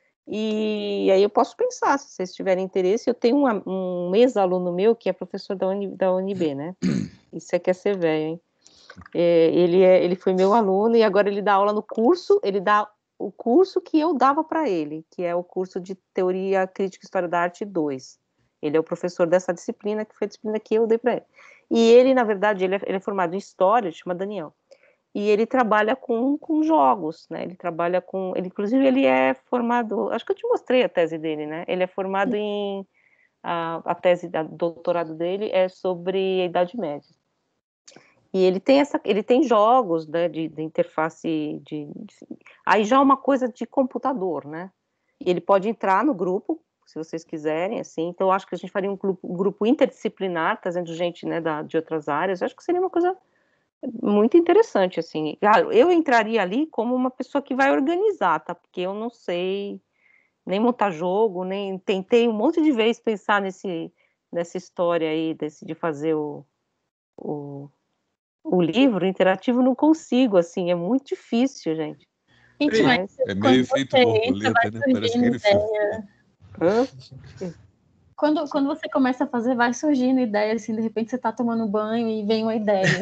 E aí eu posso pensar, se vocês tiverem interesse. Eu tenho um, um ex-aluno meu que é professor da, Uni, da U N B, né? Isso é que é ser velho, hein? É, ele, é, ele foi meu aluno e agora ele dá aula no curso, ele dá o curso que eu dava para ele, que é o curso de Teoria Crítica e História da Arte dois. Ele é o professor dessa disciplina, que foi a disciplina que eu dei para ele. E ele, na verdade, ele é, ele é formado em História, chama Daniel. E ele trabalha com, com jogos, né? Ele trabalha com... Ele, inclusive, ele é formado... Acho que eu te mostrei a tese dele, né? Ele é formado em... A, a tese do doutorado dele é sobre a Idade Média. E ele tem, essa, ele tem jogos, né, de, de interface... De, de, aí já é uma coisa de computador, né? E ele pode entrar no grupo, se vocês quiserem, assim. Então, eu acho que a gente faria um grupo, um grupo interdisciplinar, trazendo gente, né, da, de outras áreas. Eu acho que seria uma coisa... muito interessante, assim. Claro, eu entraria ali como uma pessoa que vai organizar, tá? Porque eu não sei nem montar jogo, nem tentei um monte de vezes pensar nesse, nessa história aí, desse, de fazer o, o, o livro interativo, não consigo, assim, é muito difícil, gente. Gente, mas Mas, É meio quando efeito você entra, vai borboleta, né? Parece surgindo aquele filme. ideia. hã? Quando, quando você começa a fazer, vai surgindo ideia, assim, de repente você tá tomando banho e vem uma ideia.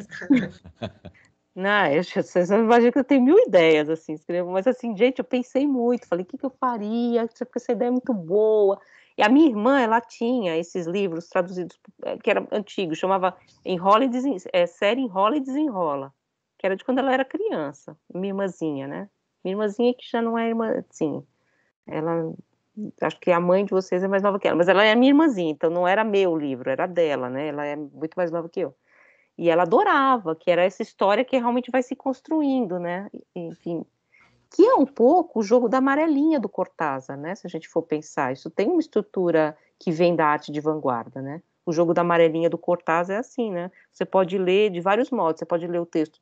Não, eu, vocês não imaginam que eu tenho mil ideias, assim, escrevo, mas assim, gente, eu pensei muito, falei, o que, que eu faria, porque essa ideia é muito boa. E a minha irmã, ela tinha esses livros traduzidos, que era antigo, chamava Enrola e Desen... é, série Enrola e Desenrola, que era de quando ela era criança, minha irmãzinha, né? Minha irmãzinha que já não é irmã, sim, ela, acho que a mãe de vocês é mais nova que ela, mas ela é a minha irmãzinha, então não era meu livro, era dela, né? Ela é muito mais nova que eu. E ela adorava, que era essa história que realmente vai se construindo, né? Enfim, que é um pouco o jogo da amarelinha do Cortázar, né? Se a gente for pensar, isso tem uma estrutura que vem da arte de vanguarda, né? O jogo da amarelinha do Cortázar é assim, né? Você pode ler de vários modos, você pode ler o texto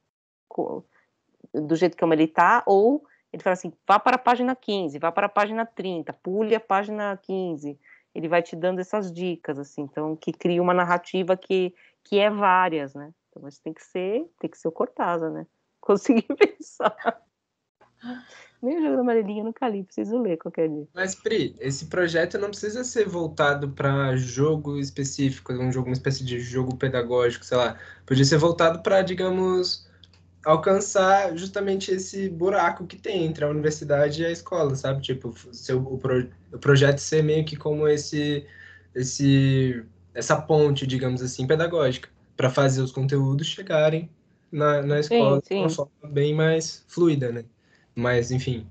do jeito como ele está, ou ele fala assim, vá para a página quinze, vá para a página trinta, pule a página quinze. Ele vai te dando essas dicas, assim, então, que cria uma narrativa que, que é várias, né? Então, mas tem que ser, tem que ser o Cortázar, né? Consegui pensar. Nem o jogo da amarelinha nunca li, preciso ler qualquer dia. Mas, Pri, esse projeto não precisa ser voltado para jogo específico, um jogo, uma espécie de jogo pedagógico, sei lá. Podia ser voltado para, digamos, alcançar justamente esse buraco que tem entre a universidade e a escola, sabe? Tipo, seu, o, pro, o projeto ser meio que como esse, esse, essa ponte, digamos assim, pedagógica, para fazer os conteúdos chegarem na, na Sim, escola de uma sim. forma bem mais fluida, né? Mas, enfim.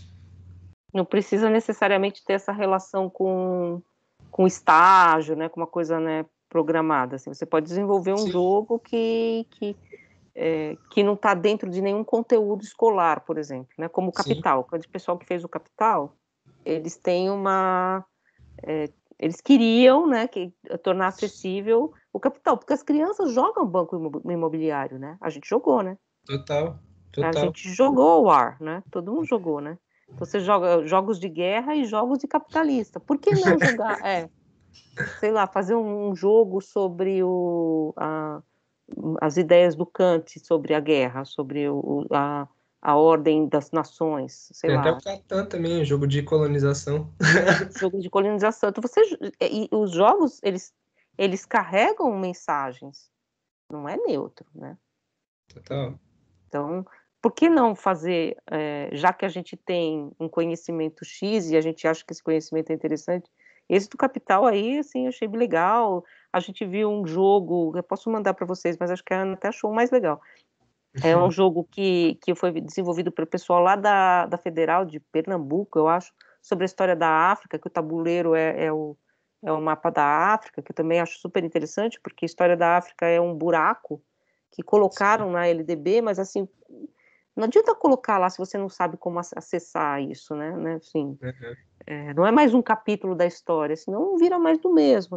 Não precisa necessariamente ter essa relação com, com estágio, né? Com uma coisa, né, programada. Assim. Você pode desenvolver um Sim. jogo que... que É, que não está dentro de nenhum conteúdo escolar, por exemplo, né? Como o Capital. O pessoal que fez o Capital, eles têm uma... É, eles queriam, né, que, tornar acessível o Capital, porque as crianças jogam banco imobiliário, né? A gente jogou, né? Total, A total. gente jogou o War, né? Todo mundo jogou, né? Então você joga jogos de guerra e jogos de capitalista. Por que não jogar? É, sei lá, fazer um, um jogo sobre o... A, as ideias do Kant sobre a guerra, sobre o, a, a ordem das nações, sei Tem até lá, o Catan também, jogo de colonização. jogo de colonização. Então, você, e os jogos, eles, eles carregam mensagens, não é neutro, né? Total. Então, por que não fazer, é, já que a gente tem um conhecimento X e a gente acha que esse conhecimento é interessante, esse do Capital aí, assim, eu achei bem legal. A gente viu um jogo, eu posso mandar para vocês, mas acho que a Ana até achou o mais legal. É um jogo que, que foi desenvolvido pelo pessoal lá da, da Federal de Pernambuco, eu acho, sobre a história da África, que o tabuleiro é, é, o, é o mapa da África, que eu também acho super interessante, porque a história da África é um buraco que colocaram na L D B, mas assim, não adianta colocar lá se você não sabe como acessar isso, né? né? Assim, Uhum. é, não é mais um capítulo da história, senão vira mais do mesmo, né?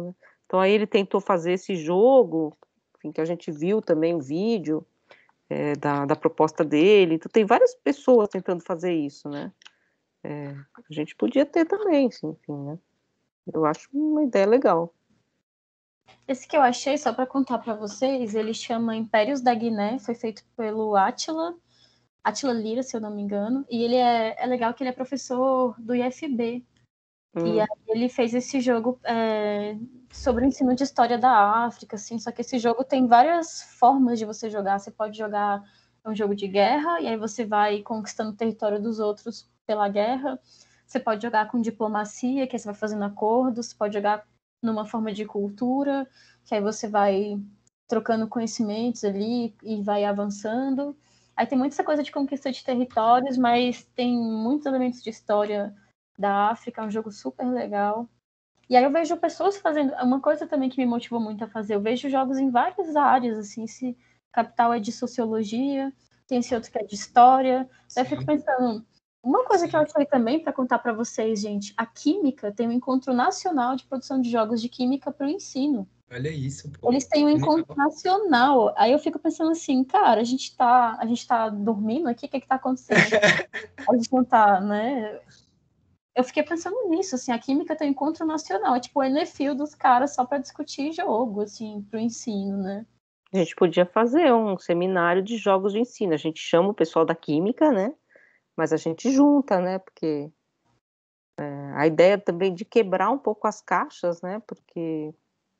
Então aí ele tentou fazer esse jogo, enfim, que a gente viu também o vídeo é, da, da proposta dele. Então tem várias pessoas tentando fazer isso, né? É, a gente podia ter também, sim, enfim, né? Eu acho uma ideia legal. Esse que eu achei, só para contar para vocês, ele chama Impérios da Guiné, foi feito pelo Átila, Átila Lira, se eu não me engano, e ele é, é legal que ele é professor do I F B, hum. E aí ele fez esse jogo é, sobre o ensino de história da África, assim, só que esse jogo tem várias formas de você jogar. Você pode jogar um jogo de guerra, e aí você vai conquistando o território dos outros pela guerra. Você pode jogar com diplomacia, que aí você vai fazendo acordos. Você pode jogar numa forma de cultura, que aí você vai trocando conhecimentos ali e vai avançando. Aí tem muita essa coisa de conquista de territórios, mas tem muitos elementos de história da África, é um jogo super legal. E aí eu vejo pessoas fazendo... Uma coisa também que me motivou muito a fazer, eu vejo jogos em várias áreas, assim, esse Capital é de sociologia, tem esse outro que é de história. Sim. Aí eu fico pensando... Uma coisa Sim. que eu achei também, para contar para vocês, gente, a Química tem um encontro nacional de produção de jogos de Química para o ensino. Olha isso, pô. Eles têm um encontro nacional. Aí eu fico pensando assim, cara, a gente tá, a gente tá dormindo aqui? O que é que tá acontecendo? A gente não tá, né? Eu fiquei pensando nisso, assim, a Química tem um encontro nacional. É tipo o N F I dos caras só para discutir jogo, assim, pro ensino, né? A gente podia fazer um seminário de jogos de ensino. A gente chama o pessoal da Química, né? Mas a gente junta, né? Porque é, a ideia também de quebrar um pouco as caixas, né? Porque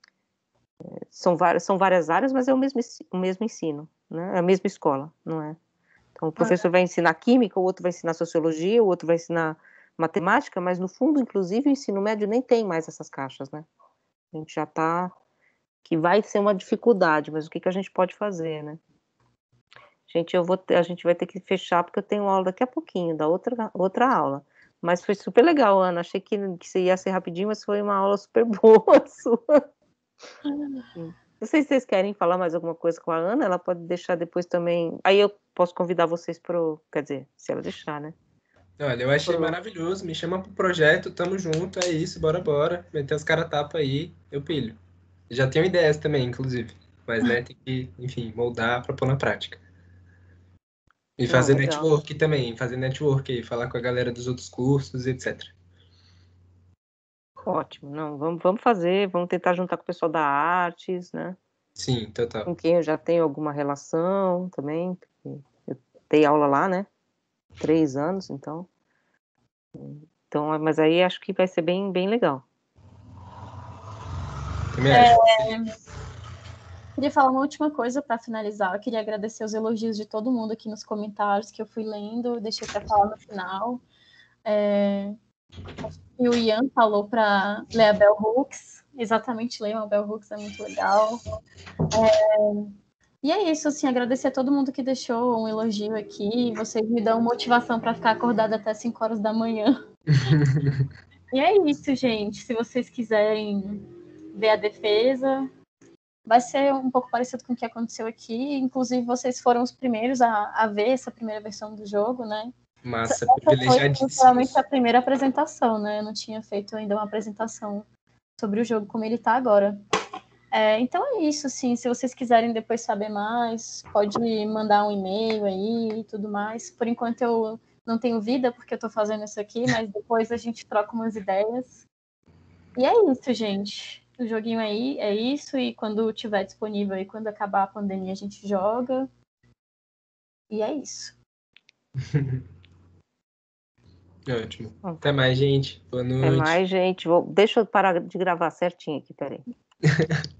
é, são, várias, são várias áreas, mas é o mesmo, o mesmo ensino, né? É a mesma escola, não é? Então o professor vai ensinar química, o outro vai ensinar sociologia, o outro vai ensinar matemática, mas no fundo, inclusive, o ensino médio nem tem mais essas caixas, né? A gente já está... que vai ser uma dificuldade, mas o que, que a gente pode fazer, né? Gente, eu vou ter, a gente vai ter que fechar, porque eu tenho aula daqui a pouquinho, da outra, outra aula. Mas foi super legal, Ana. Achei que, que ia ser rapidinho, mas foi uma aula super boa sua. Não sei se vocês querem falar mais alguma coisa com a Ana, ela pode deixar depois também. Aí eu posso convidar vocês para o... Quer dizer, se ela deixar, né? Olha, eu achei Pro... maravilhoso. Me chama pro projeto, tamo junto, é isso, bora, bora. Meter os caras tapa aí, eu pilho. Já tenho ideias também, inclusive. Mas, né, tem que, enfim, moldar pra pôr na prática. E Não, fazer legal. network também, fazer network aí, falar com a galera dos outros cursos, etcétera. Ótimo, não, vamos, vamos fazer, vamos tentar juntar com o pessoal da Artes, né? Sim, total. Com quem eu já tenho alguma relação também, porque eu dei aula lá, né? Três anos, então. Então, mas aí acho que vai ser bem, bem legal. Também acho. É... Queria falar uma última coisa para finalizar. Eu queria agradecer os elogios de todo mundo aqui nos comentários que eu fui lendo, deixei para falar no final. É... E o Ian falou para ler a Bell Hooks. Exatamente, leiam a Bell Hooks, é muito legal. É... E é isso, assim, agradecer a todo mundo que deixou um elogio aqui. Vocês me dão motivação para ficar acordada até cinco horas da manhã. E é isso, gente. Se vocês quiserem ver a defesa, vai ser um pouco parecido com o que aconteceu aqui. Inclusive, vocês foram os primeiros a, a ver essa primeira versão do jogo, né? Massa, essa privilegiadíssimo. Foi realmente a primeira apresentação, né? Eu não tinha feito ainda uma apresentação sobre o jogo como ele está agora. É, então é isso, assim. Se vocês quiserem depois saber mais, pode mandar um e-mail aí e tudo mais. Por enquanto eu não tenho vida, porque eu estou fazendo isso aqui, mas depois a gente troca umas ideias. E é isso, gente. O joguinho aí é isso, e quando tiver disponível aí, quando acabar a pandemia, a gente joga. E é isso. Ótimo. Até mais, gente. Boa noite. Até mais, gente. Vou... Deixa eu parar de gravar certinho aqui, peraí.